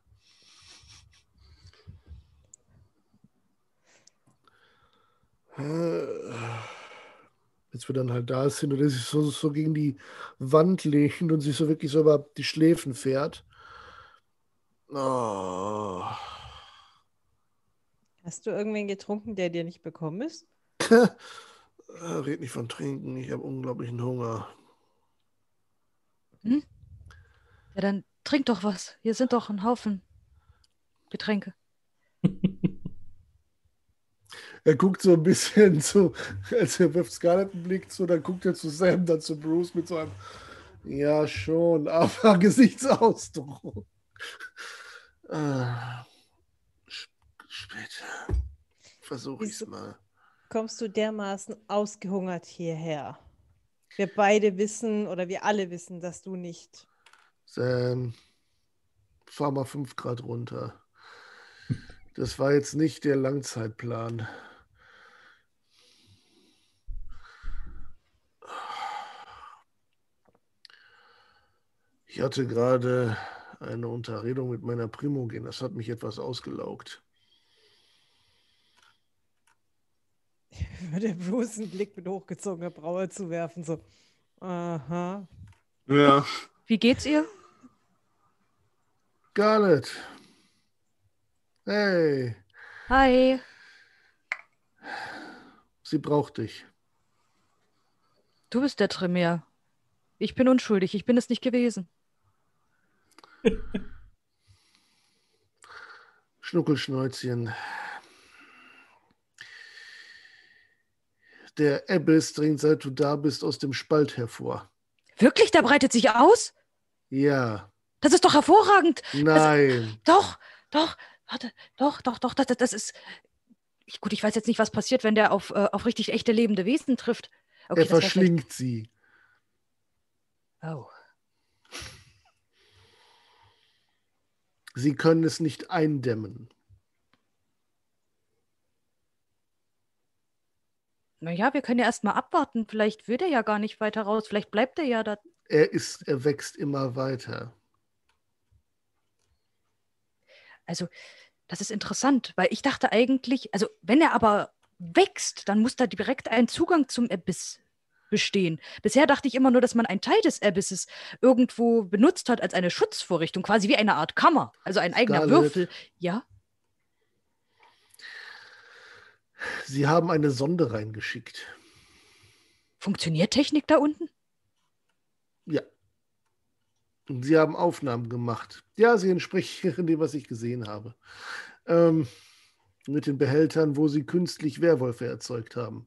Äh, Jetzt wir dann halt da sind und er sich so, so gegen die Wand lehnt und sich so wirklich so über die Schläfen fährt. Oh. Hast du irgendwen getrunken, der dir nicht bekommen ist? Red nicht von Trinken, ich habe unglaublichen Hunger. Hm? Ja, dann trink doch was. Hier sind doch ein Haufen Getränke. Er guckt so ein bisschen zu, als er wirft Scarlett einen Blick zu, dann guckt er zu Sam, dann zu Bruce mit so einem, ja schon, aber Gesichtsausdruck. Ah, später. Versuch ich's Wieso mal. kommst du dermaßen ausgehungert hierher? Wir beide wissen, oder wir alle wissen, dass du nicht. Sam, fahr mal fünf Grad runter. Das war jetzt nicht der Langzeitplan. Ich hatte gerade eine Unterredung mit meiner Primogin. Das hat mich etwas ausgelaugt. Ich würde Bruce einen Blick mit hochgezogener Braue zuwerfen, so. Aha. Ja. Wie geht's ihr? Scarlett. Hey. Hi. Sie braucht dich. Du bist der Tremere. Ich bin unschuldig. Ich bin es nicht gewesen. Schnuckelschnäuzchen. Der Abyss dringt, seit du da bist, aus dem Spalt hervor. Wirklich? Der breitet sich aus? Ja. Das ist doch hervorragend. Nein. Doch, doch, warte, doch, doch, doch, das, das ist. Ich, gut, ich weiß jetzt nicht, was passiert, wenn der auf, äh, auf richtig echte lebende Wesen trifft. Okay, Er das wär verschlingt sie. vielleicht- Oh. Sie können es nicht eindämmen. Naja, wir können ja erst mal abwarten. Vielleicht will er ja gar nicht weiter raus. Vielleicht bleibt er ja da. Er ist, er wächst immer weiter. Also, das ist interessant, weil ich dachte eigentlich, also wenn er aber wächst, dann muss da direkt ein Zugang zum Abyss bestehen. Bisher dachte ich immer nur, dass man einen Teil des Abysses irgendwo benutzt hat als eine Schutzvorrichtung, quasi wie eine Art Kammer, also ein eigener Scarlett. Würfel. Ja, Sie haben eine Sonde reingeschickt. funktioniert Technik da unten? Ja. Und Sie haben Aufnahmen gemacht. Ja, sie entsprechen dem, was ich gesehen habe. Ähm, mit den Behältern, wo Sie künstlich Werwölfe erzeugt haben.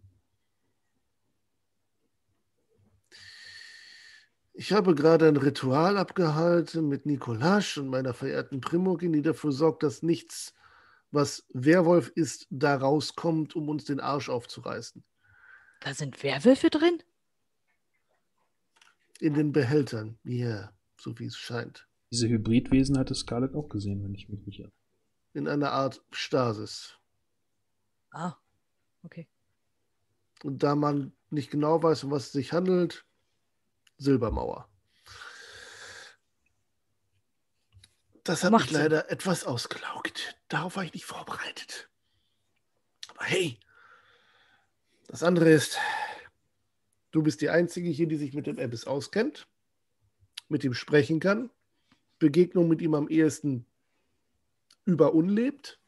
Ich habe gerade ein Ritual abgehalten mit Nikolasch und meiner verehrten Primogin, die dafür sorgt, dass nichts, was Werwolf ist, da rauskommt, um uns den Arsch aufzureißen. Da sind Werwölfe drin? In den Behältern, ja, so wie es scheint. Diese Hybridwesen hatte Scarlett auch gesehen, wenn ich mich nicht irre. In einer Art Stasis. Ah, okay. Und da man nicht genau weiß, um was es sich handelt, Silbermauer. Das hat Macht mich Sinn. leider etwas ausgelaugt. Darauf war ich nicht vorbereitet. Aber hey, das andere ist, du bist die Einzige hier, die sich mit dem Abyss auskennt, mit ihm sprechen kann, Begegnung mit ihm am ehesten über unlebt.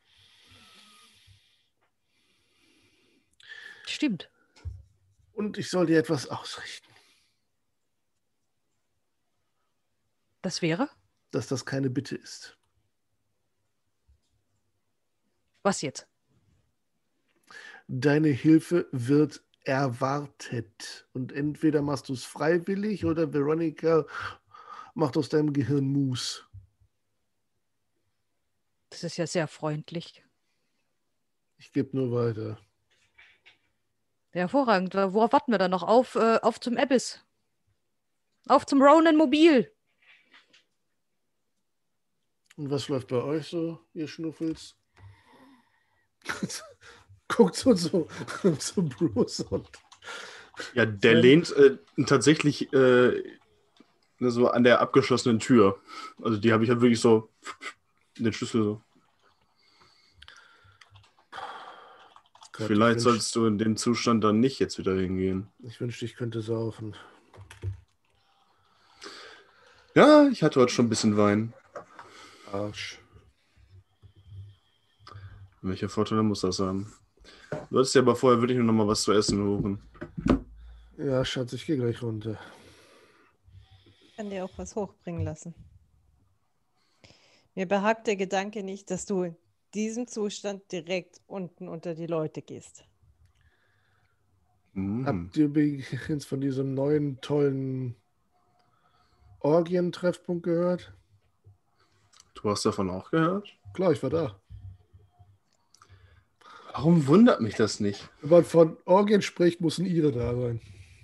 Stimmt. Und ich soll dir etwas ausrichten, Das wäre? dass das keine Bitte ist. Was jetzt? Deine Hilfe wird erwartet. Und entweder machst du es freiwillig oder Veronica macht aus deinem Gehirn Mus. Das ist ja sehr freundlich. Ich gebe nur weiter. Ja, hervorragend. Worauf warten wir dann noch? Auf, äh, auf zum Abyss. Auf zum Ronin Mobil. Und was läuft bei euch so, ihr Schnuffels? Guckt so zu so, so Bruce und Ja, der Sam. lehnt äh, tatsächlich äh, so an der abgeschlossenen Tür. Also die habe ich halt wirklich so den Schlüssel so. Gott, Vielleicht ich sollst du in dem Zustand dann nicht jetzt wieder hingehen. wünsch- Ich wünschte, ich könnte saufen. Ja, ich hatte heute schon ein bisschen Wein. Arsch. Welche Vorteile muss das haben? Du hattest ja aber vorher wirklich nur noch mal was zu essen holen. Ja, Schatz, ich gehe gleich runter. Ich kann dir auch was hochbringen lassen. Mir behagt der Gedanke nicht, dass du in diesem Zustand direkt unten unter die Leute gehst. Mhm. Habt ihr übrigens von diesem neuen, tollen Orgien-Treffpunkt gehört? Du hast davon auch gehört? Klar, ich war da. Warum wundert mich das nicht? Wenn man von Orgien spricht, muss ein Ire da sein.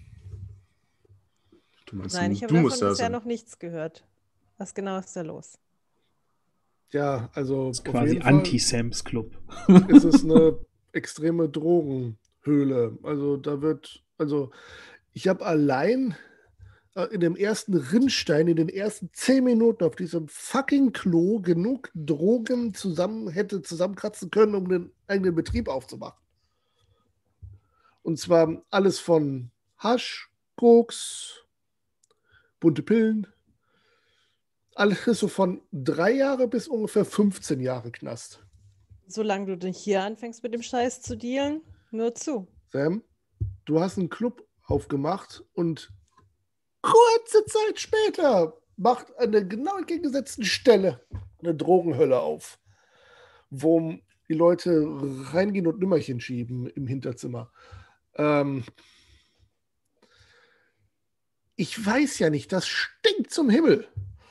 Du meinst, Nein, ich du habe davon musst da bisher sein. noch nichts gehört. Was genau ist da los? Ja, also Das ist auf quasi jeden Fall Anti-Sams Club. ist es eine extreme Drogenhöhle. Also da wird, also ich habe allein äh, in dem ersten Rinnstein, in den ersten zehn Minuten auf diesem fucking Klo genug Drogen zusammen hätte zusammenkratzen können, um den eigenen Betrieb aufzumachen. Und zwar alles von Hasch, Koks, bunte Pillen, alles so von drei Jahre bis ungefähr fünfzehn Jahre Knast. Solange du nicht hier anfängst mit dem Scheiß zu dealen, nur zu. Sam, du hast einen Club aufgemacht und kurze Zeit später macht an der genau entgegengesetzten Stelle eine Drogenhölle auf, wo die Leute reingehen und Nümmerchen schieben im Hinterzimmer. Ähm ich weiß ja nicht, das stinkt zum Himmel.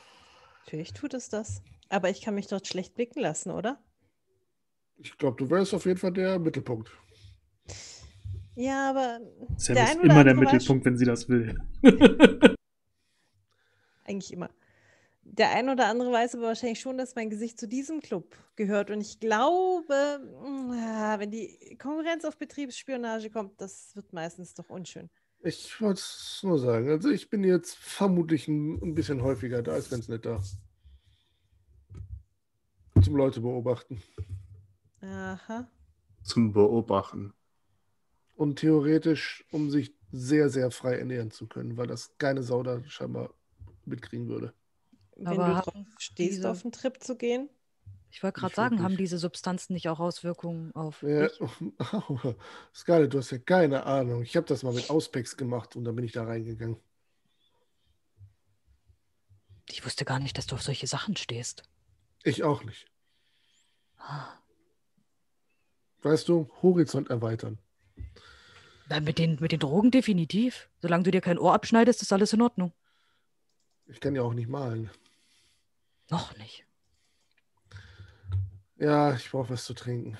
Natürlich tut es das. Aber ich kann mich dort schlecht blicken lassen, oder? Ich glaube, du wärst auf jeden Fall der Mittelpunkt. Ja, aber Sam der ist ein oder immer der andere weiß- Mittelpunkt, wenn sie das will. Eigentlich immer. Der ein oder andere weiß aber wahrscheinlich schon, dass mein Gesicht zu diesem Club gehört. Und ich glaube, mh, wenn die Konkurrenz auf Betriebsspionage kommt, das wird meistens doch unschön. Ich wollte es nur sagen. Also ich bin jetzt vermutlich ein, ein bisschen häufiger da, ist ganz nett da. Zum Leute beobachten. Aha. Zum Beobachten. Und theoretisch, um sich sehr, sehr frei ernähren zu können, weil das keine Sau da scheinbar mitkriegen würde. Wenn Aber du haben drauf stehst, diese- auf einen Trip zu gehen. Ich wollte gerade Nicht sagen, haben wirklich. diese Substanzen nicht auch Auswirkungen auf Ja, dich? Scarlett, du hast ja keine Ahnung. Ich habe das mal mit Auspex gemacht und dann bin ich da reingegangen. Ich wusste gar nicht, dass du auf solche Sachen stehst. Ich auch nicht. Ah. Weißt du, Horizont erweitern. Dann mit den, mit den Drogen definitiv. Solange du dir kein Ohr abschneidest, ist alles in Ordnung. Ich kann ja auch nicht malen. Noch nicht. Ja, ich brauche was zu trinken.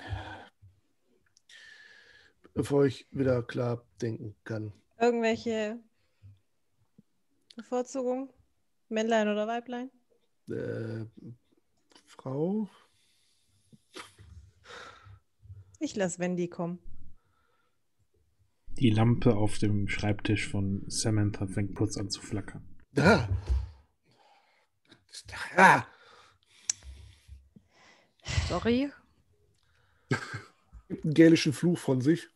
Bevor ich wieder klar denken kann. Irgendwelche Bevorzugungen? Männlein oder Weiblein? Äh, Frau? Ich lasse Wendy kommen. Die Lampe auf dem Schreibtisch von Samantha fängt kurz an zu flackern. Da. Ah. Sorry. Gibt einen gälischen Fluch von sich.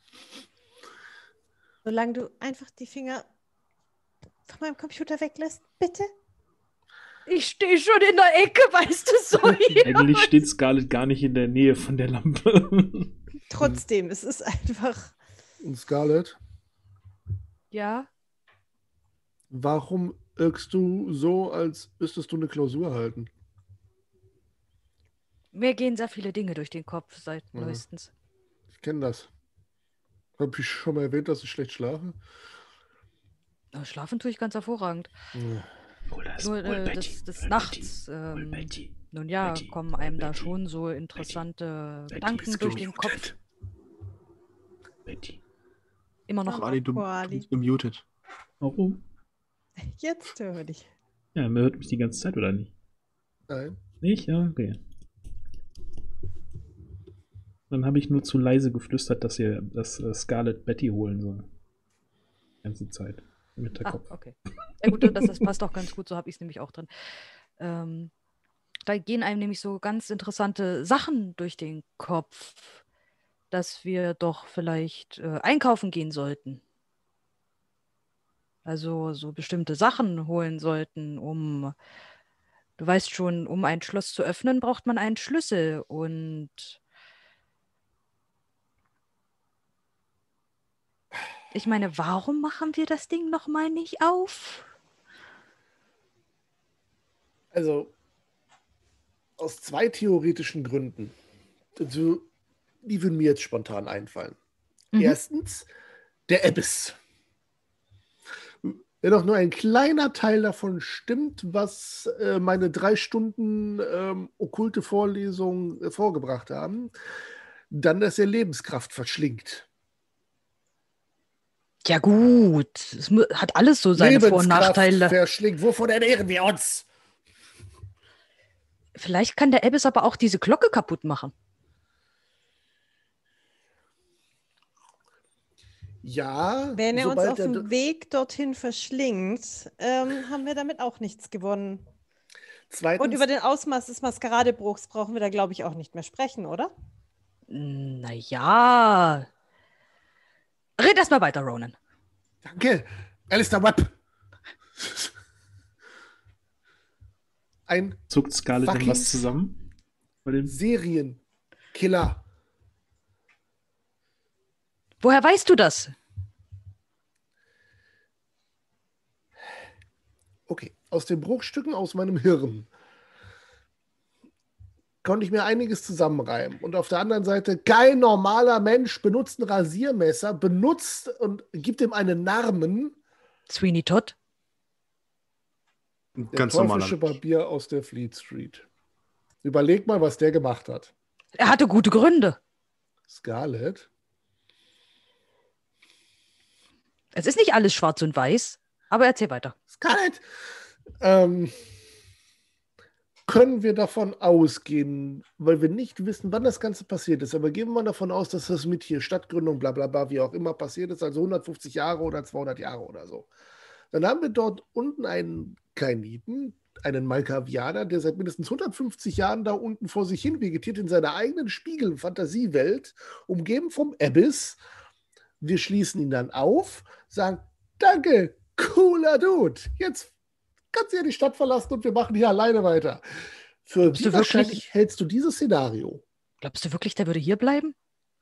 Solange du einfach die Finger von meinem Computer weglässt, bitte. Ich stehe schon in der Ecke, weißt du, sorry. Eigentlich steht Scarlett gar nicht in der Nähe von der Lampe. Trotzdem, es ist einfach. Und Scarlett, Ja, warum wirkst du so, als müsstest du eine Klausur halten? mir gehen sehr viele Dinge durch den Kopf seit Mhm. neuestens. Ich kenne das. Habe ich schon mal erwähnt, dass ich schlecht schlafe? Aber Schlafen tue ich ganz hervorragend. Ja. Hol das, Nur hol äh, Betty, des, des hol Nachts, Betty, hol ähm, Betty. nun ja, Betty, kommen einem da Betty, schon so interessante Betty Gedanken ist durch den gemutet. Kopf. Betty. Immer noch. Mama. Quali, du, du Koali. bist gemutet. Warum? Jetzt höre dich. Ja, man hört mich die ganze Zeit, oder nicht? Nein. Nicht? Ja, okay. Dann habe ich nur zu leise geflüstert, dass ihr das äh, Scarlett Betty holen soll. Die ganze Zeit. Im Ah, Hinterkopf. okay. Ja gut, das, das passt auch ganz gut, so habe ich es nämlich auch drin. Ähm, da gehen einem nämlich so ganz interessante Sachen durch den Kopf, dass wir doch vielleicht äh, einkaufen gehen sollten. Also so bestimmte Sachen holen sollten, um, du weißt schon, um ein Schloss zu öffnen, braucht man einen Schlüssel. Und ich meine, warum machen wir das Ding nochmal nicht auf? Also, aus zwei theoretischen Gründen. Also, die würden mir jetzt spontan einfallen. Mhm. Erstens, der Abyss. Wenn auch nur ein kleiner Teil davon stimmt, was äh, meine drei Stunden ähm, okkulte Vorlesung äh, vorgebracht haben, dann, dass er Lebenskraft verschlingt. Ja gut, es mu- hat alles so seine Vor- und Nachteile. verschlingt. Wovon ernähren wir uns? Vielleicht kann der Abyss aber auch diese Glocke kaputt machen. Ja, Wenn er uns sobald auf er- dem Weg dorthin verschlingt, ähm, haben wir damit auch nichts gewonnen. Zweitens, Und über den Ausmaß des Maskeradebruchs brauchen wir da, glaube ich, auch nicht mehr sprechen, oder? Naja. Red erst mal weiter, Ronan. Danke, Alistair Webb. Ein Zuckt Scarlett denn Fucking- was zusammen? Bei dem Serienkiller. Woher weißt du das? Okay, aus den Bruchstücken aus meinem Hirn konnte ich mir einiges zusammenreimen. Und auf der anderen Seite, kein normaler Mensch benutzt ein Rasiermesser, benutzt und gibt ihm einen Namen. Sweeney Todd? Der Ganz normaler teuflische Mensch. Barbier aus der Fleet Street. Überleg mal, was der gemacht hat. Er hatte gute Gründe. Scarlett? Es ist nicht alles schwarz und weiß, aber erzähl weiter. Scarlett! Ähm, können wir davon ausgehen, weil wir nicht wissen, wann das Ganze passiert ist, aber gehen wir mal davon aus, dass das mit hier Stadtgründung, bla bla bla, wie auch immer passiert ist, also hundertfünfzig Jahre oder zweihundert Jahre oder so. Dann haben wir dort unten einen Kainiten, einen Malkavianer, der seit mindestens hundertfünfzig Jahren da unten vor sich hin vegetiert in seiner eigenen Spiegel-Fantasiewelt, umgeben vom Abyss. Wir schließen ihn dann auf, sagen, danke, cooler Dude, jetzt kannst du ja die Stadt verlassen und wir machen hier alleine weiter. Für Bist wie du wahrscheinlich wirklich- hältst du dieses Szenario? Glaubst du wirklich, der würde hier bleiben?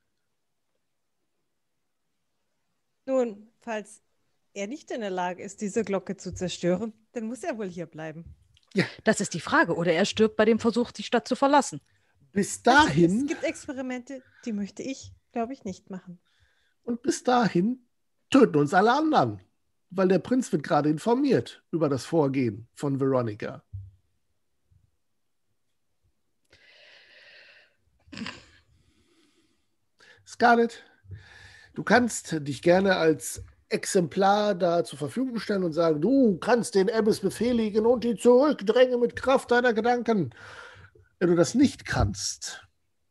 Nun, falls er nicht in der Lage ist, diese Glocke zu zerstören, dann muss er wohl hier bleiben. Das ist die Frage. Oder er stirbt bei dem Versuch, die Stadt zu verlassen. Bis Es dahin gibt Experimente, die möchte ich, glaube ich, nicht machen. und bis dahin töten uns alle anderen, weil der Prinz wird gerade informiert über das Vorgehen von Veronica. Scarlett, du kannst dich gerne als Exemplar da zur Verfügung stellen und sagen, du kannst den Abyss befehligen und ihn zurückdrängen mit Kraft deiner Gedanken. Wenn du das nicht kannst,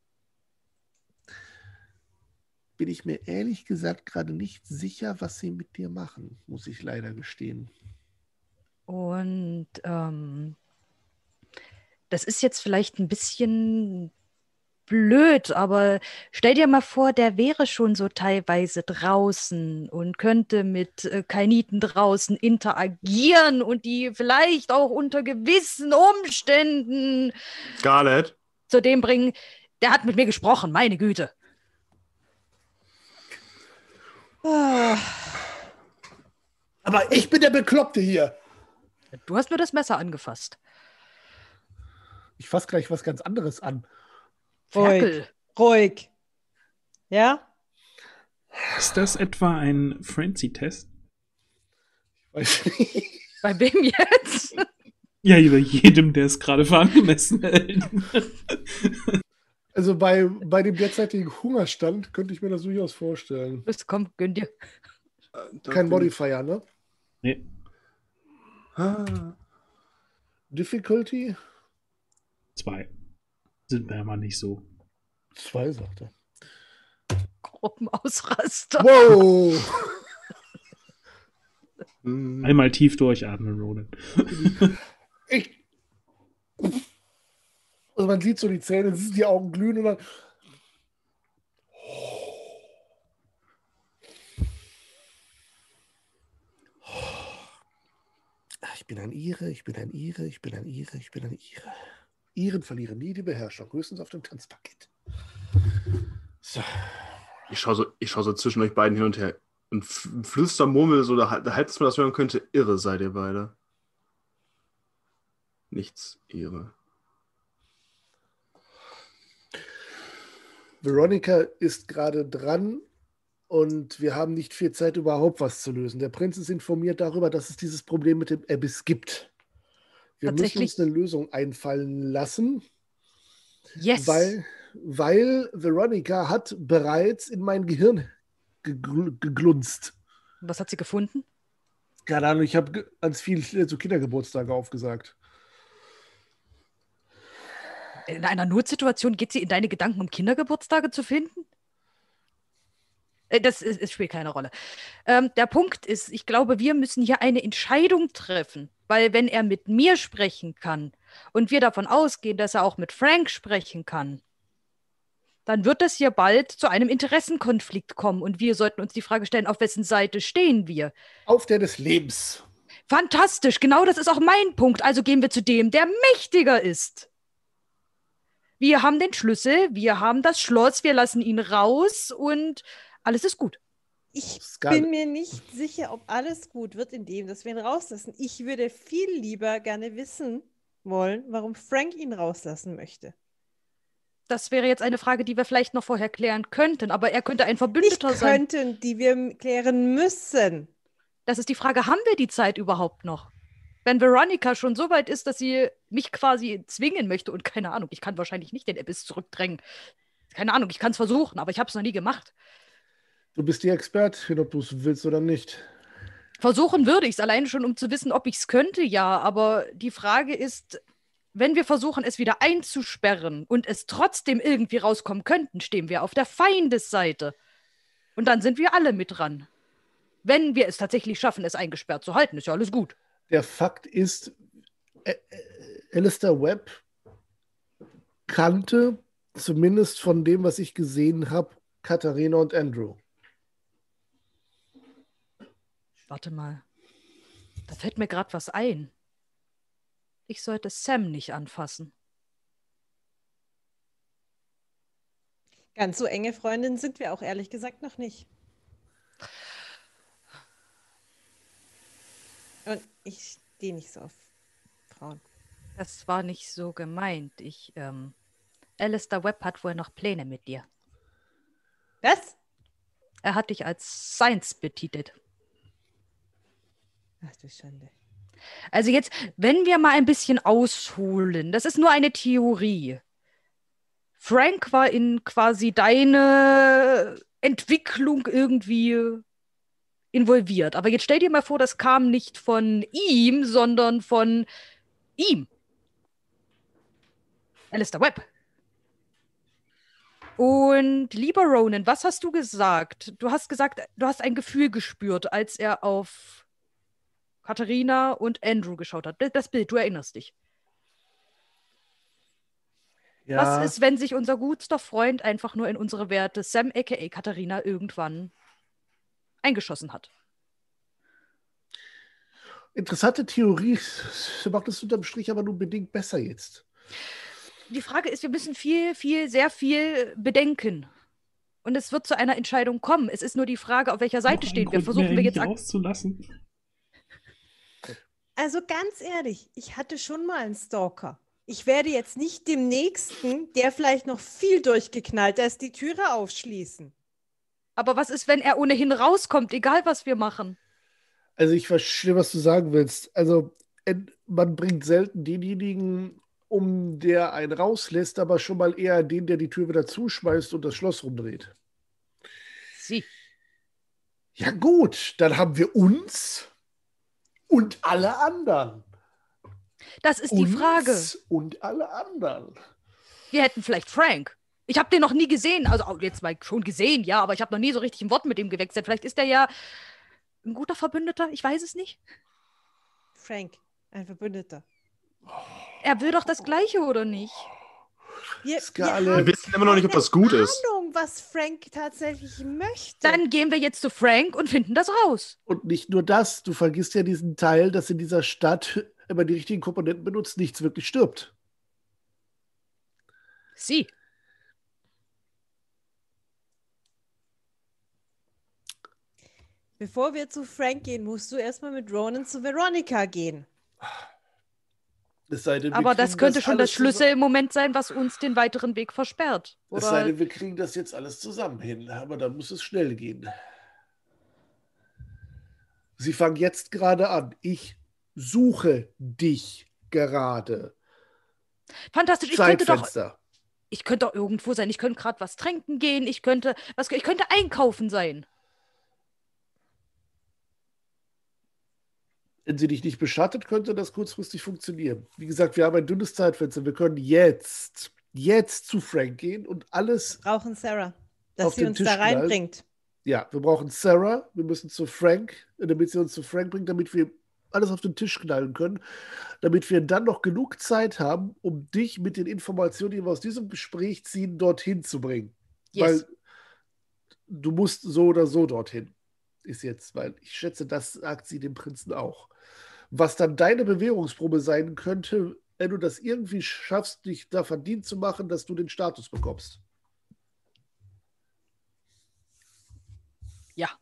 bin ich mir ehrlich gesagt gerade nicht sicher, was sie mit dir machen, muss ich leider gestehen. Und ähm, das ist jetzt vielleicht ein bisschen blöd, aber stell dir mal vor, der wäre schon so teilweise draußen und könnte mit äh, Kainiten draußen interagieren und die vielleicht auch unter gewissen Umständen Scarlett? zu dem bringen. Der hat mit mir gesprochen, meine Güte. Ah, Aber ich bin der Bekloppte hier. Du hast nur das Messer angefasst. Ich fasse gleich was ganz anderes an. Ferkel. ruhig. Ja? Ist das etwa ein Frenzy-Test? Weiß nicht. Bei wem jetzt? Ja, über jedem, der es gerade für angemessen hält. Also bei, bei dem derzeitigen Hungerstand könnte ich mir das durchaus vorstellen. Los, komm, gönn dir. Kein Modifier, ne? Nee. Ah. Difficulty? Zwei. Sind wir ja mal nicht so. Zwei, sagt er. Gruppenausraster. Wow! Hm. Einmal tief durchatmen, Ronan. Ich. Also man sieht so die Zähne, die Augen glühen und dann. Ich bin ein Ire, ich bin ein Ire, ich bin ein Ire, ich bin ein Ire. Iren verlieren nie die Beherrschung, höchstens auf dem Tanzparkett. So. Ich schaue so, ich schau so zwischen euch beiden hin und her und f- flüster, murmel so, da, da hättest du das hören könnte. Irre seid ihr beide. Nichts irre. Veronica ist gerade dran und wir haben nicht viel Zeit, überhaupt was zu lösen. Der Prinz ist informiert darüber, dass es dieses Problem mit dem Abyss gibt. Wir müssen Tatsächlich? uns eine Lösung einfallen lassen, Yes. weil, weil Veronica hat bereits in mein Gehirn gegl- geglunzt. Was hat sie gefunden? Keine Ahnung, ich habe ge- ganz viel zu Kindergeburtstage aufgesagt. In einer Notsituation geht sie in deine Gedanken, um Kindergeburtstage zu finden? Äh, Das ist, es spielt keine Rolle. Ähm, der Punkt ist, ich glaube, wir müssen hier eine Entscheidung treffen, weil wenn er mit mir sprechen kann und wir davon ausgehen, dass er auch mit Frank sprechen kann, dann wird es hier bald zu einem Interessenkonflikt kommen und wir sollten uns die Frage stellen, auf wessen Seite stehen wir? Auf der des Lebens. Fantastisch, genau das ist auch mein Punkt. Also gehen wir zu dem, der mächtiger ist. Wir haben den Schlüssel, wir haben das Schloss, wir lassen ihn raus und alles ist gut. Ich Scarlett. bin mir nicht sicher, ob alles gut wird, indem dass wir ihn rauslassen. Ich würde viel lieber gerne wissen wollen, warum Frank ihn rauslassen möchte. Das wäre jetzt eine Frage, die wir vielleicht noch vorher klären könnten, aber er könnte ein Nicht Verbündeter sein. könnten, die wir klären müssen. Das ist die Frage, haben wir die Zeit überhaupt noch? Wenn Veronica schon so weit ist, dass sie mich quasi zwingen möchte und keine Ahnung, ich kann wahrscheinlich nicht den Abyss zurückdrängen. Keine Ahnung, ich kann es versuchen, aber ich habe es noch nie gemacht. Du bist die Expertin, ob du es willst oder nicht. Versuchen würde ich es, allein schon, um zu wissen, ob ich es könnte, ja. Aber die Frage ist, wenn wir versuchen, es wieder einzusperren und es trotzdem irgendwie rauskommen könnten, stehen wir auf der Feindesseite. Und dann sind wir alle mit dran. Wenn wir es tatsächlich schaffen, es eingesperrt zu halten, ist ja alles gut. Der Fakt ist, äh, äh, Alistair Webb kannte, zumindest von dem, was ich gesehen habe, Katharina und Andrew. Warte mal. Da fällt mir gerade was ein. Ich sollte Sam nicht anfassen. Ganz so enge Freundinnen sind wir auch ehrlich gesagt noch nicht. Und ich stehe nicht so auf Frauen. Das war nicht so gemeint. Ich, ähm, Alistair Webb hat wohl noch Pläne mit dir. Was? Er hat dich als Science betitelt. Ach du Schande. Also jetzt, wenn wir mal ein bisschen ausholen, das ist nur eine Theorie. Frank war in quasi deine Entwicklung irgendwie involviert. Aber jetzt stell dir mal vor, das kam nicht von ihm, sondern von ihm. Alistair Webb. Und lieber Ronan, was hast du gesagt? Du hast gesagt, du hast ein Gefühl gespürt, als er auf Katharina und Andrew geschaut hat. Das Bild, du erinnerst dich. Ja, Was ist, wenn sich unser gutster Freund einfach nur in unsere Werte, Sam aka Katharina, irgendwann eingeschossen hat? interessante Theorie. Macht es unterm Strich aber nur bedingt besser jetzt. Die Frage ist, wir müssen viel, viel, sehr viel bedenken. Und es wird zu einer Entscheidung kommen. Es ist nur die Frage, auf welcher Seite Noch stehen ein wir. Grund Versuchen mehr, wir ihn jetzt nicht ak- rauszulassen. Also ganz ehrlich, ich hatte schon mal einen Stalker. Ich werde jetzt nicht dem Nächsten, der vielleicht noch viel durchgeknallter ist, die Türe aufschließen. Aber was ist, wenn er ohnehin rauskommt, egal was wir machen? Also ich verstehe, was du sagen willst. Also en- man bringt selten denjenigen um, der einen rauslässt, aber schon mal eher den, der die Tür wieder zuschmeißt und das Schloss rumdreht. Sie. Ja gut, dann haben wir uns und alle anderen. Das ist die uns Frage. Und alle anderen. Wir hätten vielleicht Frank. Ich habe den noch nie gesehen. Also auch jetzt mal schon gesehen, ja, aber ich habe noch nie so richtig ein Wort mit ihm gewechselt. Vielleicht ist er ja ein guter Verbündeter. Ich weiß es nicht. Frank, ein Verbündeter. Er will doch das Gleiche, oder nicht? Wir, Scarlett. wir haben Wir wissen immer noch nicht, ob keine das gut ist. Ahnung, was Frank tatsächlich möchte. Dann gehen wir jetzt zu Frank und finden das raus. Und nicht nur das, du vergisst ja diesen Teil, dass in dieser Stadt, wenn man die richtigen Komponenten benutzt, nichts wirklich stirbt. Sie. Bevor wir zu Frank gehen, musst du erstmal mit Ronan zu Veronica gehen. Es sei denn, wir Aber das kriegen könnte schon alles das Schlüssel zusammen- im Moment sein, was uns den weiteren Weg versperrt. Es sei Oder denn, wir kriegen das jetzt alles zusammen hin, aber dann muss es schnell gehen. Sie fangen jetzt gerade an. Ich suche dich gerade. fantastisch, ich könnte doch, Zeitfenster. ich könnte doch irgendwo sein. Ich könnte gerade was trinken gehen. Ich könnte, was, ich könnte einkaufen sein. Wenn sie dich nicht beschattet, könnte das kurzfristig funktionieren. Wie gesagt, wir haben ein dünnes Zeitfenster. Wir können jetzt, jetzt zu Frank gehen und alles. Brauchen Sarah, dass Auf sie den uns Tisch da knallen. reinbringt. Ja, wir brauchen Sarah. Wir müssen zu Frank, damit sie uns zu Frank bringt, damit wir alles auf den Tisch knallen können, damit wir dann noch genug Zeit haben, um dich mit den Informationen, die wir aus diesem Gespräch ziehen, dorthin zu bringen. Yes. Weil du musst so oder so dorthin. Ist jetzt, weil ich schätze, das sagt sie dem Prinzen auch. Was dann deine Bewährungsprobe sein könnte, wenn du das irgendwie schaffst, dich da verdient zu machen, dass du den Status bekommst. Ja.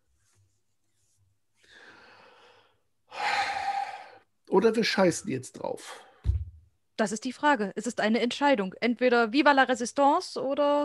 Oder wir scheißen jetzt drauf. Das ist die Frage. Es ist eine Entscheidung. Entweder Viva la Resistance oder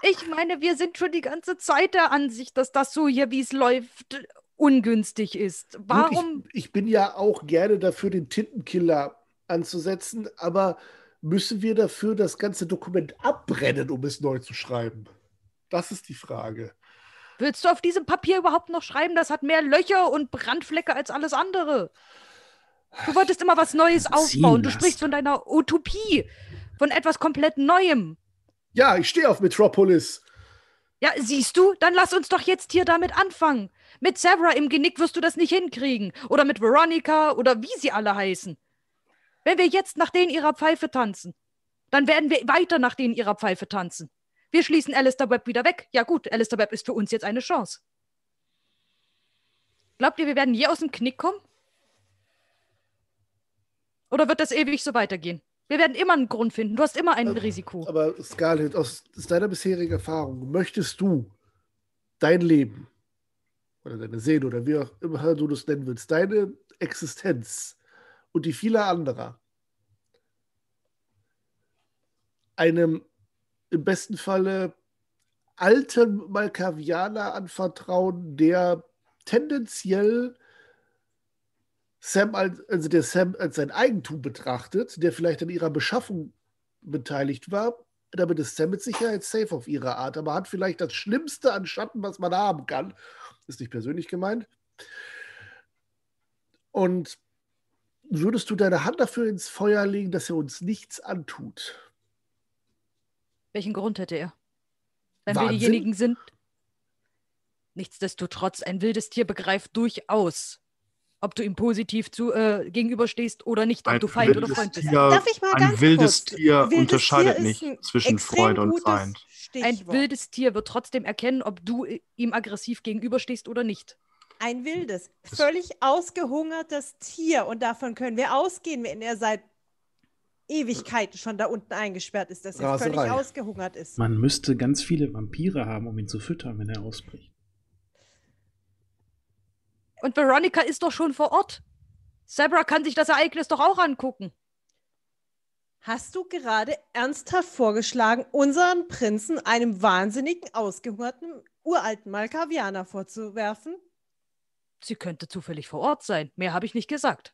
Ich meine, wir sind schon die ganze Zeit der Ansicht, dass das so hier, wie es läuft, ungünstig ist. Warum? Gut, ich, ich bin ja auch gerne dafür, den Tintenkiller anzusetzen, aber müssen wir dafür das ganze Dokument abbrennen, um es neu zu schreiben? Das ist die Frage. Willst du auf diesem Papier überhaupt noch schreiben? Das hat mehr Löcher und Brandflecke als alles andere. Du wolltest immer was Neues aufbauen. Du sprichst von deiner Utopie, von etwas komplett Neuem. Ja, ich stehe auf Metropolis. Ja, siehst du? Dann lass uns doch jetzt hier damit anfangen. Mit Severra im Genick wirst du das nicht hinkriegen. Oder mit Veronica oder wie sie alle heißen. Wenn wir jetzt nach denen ihrer Pfeife tanzen, dann werden wir weiter nach denen ihrer Pfeife tanzen. Wir schließen Alistair Webb wieder weg. Ja gut, Alistair Webb ist für uns jetzt eine Chance. Glaubt ihr, wir werden je aus dem Knick kommen? Oder wird das ewig so weitergehen? Wir werden immer einen Grund finden. Du hast immer ein aber, Risiko. Aber Scarlett, aus deiner bisherigen Erfahrung, möchtest du dein Leben oder deine Seele oder wie auch immer du das nennen willst, deine Existenz und die vieler anderer einem im besten Falle alten Malkavianer anvertrauen, der tendenziell Sam als, also der Sam als sein Eigentum betrachtet, der vielleicht an ihrer Beschaffung beteiligt war, damit ist Sam mit Sicherheit safe auf ihre Art, aber hat vielleicht das Schlimmste an Schatten, was man haben kann. Ist nicht persönlich gemeint. Und würdest du deine Hand dafür ins Feuer legen, dass er uns nichts antut? Welchen Grund hätte er? Wenn Wahnsinn? wir diejenigen sind. Nichtsdestotrotz, ein wildes Tier begreift durchaus, ob du ihm positiv zu, äh, gegenüberstehst oder nicht, ob Ein du Feind oder wildes Freund bist. Tier, Darf ich mal ein ganz wildes kurz? Tier Wildes unterscheidet Tier ist nicht ein zwischen extrem Freund und gutes Feind. Ein Stichwort. wildes Tier wird trotzdem erkennen, ob du ihm aggressiv gegenüberstehst oder nicht. Ein wildes, völlig ausgehungertes Tier. Und davon können wir ausgehen, wenn er seit Ewigkeiten schon da unten eingesperrt ist, dass er Raserei. völlig ausgehungert ist. Man müsste ganz viele Vampire haben, um ihn zu füttern, wenn er ausbricht. Und Veronica ist doch schon vor Ort. Severra kann sich das Ereignis doch auch angucken. Hast du gerade ernsthaft vorgeschlagen, unseren Prinzen einem wahnsinnigen, ausgehungerten, uralten Malkavianer vorzuwerfen? Sie könnte zufällig vor Ort sein. Mehr habe ich nicht gesagt.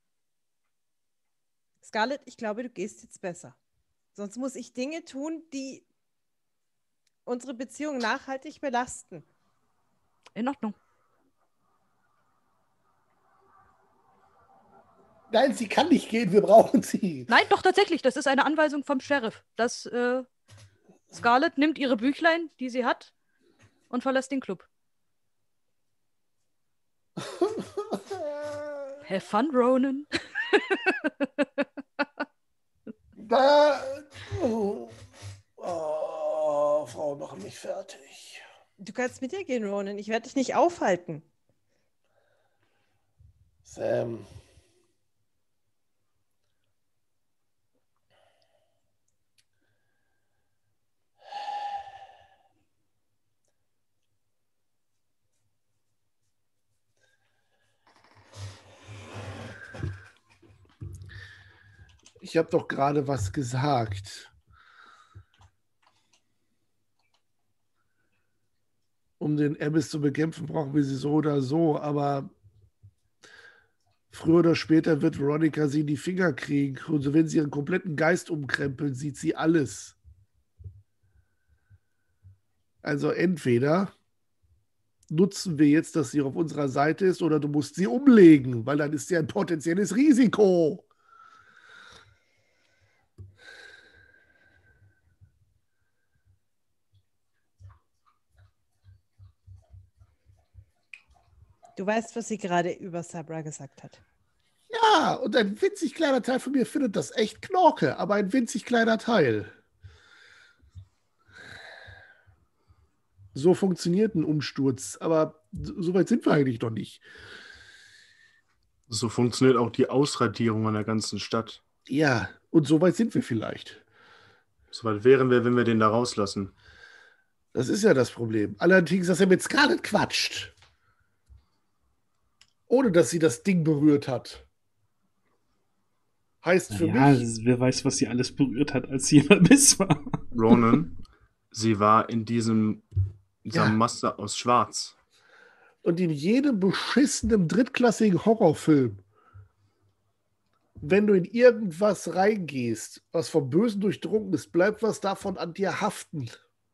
Scarlett, ich glaube, du gehst jetzt besser. Sonst muss ich Dinge tun, die unsere Beziehung nachhaltig belasten. In Ordnung. Nein, sie kann nicht gehen, wir brauchen sie. Nein, doch tatsächlich. Das ist eine Anweisung vom Sheriff. Das, äh, Scarlett nimmt ihre Büchlein, die sie hat, und verlässt den Club. Have fun, Ronan. Da, oh, oh, Frauen machen mich fertig. Du kannst mit dir gehen, Ronan. Ich werde dich nicht aufhalten. Sam. Ich habe doch gerade was gesagt. Um den Abyss zu bekämpfen, brauchen wir sie so oder so, aber früher oder später wird Veronica sie in die Finger kriegen. Und so, wenn sie ihren kompletten Geist umkrempeln, sieht sie alles. Also entweder nutzen wir jetzt, dass sie auf unserer Seite ist, oder du musst sie umlegen, weil dann ist sie ein potenzielles Risiko. Du weißt, was sie gerade über Sabra gesagt hat. Ja, und ein winzig kleiner Teil von mir findet das echt Knorke, aber ein winzig kleiner Teil. So funktioniert ein Umsturz, aber so weit sind wir eigentlich noch nicht. So funktioniert auch die Ausradierung einer ganzen Stadt. Ja, und so weit sind wir vielleicht. Soweit wären wir, wenn wir den da rauslassen. Das ist ja das Problem. Allerdings, dass er mit Scarlett quatscht. Ohne dass sie das Ding berührt hat. Heißt für Ja, mich. wer weiß, was sie alles berührt hat, als sie im Abyss war. Ronan, Sie war in diesem dieser Ja. Masse aus Schwarz. Und in jedem beschissenen drittklassigen Horrorfilm, wenn du in irgendwas reingehst, was vom Bösen durchdrungen ist, bleibt was davon an dir haften.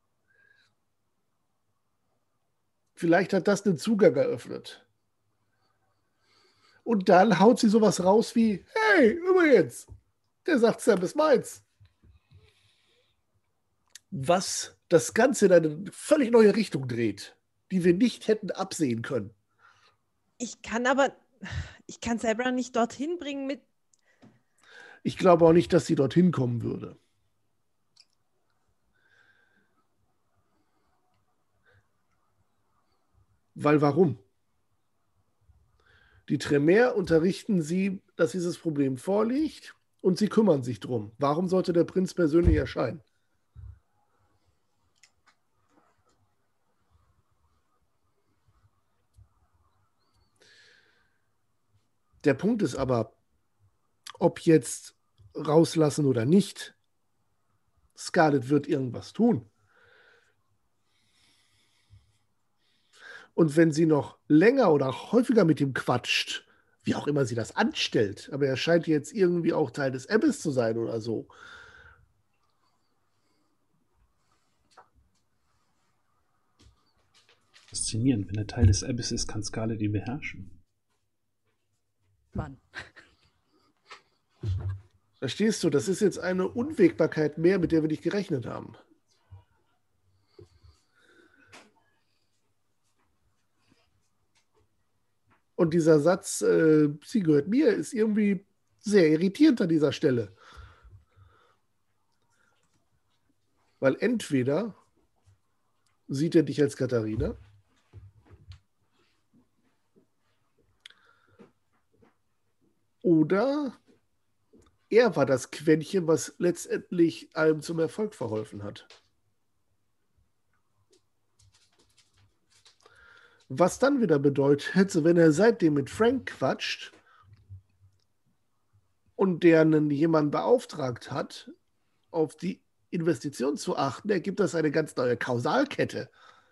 Vielleicht hat das den Zugang eröffnet. Und dann haut sie sowas raus wie, hey, übrigens, der sagt, Sam ist meins. Was das Ganze in eine völlig neue Richtung dreht, die wir nicht hätten absehen können. Ich kann aber, ich kann Sabra nicht dorthin bringen mit. Ich glaube auch nicht, dass sie dorthin kommen würde. Weil warum? Die Tremere unterrichten sie, dass dieses Problem vorliegt und sie kümmern sich drum. Warum sollte der Prinz persönlich erscheinen? Der Punkt ist aber, ob jetzt rauslassen oder nicht, Scarlett wird irgendwas tun. Und wenn sie noch länger oder häufiger mit ihm quatscht, wie auch immer sie das anstellt, aber er scheint jetzt irgendwie auch Teil des Abyss zu sein oder so. Faszinierend. Wenn er Teil des Abyss ist, kann Scarlett ihn beherrschen. Mann. Verstehst du, das ist jetzt eine Unwägbarkeit mehr, mit der wir nicht gerechnet haben. Und dieser Satz, äh, sie gehört mir, ist irgendwie sehr irritierend an dieser Stelle. Weil entweder sieht er dich als Katharina oder er war das Quäntchen, was letztendlich allem zum Erfolg verholfen hat. Was dann wieder bedeutet, wenn er seitdem mit Frank quatscht und der einen jemanden beauftragt hat, auf die Investition zu achten, ergibt das eine ganz neue Kausalkette.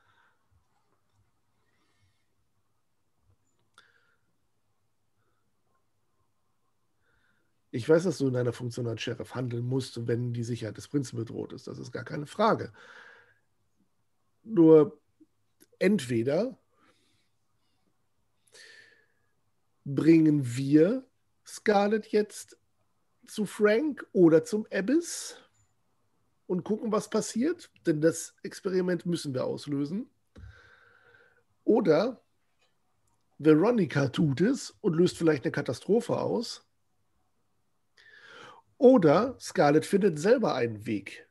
Ich weiß, dass du in deiner Funktion als Sheriff handeln musst, wenn die Sicherheit des Prinzen bedroht ist. Das ist gar keine Frage. Nur entweder bringen wir Scarlett jetzt zu Frank oder zum Abyss und gucken, was passiert, denn das Experiment müssen wir auslösen. Oder Veronica tut es und löst vielleicht eine Katastrophe aus. Oder Scarlett findet selber einen Weg.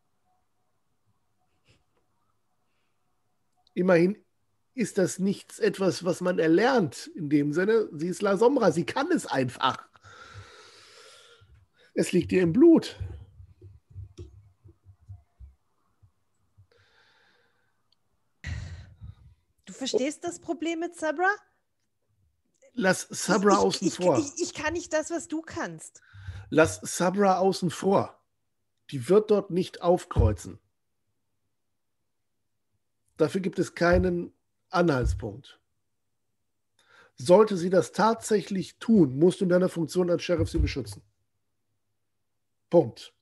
Immerhin ist das nichts etwas, was man erlernt. In dem Sinne, sie ist La Sombra, sie kann es einfach. Es liegt ihr im Blut. Du verstehst das Problem mit Sabra? Lass Sabra ich, ich, außen ich, vor. Ich, ich kann nicht das, was du kannst. Lass Sabra außen vor. Die wird dort nicht aufkreuzen. Dafür gibt es keinen Anhaltspunkt. Sollte sie das tatsächlich tun, musst du in deiner Funktion als Sheriff sie beschützen. Punkt.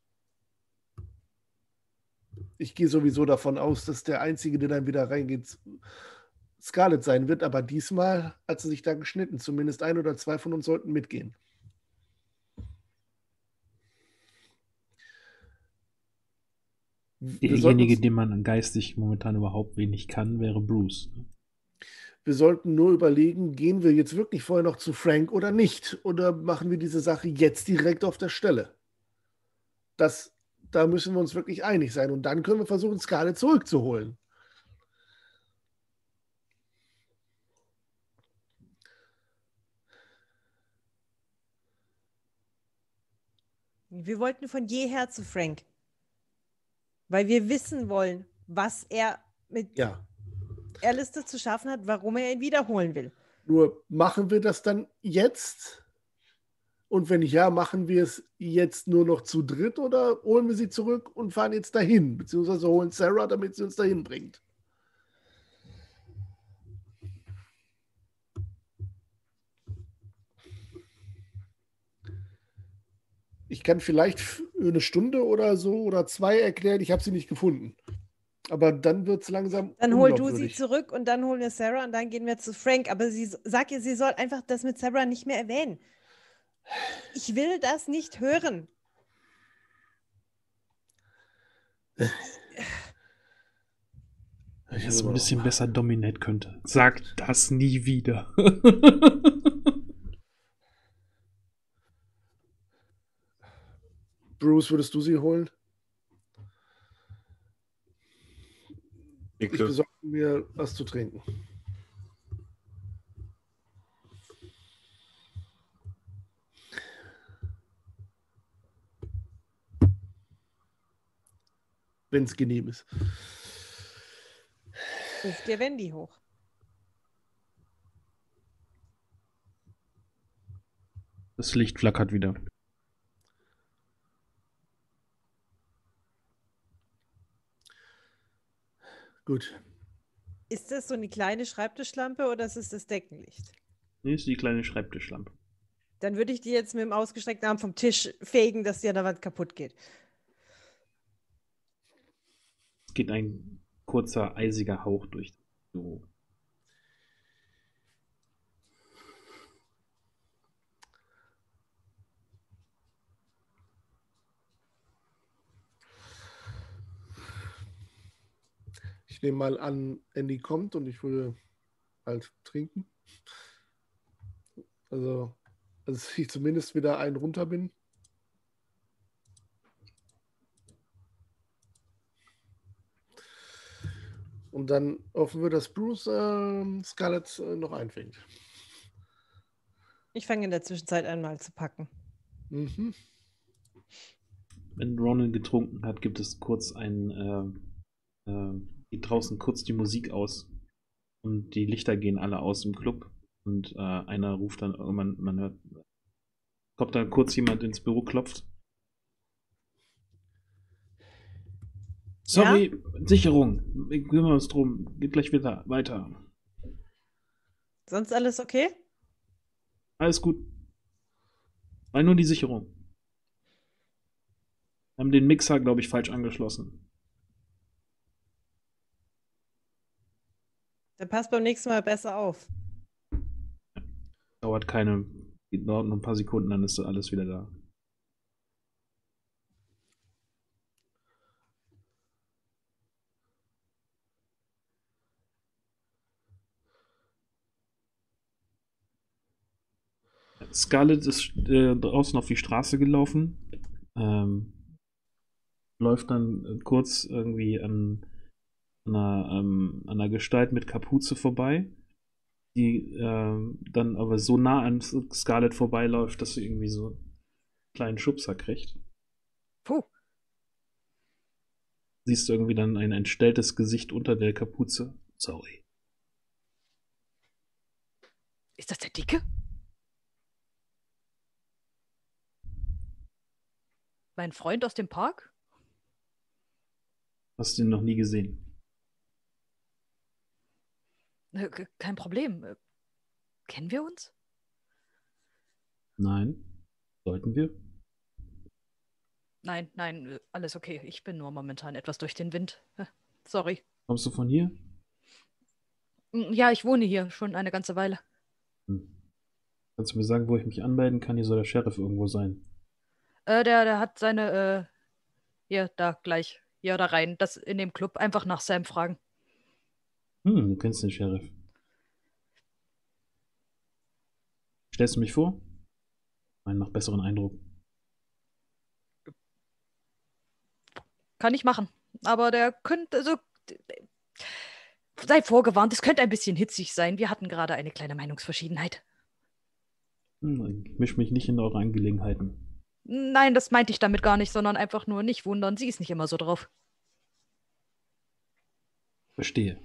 Ich gehe sowieso davon aus, dass der Einzige, der dann wieder reingeht, Scarlett sein wird, aber diesmal hat sie sich da geschnitten. Zumindest ein oder zwei von uns sollten mitgehen. Derjenige, den man geistig momentan überhaupt wenig kann, wäre Bruce. Wir sollten nur überlegen, gehen wir jetzt wirklich vorher noch zu Frank oder nicht? Oder machen wir diese Sache jetzt direkt auf der Stelle? Das, da müssen wir uns wirklich einig sein. Und dann können wir versuchen, Scarlett zurückzuholen. Wir wollten von jeher zu Frank. Weil wir wissen wollen, was er mit Ja. Alistair zu schaffen hat, warum er ihn wiederholen will. Nur machen wir das dann jetzt Und wenn ja, machen wir es jetzt nur noch zu dritt oder holen wir sie zurück und fahren jetzt dahin? Beziehungsweise holen Sarah, damit sie uns dahin bringt. Ich kann vielleicht für eine Stunde oder so oder zwei erklären, ich habe sie nicht gefunden. Aber dann wird es langsam Dann hol du sie unglaubwürdig. zurück und dann holen wir Sarah und dann gehen wir zu Frank. Aber sie sag ihr, sie soll einfach das mit Sarah nicht mehr erwähnen. Ich will das nicht hören. Ich Jetzt will ein mal bisschen noch- besser Dominate könnte. Sag das nie wieder. Bruce, würdest du sie holen? Ich Nicke. besorge mir was zu trinken. Wenn es genehm ist. Ruf dir Wendy hoch. Das Licht flackert wieder. Gut. Ist das so eine kleine Schreibtischlampe oder ist es das Deckenlicht? Hier ist die kleine Schreibtischlampe. Dann würde ich die jetzt mit dem ausgestreckten Arm vom Tisch fegen, dass die an der Wand kaputt geht. Es geht ein kurzer, eisiger Hauch durch das Büro. Ich nehme mal an, Andy kommt und ich würde halt trinken. Also, dass ich zumindest wieder einen runter bin. Und dann hoffen wir, dass Bruce ähm, Scarlett äh, noch einfängt. Ich fange in der Zwischenzeit an, mal zu packen. Mhm. Wenn Ronan getrunken hat, gibt es kurz ein, äh, äh, geht draußen kurz die Musik aus und die Lichter gehen alle aus im Club und äh, einer ruft dann irgendwann, man hört, kommt dann kurz jemand ins Büro, klopft. Sorry, Sicherung, wir kümmern uns drum, geht gleich wieder weiter. Sonst alles okay? Alles gut. War nur die Sicherung. Haben den Mixer, glaube ich, falsch angeschlossen. Dann passt beim nächsten Mal besser auf. Dauert keine, dauert nur ein paar Sekunden, dann ist alles wieder da. Scarlett ist äh, draußen auf die Straße gelaufen, ähm, läuft dann kurz irgendwie an, an, einer, ähm, an einer Gestalt mit Kapuze vorbei, die ähm, dann aber so nah an Scarlett vorbeiläuft, dass sie irgendwie so einen kleinen Schubser kriegt. Puh. Siehst du irgendwie dann ein entstelltes Gesicht unter der Kapuze. Sorry. Ist das der Dicke? Mein Freund aus dem Park? Hast du ihn noch nie gesehen? Äh, ke- Kein Problem. Äh, Kennen wir uns? Nein. Sollten wir? Nein, nein, äh, alles okay. Ich bin nur momentan etwas durch den Wind. Äh, Sorry. Kommst du von hier? Mm, Ja, ich wohne hier schon eine ganze Weile. Hm. Kannst du mir sagen, wo ich mich anmelden kann? Hier soll der Sheriff irgendwo sein. Äh, der, der hat seine, äh, hier, da gleich, hier da rein, das in dem Club. Einfach nach Sam fragen. Hm, du kennst den Sheriff. Stellst du mich vor? Einen noch besseren Eindruck. Kann ich machen. Aber der könnte, also, d- d- sei vorgewarnt, es könnte ein bisschen hitzig sein. Wir hatten gerade eine kleine Meinungsverschiedenheit. Hm, ich misch mich nicht in eure Angelegenheiten. Nein, das meinte ich damit gar nicht, sondern einfach nur nicht wundern. Sie ist nicht immer so drauf. Verstehe.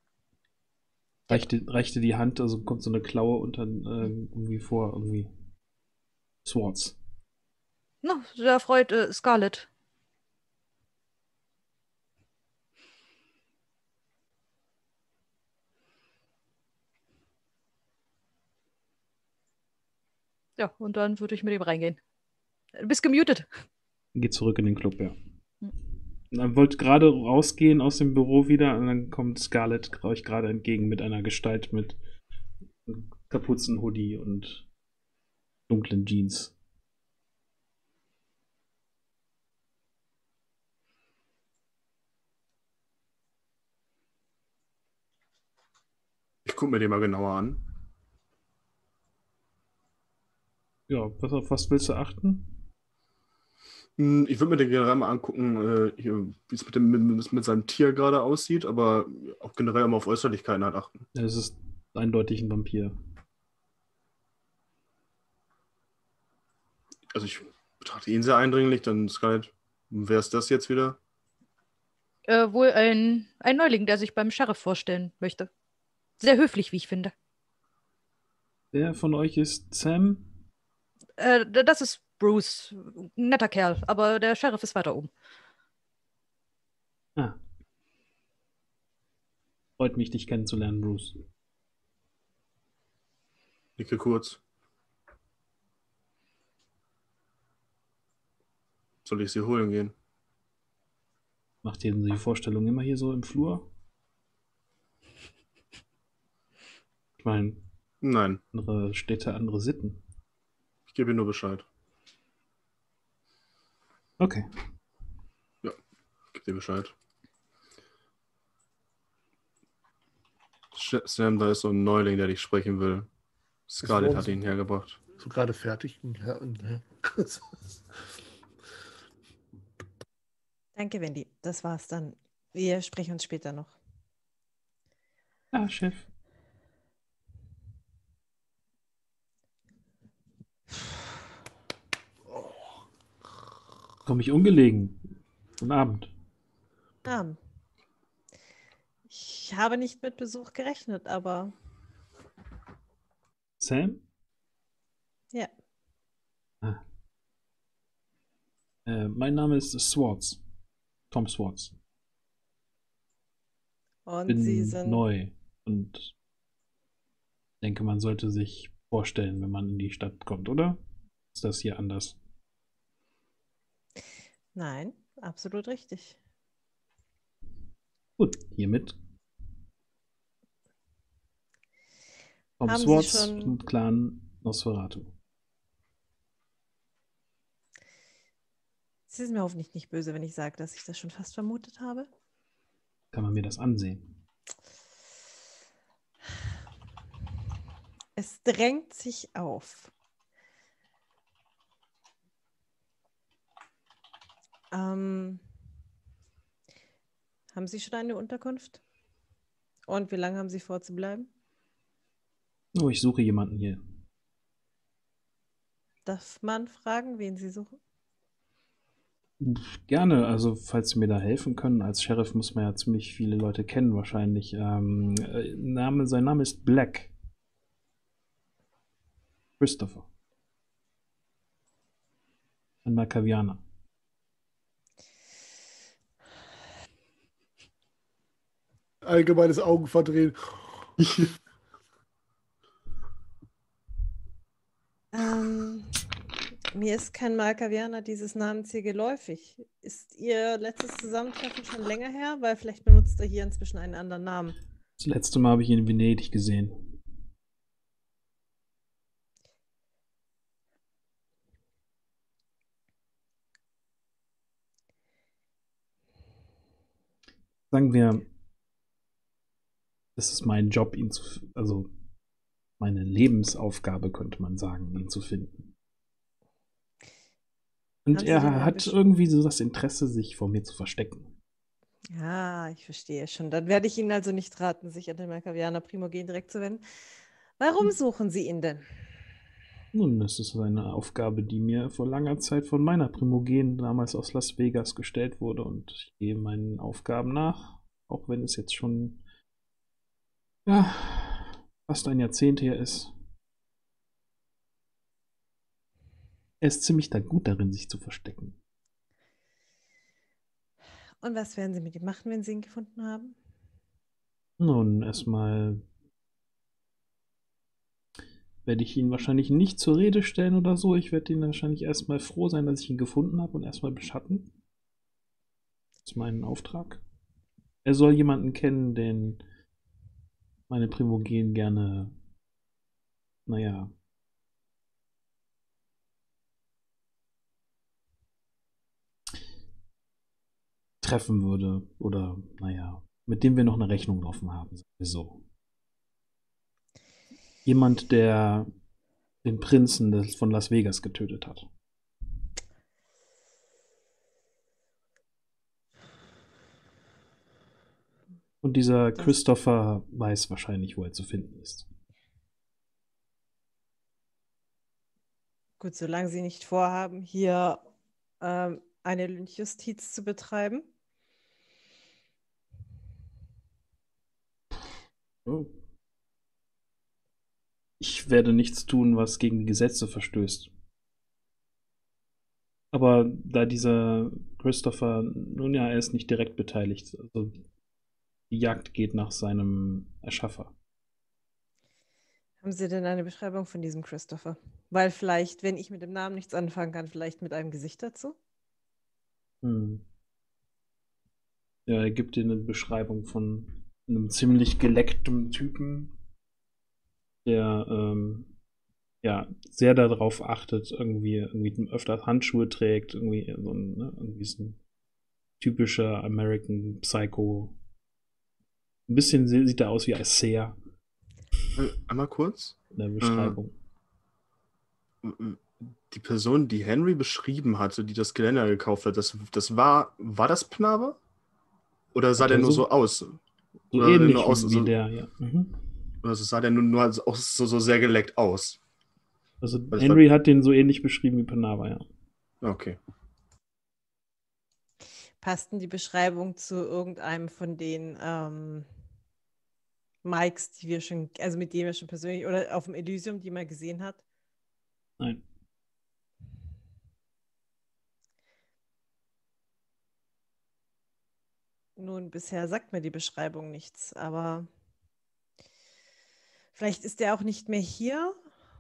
Reichte, reichte die Hand, also kommt so eine Klaue unter äh, irgendwie vor, irgendwie. Swords. Na, sehr freut äh, Scarlett. Ja, und dann würde ich mit ihm reingehen. Du bist gemutet. Geht zurück in den Club, ja. Hm. Er wollte gerade rausgehen aus dem Büro wieder und dann kommt Scarlett euch gerade entgegen mit einer Gestalt mit Kapuzenhoodie und dunklen Jeans. Ich gucke mir den mal genauer an. Ja, was, auf was willst du achten? Hm, Ich würde mir den generell mal angucken, äh, hier, wie es mit, dem, mit, mit seinem Tier gerade aussieht, aber auch generell mal auf Äußerlichkeiten halt achten. Es ist eindeutig ein Vampir. Also ich betrachte ihn sehr eindringlich, dann Scarlett, wer ist das jetzt wieder? Äh, wohl ein, ein Neuling, der sich beim Sheriff vorstellen möchte. Sehr höflich, wie ich finde. Wer von euch ist Sam? Äh, d- das ist Bruce. Ein netter Kerl, aber der Sheriff ist weiter oben. Ah. Freut mich, dich kennenzulernen, Bruce. Nicke kurz. Soll ich sie holen gehen? Macht ihr denn die Vorstellung immer hier so im Flur? Ich meine, Nein, andere Städte, andere Sitten. ich gebe ihr nur Bescheid. Okay. Gib dir Bescheid. Sh- Sam, da ist so ein Neuling, der dich sprechen will. Scarlett hat ihn hergebracht. So gerade fertig. Ja, ja. Danke, Wendy. Das war's dann. Wir sprechen uns später noch. Ah, Chef. Komme ich ungelegen. Guten Abend. Ah, ich habe nicht mit Besuch gerechnet, aber Sam? ja. Ah. Äh, mein Name ist Swartz. Tom Swartz. Und Bin Sie sind neu und denke, man sollte sich vorstellen, wenn man in die Stadt kommt, oder? Ist das hier anders? Nein, absolut richtig. Gut, hiermit Tom Haben Sie Swartz schon- und Clan Nosferatu. Sie sind mir hoffentlich nicht böse, wenn ich sage, dass ich das schon fast vermutet habe. Kann man mir das ansehen? Es drängt sich auf. Ähm, haben Sie schon eine Unterkunft? Und wie lange haben Sie vor zu bleiben? Oh, ich suche jemanden hier. Darf man fragen, wen Sie suchen? Pff, Gerne, also falls Sie mir da helfen können. Als Sheriff muss man ja ziemlich viele Leute kennen wahrscheinlich. Ähm, äh, Name, sein Name ist Black. Christopher. Ein Malkavianer. Allgemeines Augenverdrehen. Ähm, mir ist kein Malkavianer dieses Namens hier geläufig. Ist Ihr letztes Zusammentreffen schon länger her? Weil vielleicht benutzt er hier inzwischen einen anderen Namen. Das letzte Mal habe ich ihn in Venedig gesehen. Sagen wir, es ist mein Job, ihn zu, f- also meine Lebensaufgabe, könnte man sagen, ihn zu finden. Und Haben Sie er denn ein hat best- irgendwie so das Interesse, sich vor mir zu verstecken. Ja, ich verstehe schon. Dann werde ich Ihnen also nicht raten, sich an den Malkavianer Primogen direkt zu wenden. Warum suchen Sie ihn denn? Nun, es ist eine Aufgabe, die mir vor langer Zeit von meiner Primogen damals aus Las Vegas gestellt wurde und ich gehe meinen Aufgaben nach, auch wenn es jetzt schon ja, fast ein Jahrzehnt her ist. Er ist ziemlich da gut darin, sich zu verstecken. Und was werden Sie mit ihm machen, wenn Sie ihn gefunden haben? Nun, erstmal werde ich ihn wahrscheinlich nicht zur Rede stellen oder so. Ich werde ihn wahrscheinlich erstmal froh sein, dass ich ihn gefunden habe und erstmal beschatten. Das ist mein Auftrag. Er soll jemanden kennen, den meine Primogen gerne, naja, treffen würde. Oder, naja, mit dem wir noch eine Rechnung offen haben. So. Jemand, der den Prinzen des, von Las Vegas getötet hat. Und dieser Das- Christopher weiß wahrscheinlich, wo er zu finden ist. Gut, solange Sie nicht vorhaben, hier ähm, eine Lynchjustiz zu betreiben. Oh. Ich werde nichts tun, was gegen die Gesetze verstößt. Aber da dieser Christopher, nun ja, er ist nicht direkt beteiligt. Also die Jagd geht nach seinem Erschaffer. Haben Sie denn eine Beschreibung von diesem Christopher? Weil vielleicht, wenn ich mit dem Namen nichts anfangen kann, vielleicht mit einem Gesicht dazu? Hm. Ja, er gibt dir eine Beschreibung von einem ziemlich geleckten Typen, der ähm, ja sehr darauf achtet, irgendwie, irgendwie öfter Handschuhe trägt, irgendwie so ein, ne, irgendwie so ein typischer American Psycho. Ein bisschen sieht er aus wie Isaiah Äh, Einmal kurz. in der Beschreibung. Die Person, die Henry beschrieben hatte, die das Geländer gekauft hat, das, das war, war das Pnabe? Oder sah Hat der er nur so- so aus? So Oder sah der ähnlich nur aus, wie, so, wie der, ja. Mhm. Oder sah der nur, nur halt auch so, so sehr geleckt aus? Also Was Henry hat den so ähnlich beschrieben wie Panava, ja. Okay. Passten die Beschreibung zu irgendeinem von den ähm, Mikes, die wir schon, also mit denen wir schon persönlich, oder auf dem Elysium, die man gesehen hat? Nein. Nun, bisher sagt mir die Beschreibung nichts, aber vielleicht ist er auch nicht mehr hier.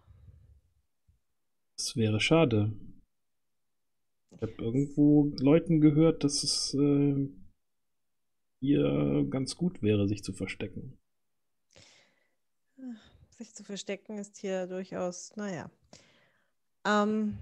Das wäre schade. Ich habe irgendwo Leuten gehört, dass es äh, hier ganz gut wäre, sich zu verstecken. Sich zu verstecken ist hier durchaus, naja. Ähm,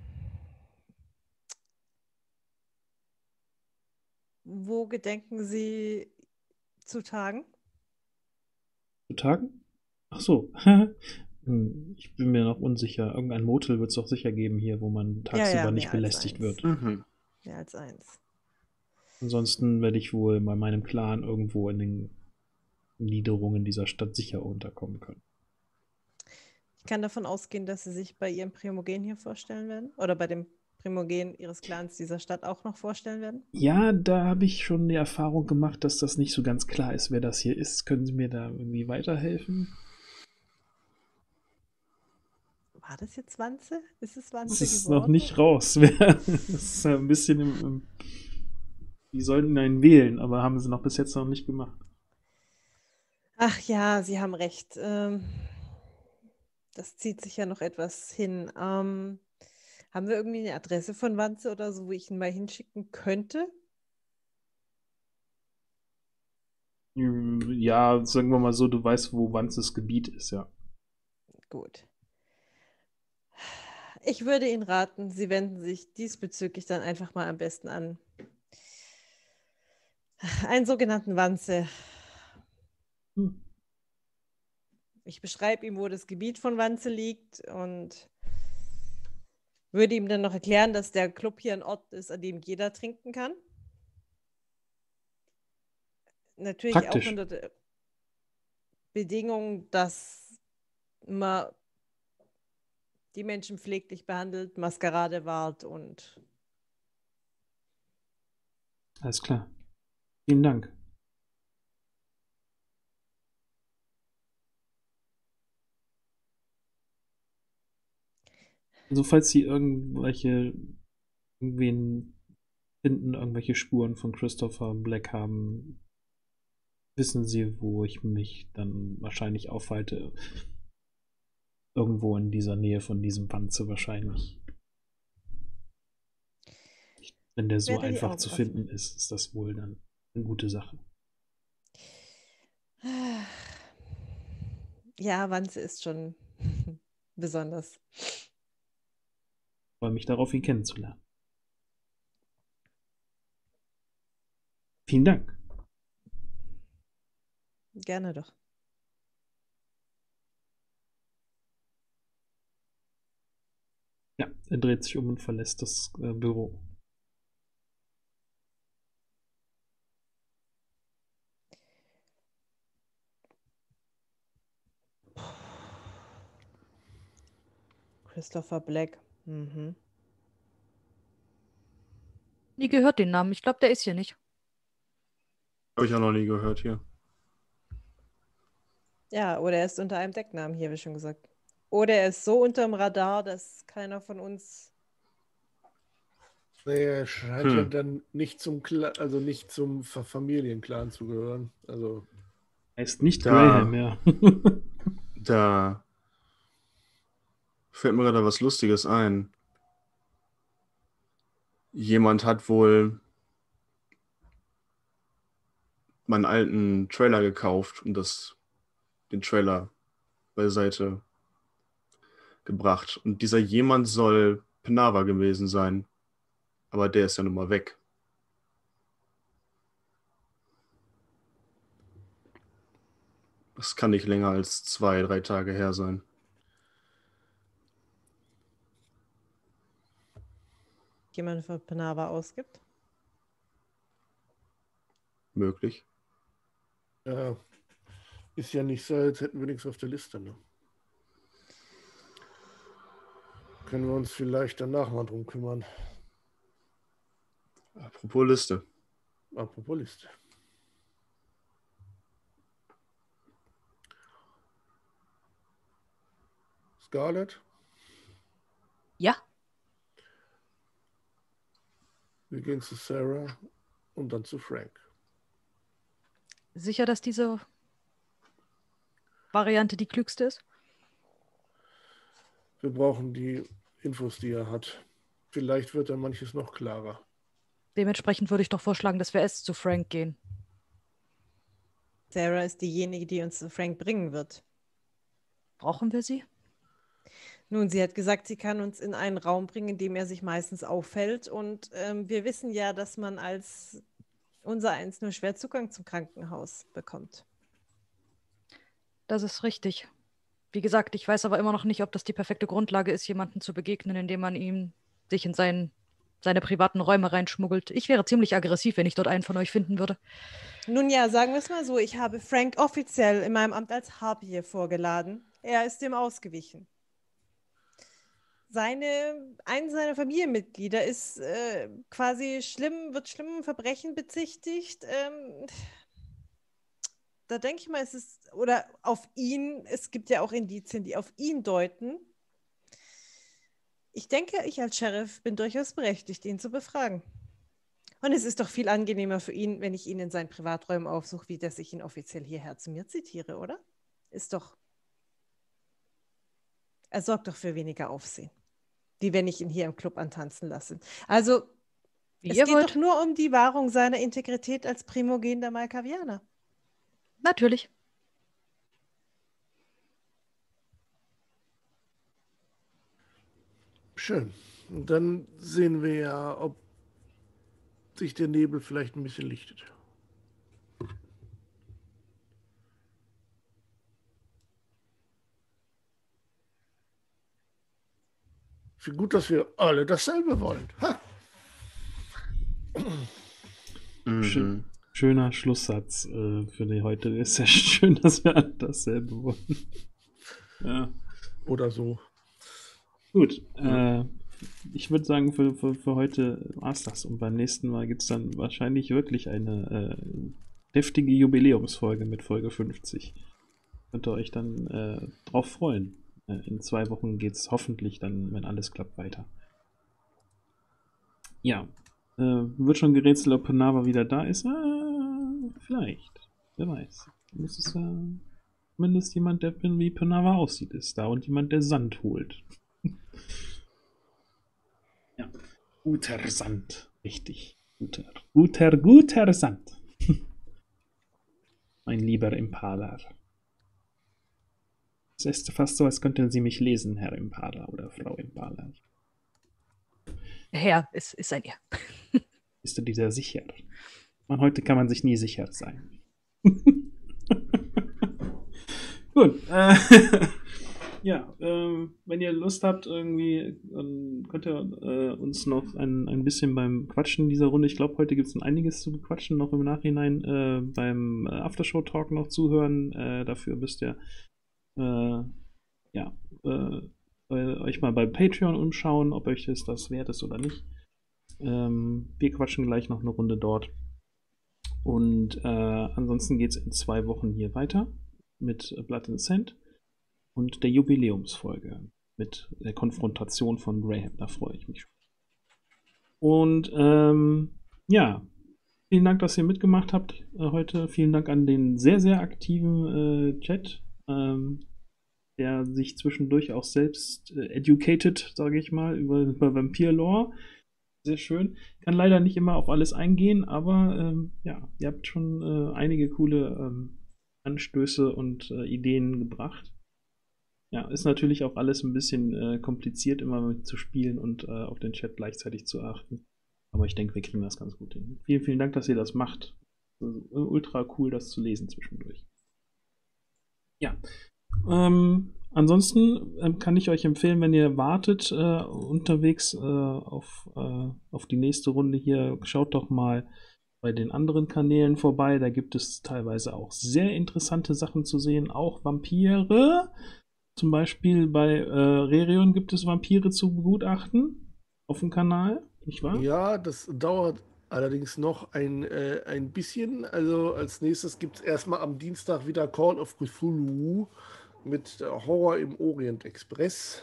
wo gedenken Sie zu tagen? Zu Tagen? Ach so. Hm, ich bin mir noch unsicher. Irgendein Motel wird es doch sicher geben hier, wo man tagsüber ja, nicht mehr als belästigt eins. wird. Mhm. Mehr als eins. Ansonsten werde ich wohl bei meinem Clan irgendwo in den Niederungen dieser Stadt sicher unterkommen können. Ich kann davon ausgehen, dass Sie sich bei Ihrem Primogen hier vorstellen werden? Oder bei dem Primogen Ihres Clans dieser Stadt auch noch vorstellen werden? Ja, da habe ich schon die Erfahrung gemacht, dass das nicht so ganz klar ist, wer das hier ist. Können Sie mir da irgendwie weiterhelfen? War das jetzt Wanze? Ist es Wanze Es ist geworden? noch nicht raus. Es ist ja ein bisschen im, im Die sollten einen wählen, aber haben sie noch bis jetzt noch nicht gemacht. Ach ja, Sie haben recht. Ähm, das zieht sich ja noch etwas hin. Ähm, haben wir irgendwie eine Adresse von Wanze oder so, wo ich ihn mal hinschicken könnte? Ja, sagen wir mal so, du weißt, wo Wanzes Gebiet ist, ja. Gut. Ich würde Ihnen raten, Sie wenden sich diesbezüglich dann einfach mal am besten an einen sogenannten Wanze. Hm. Ich beschreibe ihm, wo das Gebiet von Wanze liegt und würde ihm dann noch erklären, dass der Club hier ein Ort ist, an dem jeder trinken kann. Natürlich Praktisch. auch unter der Bedingung, dass man die Menschen pfleglich behandelt, Maskerade wahrt und Alles klar. Vielen Dank. Also falls Sie irgendwelche irgendwen finden, irgendwelche Spuren von Christopher Black haben, wissen Sie, wo ich mich dann wahrscheinlich aufhalte. Irgendwo in dieser Nähe von diesem Panzer wahrscheinlich. Wenn der so Werde die einfach Augen zu offen. finden ist, ist das wohl dann eine gute Sache. Ja, Wanze ist schon besonders. Ich freue mich darauf, ihn kennenzulernen. Vielen Dank. Gerne doch. Ja, er dreht sich um und verlässt das äh, Büro. Christopher Black. Mhm. Nie gehört den Namen. Ich glaube, der ist hier nicht. Habe ich auch noch nie gehört hier. Ja, oder er ist unter einem Decknamen hier, wie schon gesagt. Oder er ist so unterm Radar, dass keiner von uns. Nee, er scheint ja Hm. dann nicht zum Kla also nicht zum Fa- Familienclan zu gehören. Also Er ist nicht Da. Graham, ja. Da fällt mir gerade was Lustiges ein. Jemand hat wohl meinen alten Trailer gekauft und das, den Trailer beiseite gebracht. Und dieser jemand soll Penava gewesen sein. Aber der ist ja nun mal weg. Das kann nicht länger als zwei, drei Tage her sein. Jemand für Panava ausgibt. Möglich. ja, ist ja nicht so, als hätten wir nichts auf der Liste. Ne? Können wir uns vielleicht danach mal drum kümmern. Apropos Liste. Apropos Liste. Scarlett, Ja, wir gehen zu Sarah und dann zu Frank. sicher, dass diese Variante die klügste ist? Wir brauchen die Infos, die er hat. Vielleicht wird dann manches noch klarer. Dementsprechend würde ich doch vorschlagen, dass wir erst zu Frank gehen. Sarah ist diejenige, die uns zu Frank bringen wird. Brauchen wir sie? Nun, sie hat gesagt, sie kann uns in einen Raum bringen, in dem er sich meistens aufhält. Und ähm, wir wissen ja, dass man als unser Eins nur schwer Zugang zum Krankenhaus bekommt. Das ist richtig. Wie gesagt, ich weiß aber immer noch nicht, ob das die perfekte Grundlage ist, jemandem zu begegnen, indem man ihm sich in seinen, seine privaten Räume reinschmuggelt. Ich wäre ziemlich aggressiv, wenn ich dort einen von euch finden würde. Nun ja, sagen wir es mal so, ich habe Frank offiziell in meinem Amt als Harpier vorgeladen. Er ist dem ausgewichen. Seine, ein seiner Familienmitglieder ist äh, quasi schlimm, wird schlimmen Verbrechen bezichtigt. Ähm, da denke ich mal, es ist, oder auf ihn, es gibt ja auch Indizien, die auf ihn deuten. Ich denke, ich als Sheriff bin durchaus berechtigt, ihn zu befragen. Und es ist doch viel angenehmer für ihn, wenn ich ihn in seinen Privaträumen aufsuche, wie dass ich ihn offiziell hierher zu mir zitiere, oder? Ist doch. Er sorgt doch für weniger Aufsehen, wie wenn ich ihn hier im Club antanzen lasse. Also, Wie es ihr geht wollt. doch nur um die Wahrung seiner Integrität als Primogen der Malkavianer. Natürlich. Schön. Und dann sehen wir ja, ob sich der Nebel vielleicht ein bisschen lichtet. Wie gut, dass wir alle dasselbe wollen. Ha! Schön, schöner Schlusssatz äh, für die heute. Ist ja schön, dass wir alle dasselbe wollen. Ja. Oder so. Gut, äh, ich würde sagen, für, für, für heute war es das. Und beim nächsten Mal gibt es dann wahrscheinlich wirklich eine äh, heftige Jubiläumsfolge mit Folge fünfzig. Könnt ihr euch dann äh, drauf freuen. äh, in zwei Wochen geht es hoffentlich dann, wenn alles klappt, weiter. Ja, äh, wird schon gerätselt, ob Panava wieder da ist. Äh, vielleicht, wer weiß. Muss es äh, zumindest jemand, der wie Panava aussieht, ist da und jemand, der Sand holt. Ja, guter Sand, richtig. Guter, guter, guter Sand. Mein lieber Impala. Es ist fast so, als könnten Sie mich lesen, Herr Impala oder Frau Impala. Herr, es ist ein Er. Bist du dir sehr sicher? Man, heute kann man sich nie sicher sein. Gut. Äh, ja, äh, wenn ihr Lust habt, irgendwie, dann könnt ihr äh, uns noch ein, ein bisschen beim Quatschen dieser Runde, ich glaube, heute gibt es noch einiges zu quatschen, noch im Nachhinein äh, beim Aftershow-Talk noch zuhören. Äh, dafür müsst ihr äh, ja, äh, euch mal bei Patreon umschauen, ob euch das, das wert ist oder nicht. Ähm, wir quatschen gleich noch eine Runde dort. Und äh, ansonsten geht es in zwei Wochen hier weiter mit Blood and Sand und der Jubiläumsfolge mit der Konfrontation von Graham. Da freue ich mich schon. Und ähm, ja, vielen Dank, dass ihr mitgemacht habt äh, heute. Vielen Dank an den sehr, sehr aktiven äh, Chat, ähm, der sich zwischendurch auch selbst äh, educated, sage ich mal, über, über Vampir-Lore. Sehr schön. Kann leider nicht immer auf alles eingehen, aber ähm, ja, ihr habt schon äh, einige coole ähm, Anstöße und äh, Ideen gebracht. Ja, ist natürlich auch alles ein bisschen äh, kompliziert, immer mit zu spielen und äh, auf den Chat gleichzeitig zu achten. Aber ich denke, wir kriegen das ganz gut hin. Vielen, vielen Dank, dass ihr das macht. Also, ultra cool, das zu lesen zwischendurch. Ja. Ähm, ansonsten ähm, kann ich euch empfehlen, wenn ihr wartet äh, unterwegs äh, auf, äh, auf die nächste Runde hier, schaut doch mal bei den anderen Kanälen vorbei. Da gibt es teilweise auch sehr interessante Sachen zu sehen, auch Vampire. Zum Beispiel bei äh, Rerion gibt es Vampire zu begutachten auf dem Kanal, nicht wahr? Ja, das dauert allerdings noch ein, äh, ein bisschen. Also als nächstes gibt es erstmal am Dienstag wieder Call of Cthulhu mit Horror im Orient Express.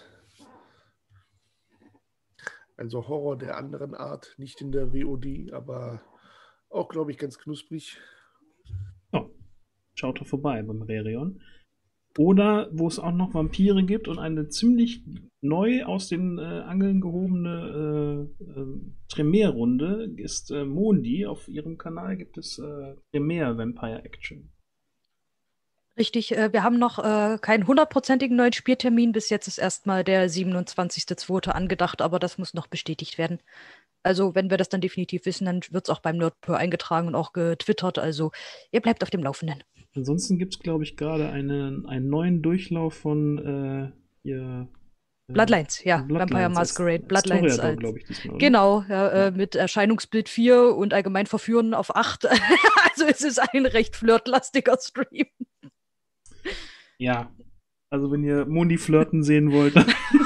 Also Horror der anderen Art, nicht in der W O D, aber auch, glaube ich, ganz knusprig. Oh, schaut doch vorbei beim Rerion. Oder wo es auch noch Vampire gibt und eine ziemlich neu aus den äh, Angeln gehobene äh, äh, Tremere-Runde ist äh, Mondi. Auf ihrem Kanal gibt es äh, Tremere Vampire Action. Richtig, äh, wir haben noch äh, keinen hundertprozentigen neuen Spieltermin. Bis jetzt ist erstmal der siebenundzwanzigster zweite angedacht, aber das muss noch bestätigt werden. Also, wenn wir das dann definitiv wissen, dann wird es auch beim NerdPur eingetragen und auch getwittert. Also, ihr bleibt auf dem Laufenden. Ansonsten gibt es, glaube ich, gerade einen, einen neuen Durchlauf von äh, ihr, äh, Bloodlines, ja. Bloodlines Vampire Masquerade, Bloodlines. Storyador, als, glaube ich, diesmal. Oder? Genau, ja, Ja. Äh, mit Erscheinungsbild vier und allgemein Verführen auf acht. Also, es ist ein recht flirtlastiger Stream. Ja, also wenn ihr Mondi flirten sehen wollt,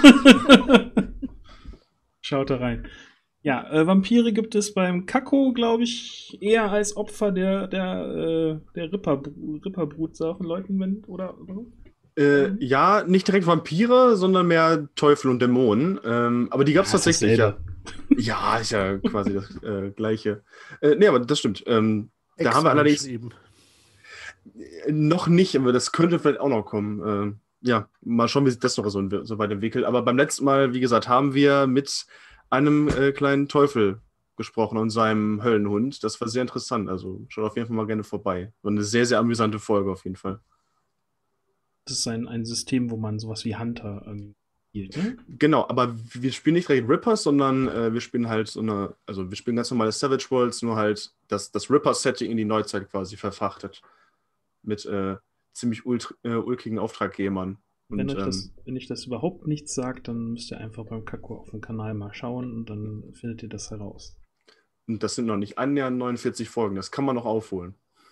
schaut da rein. Ja, äh, Vampire gibt es beim Kakko, glaube ich, eher als Opfer der, der, äh, der Ripper, Ripperbrut von Leuten, wenn, oder? oder? Äh, ja, nicht direkt Vampire, sondern mehr Teufel und Dämonen. Ähm, aber die gab es Ja, tatsächlich, ja. dasselbe. Ja, ist ja quasi das äh, Gleiche. Äh, nee, aber das stimmt. Ähm, da haben wir allerdings Eben. äh, noch nicht, aber das könnte vielleicht auch noch kommen. Äh, ja, mal schauen, wie sich das noch so, so weit entwickelt. Aber beim letzten Mal, wie gesagt, haben wir mit einem äh, kleinen Teufel gesprochen und seinem Höllenhund. Das war sehr interessant. Also schaut auf jeden Fall mal gerne vorbei. War eine sehr, sehr amüsante Folge auf jeden Fall. Das ist ein, ein System, wo man sowas wie Hunter ähm, spielt, ne? Genau, aber wir spielen nicht direkt Rippers, sondern äh, wir spielen halt so eine, also wir spielen ganz normale Savage Worlds, nur halt das, das Ripper-Setting in die Neuzeit quasi verfrachtet. Mit äh, ziemlich ult äh, ulkigen Auftraggebern. Und, Wenn, euch ähm, das, wenn ich das überhaupt nichts sagt, dann müsst ihr einfach beim Kakko auf dem Kanal mal schauen und dann findet ihr das heraus. und das sind noch nicht annähernd neunundvierzig Folgen, das kann man noch aufholen.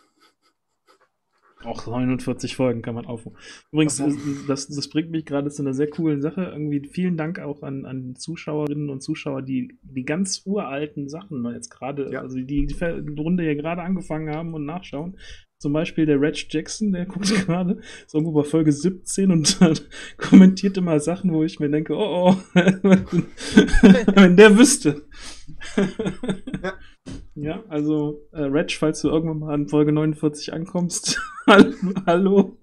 Auch neunundvierzig Folgen kann man aufholen. Übrigens, Ach so. äh, das, das bringt mich gerade zu einer sehr coolen Sache. Irgendwie vielen Dank auch an, an Zuschauerinnen und Zuschauer, die die ganz uralten Sachen jetzt gerade, Ja. also die die Runde hier gerade angefangen haben und nachschauen. Zum Beispiel der Reg Jackson, der guckt gerade, ist irgendwo bei Folge siebzehn und äh, kommentiert immer Sachen, wo ich mir denke, oh, oh, wenn der wüsste. Ja. Ja, also äh, Reg, falls du irgendwann mal an Folge neunundvierzig ankommst, hallo.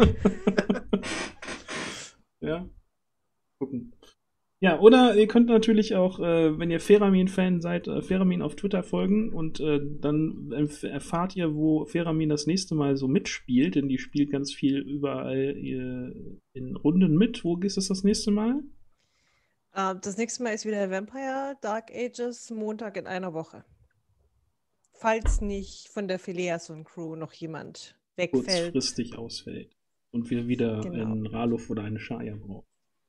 Ja, gucken. Ja, oder ihr könnt natürlich auch, äh, wenn ihr Feramin-Fan seid, äh, Feramin auf Twitter folgen und äh, dann erf- erfahrt ihr, wo Feramin das nächste Mal so mitspielt, denn die spielt ganz viel überall äh, in Runden mit. Wo ist es das nächste Mal? Äh, das nächste Mal ist wieder Vampire Dark Ages, Montag in einer Woche. Falls nicht von der Phileason Crew noch jemand wegfällt. Kurzfristig ausfällt und wir wieder Genau. einen Ralof oder eine Shaya brauchen.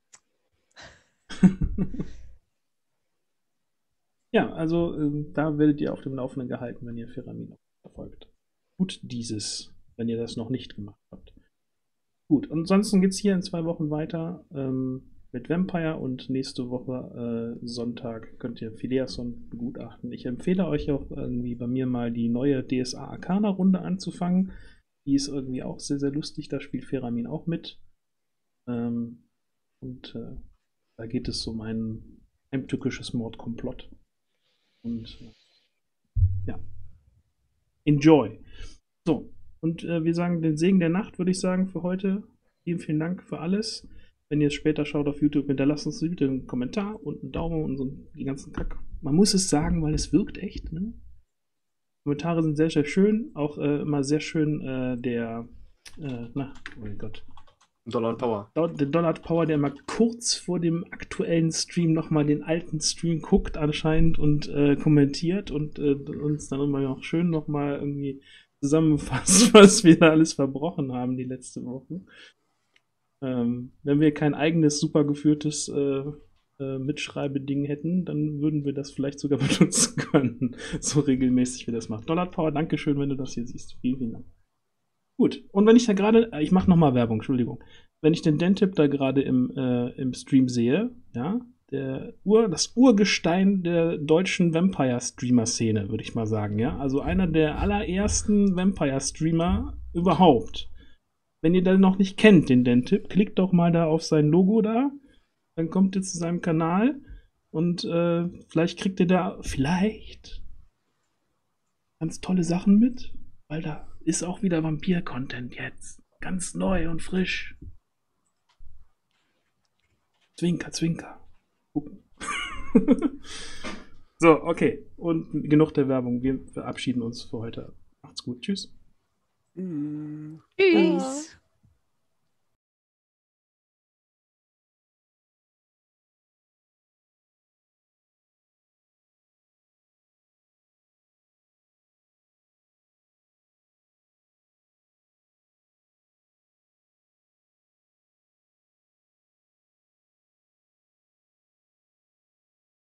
Ja, also äh, da werdet ihr auf dem Laufenden gehalten, wenn ihr Feramin verfolgt. Gut dieses, wenn ihr das noch nicht gemacht habt. Gut, ansonsten geht es hier in zwei Wochen weiter ähm, mit Vampire und nächste Woche äh, Sonntag könnt ihr Phileason begutachten. Ich empfehle euch auch irgendwie bei mir mal die neue D S A Arcana Runde anzufangen. Die ist irgendwie auch sehr, sehr lustig, da spielt Feramin auch mit. Ähm, und äh, da geht es um ein heimtückisches Mordkomplott. Und äh, ja, enjoy. So, und äh, wir sagen den Segen der Nacht, würde ich sagen, für heute. Vielen, vielen Dank für alles. Wenn ihr es später schaut auf YouTube, hinterlasst uns bitte einen Kommentar und einen Daumen und so die ganzen Kack. Man muss es sagen, weil es wirkt echt, ne? Kommentare sind sehr, sehr schön. Auch äh, immer sehr schön äh, der, äh, na, oh mein Gott. Dollar und Power. Der Dollar Power, der mal kurz vor dem aktuellen Stream nochmal den alten Stream guckt anscheinend und äh, kommentiert und äh, uns dann immer noch schön nochmal irgendwie zusammenfasst, was wir da alles verbrochen haben die letzte Woche. Ähm, wenn wir kein eigenes, super geführtes äh, äh, Mitschreibeding hätten, dann würden wir das vielleicht sogar benutzen können. So regelmäßig wie das macht. Dollar Power, Dankeschön, wenn du das hier siehst. Vielen, vielen Dank. Gut, und wenn ich da gerade, ich mache nochmal Werbung, Entschuldigung. Wenn ich den Dentip da gerade im, äh, im Stream sehe, ja, der Ur, das Urgestein der deutschen Vampire-Streamer-Szene, würde ich mal sagen, ja. Also einer der allerersten Vampire-Streamer überhaupt. Wenn ihr den noch nicht kennt, den Dentip, klickt doch mal da auf sein Logo da, dann kommt ihr zu seinem Kanal und äh, vielleicht kriegt ihr da vielleicht ganz tolle Sachen mit, weil da ist auch wieder Vampir-Content jetzt. Ganz neu und frisch. Zwinker, zwinker. Gucken. So, okay. Und genug der Werbung. Wir verabschieden uns für heute. Macht's gut. Tschüss. Tschüss. Ja.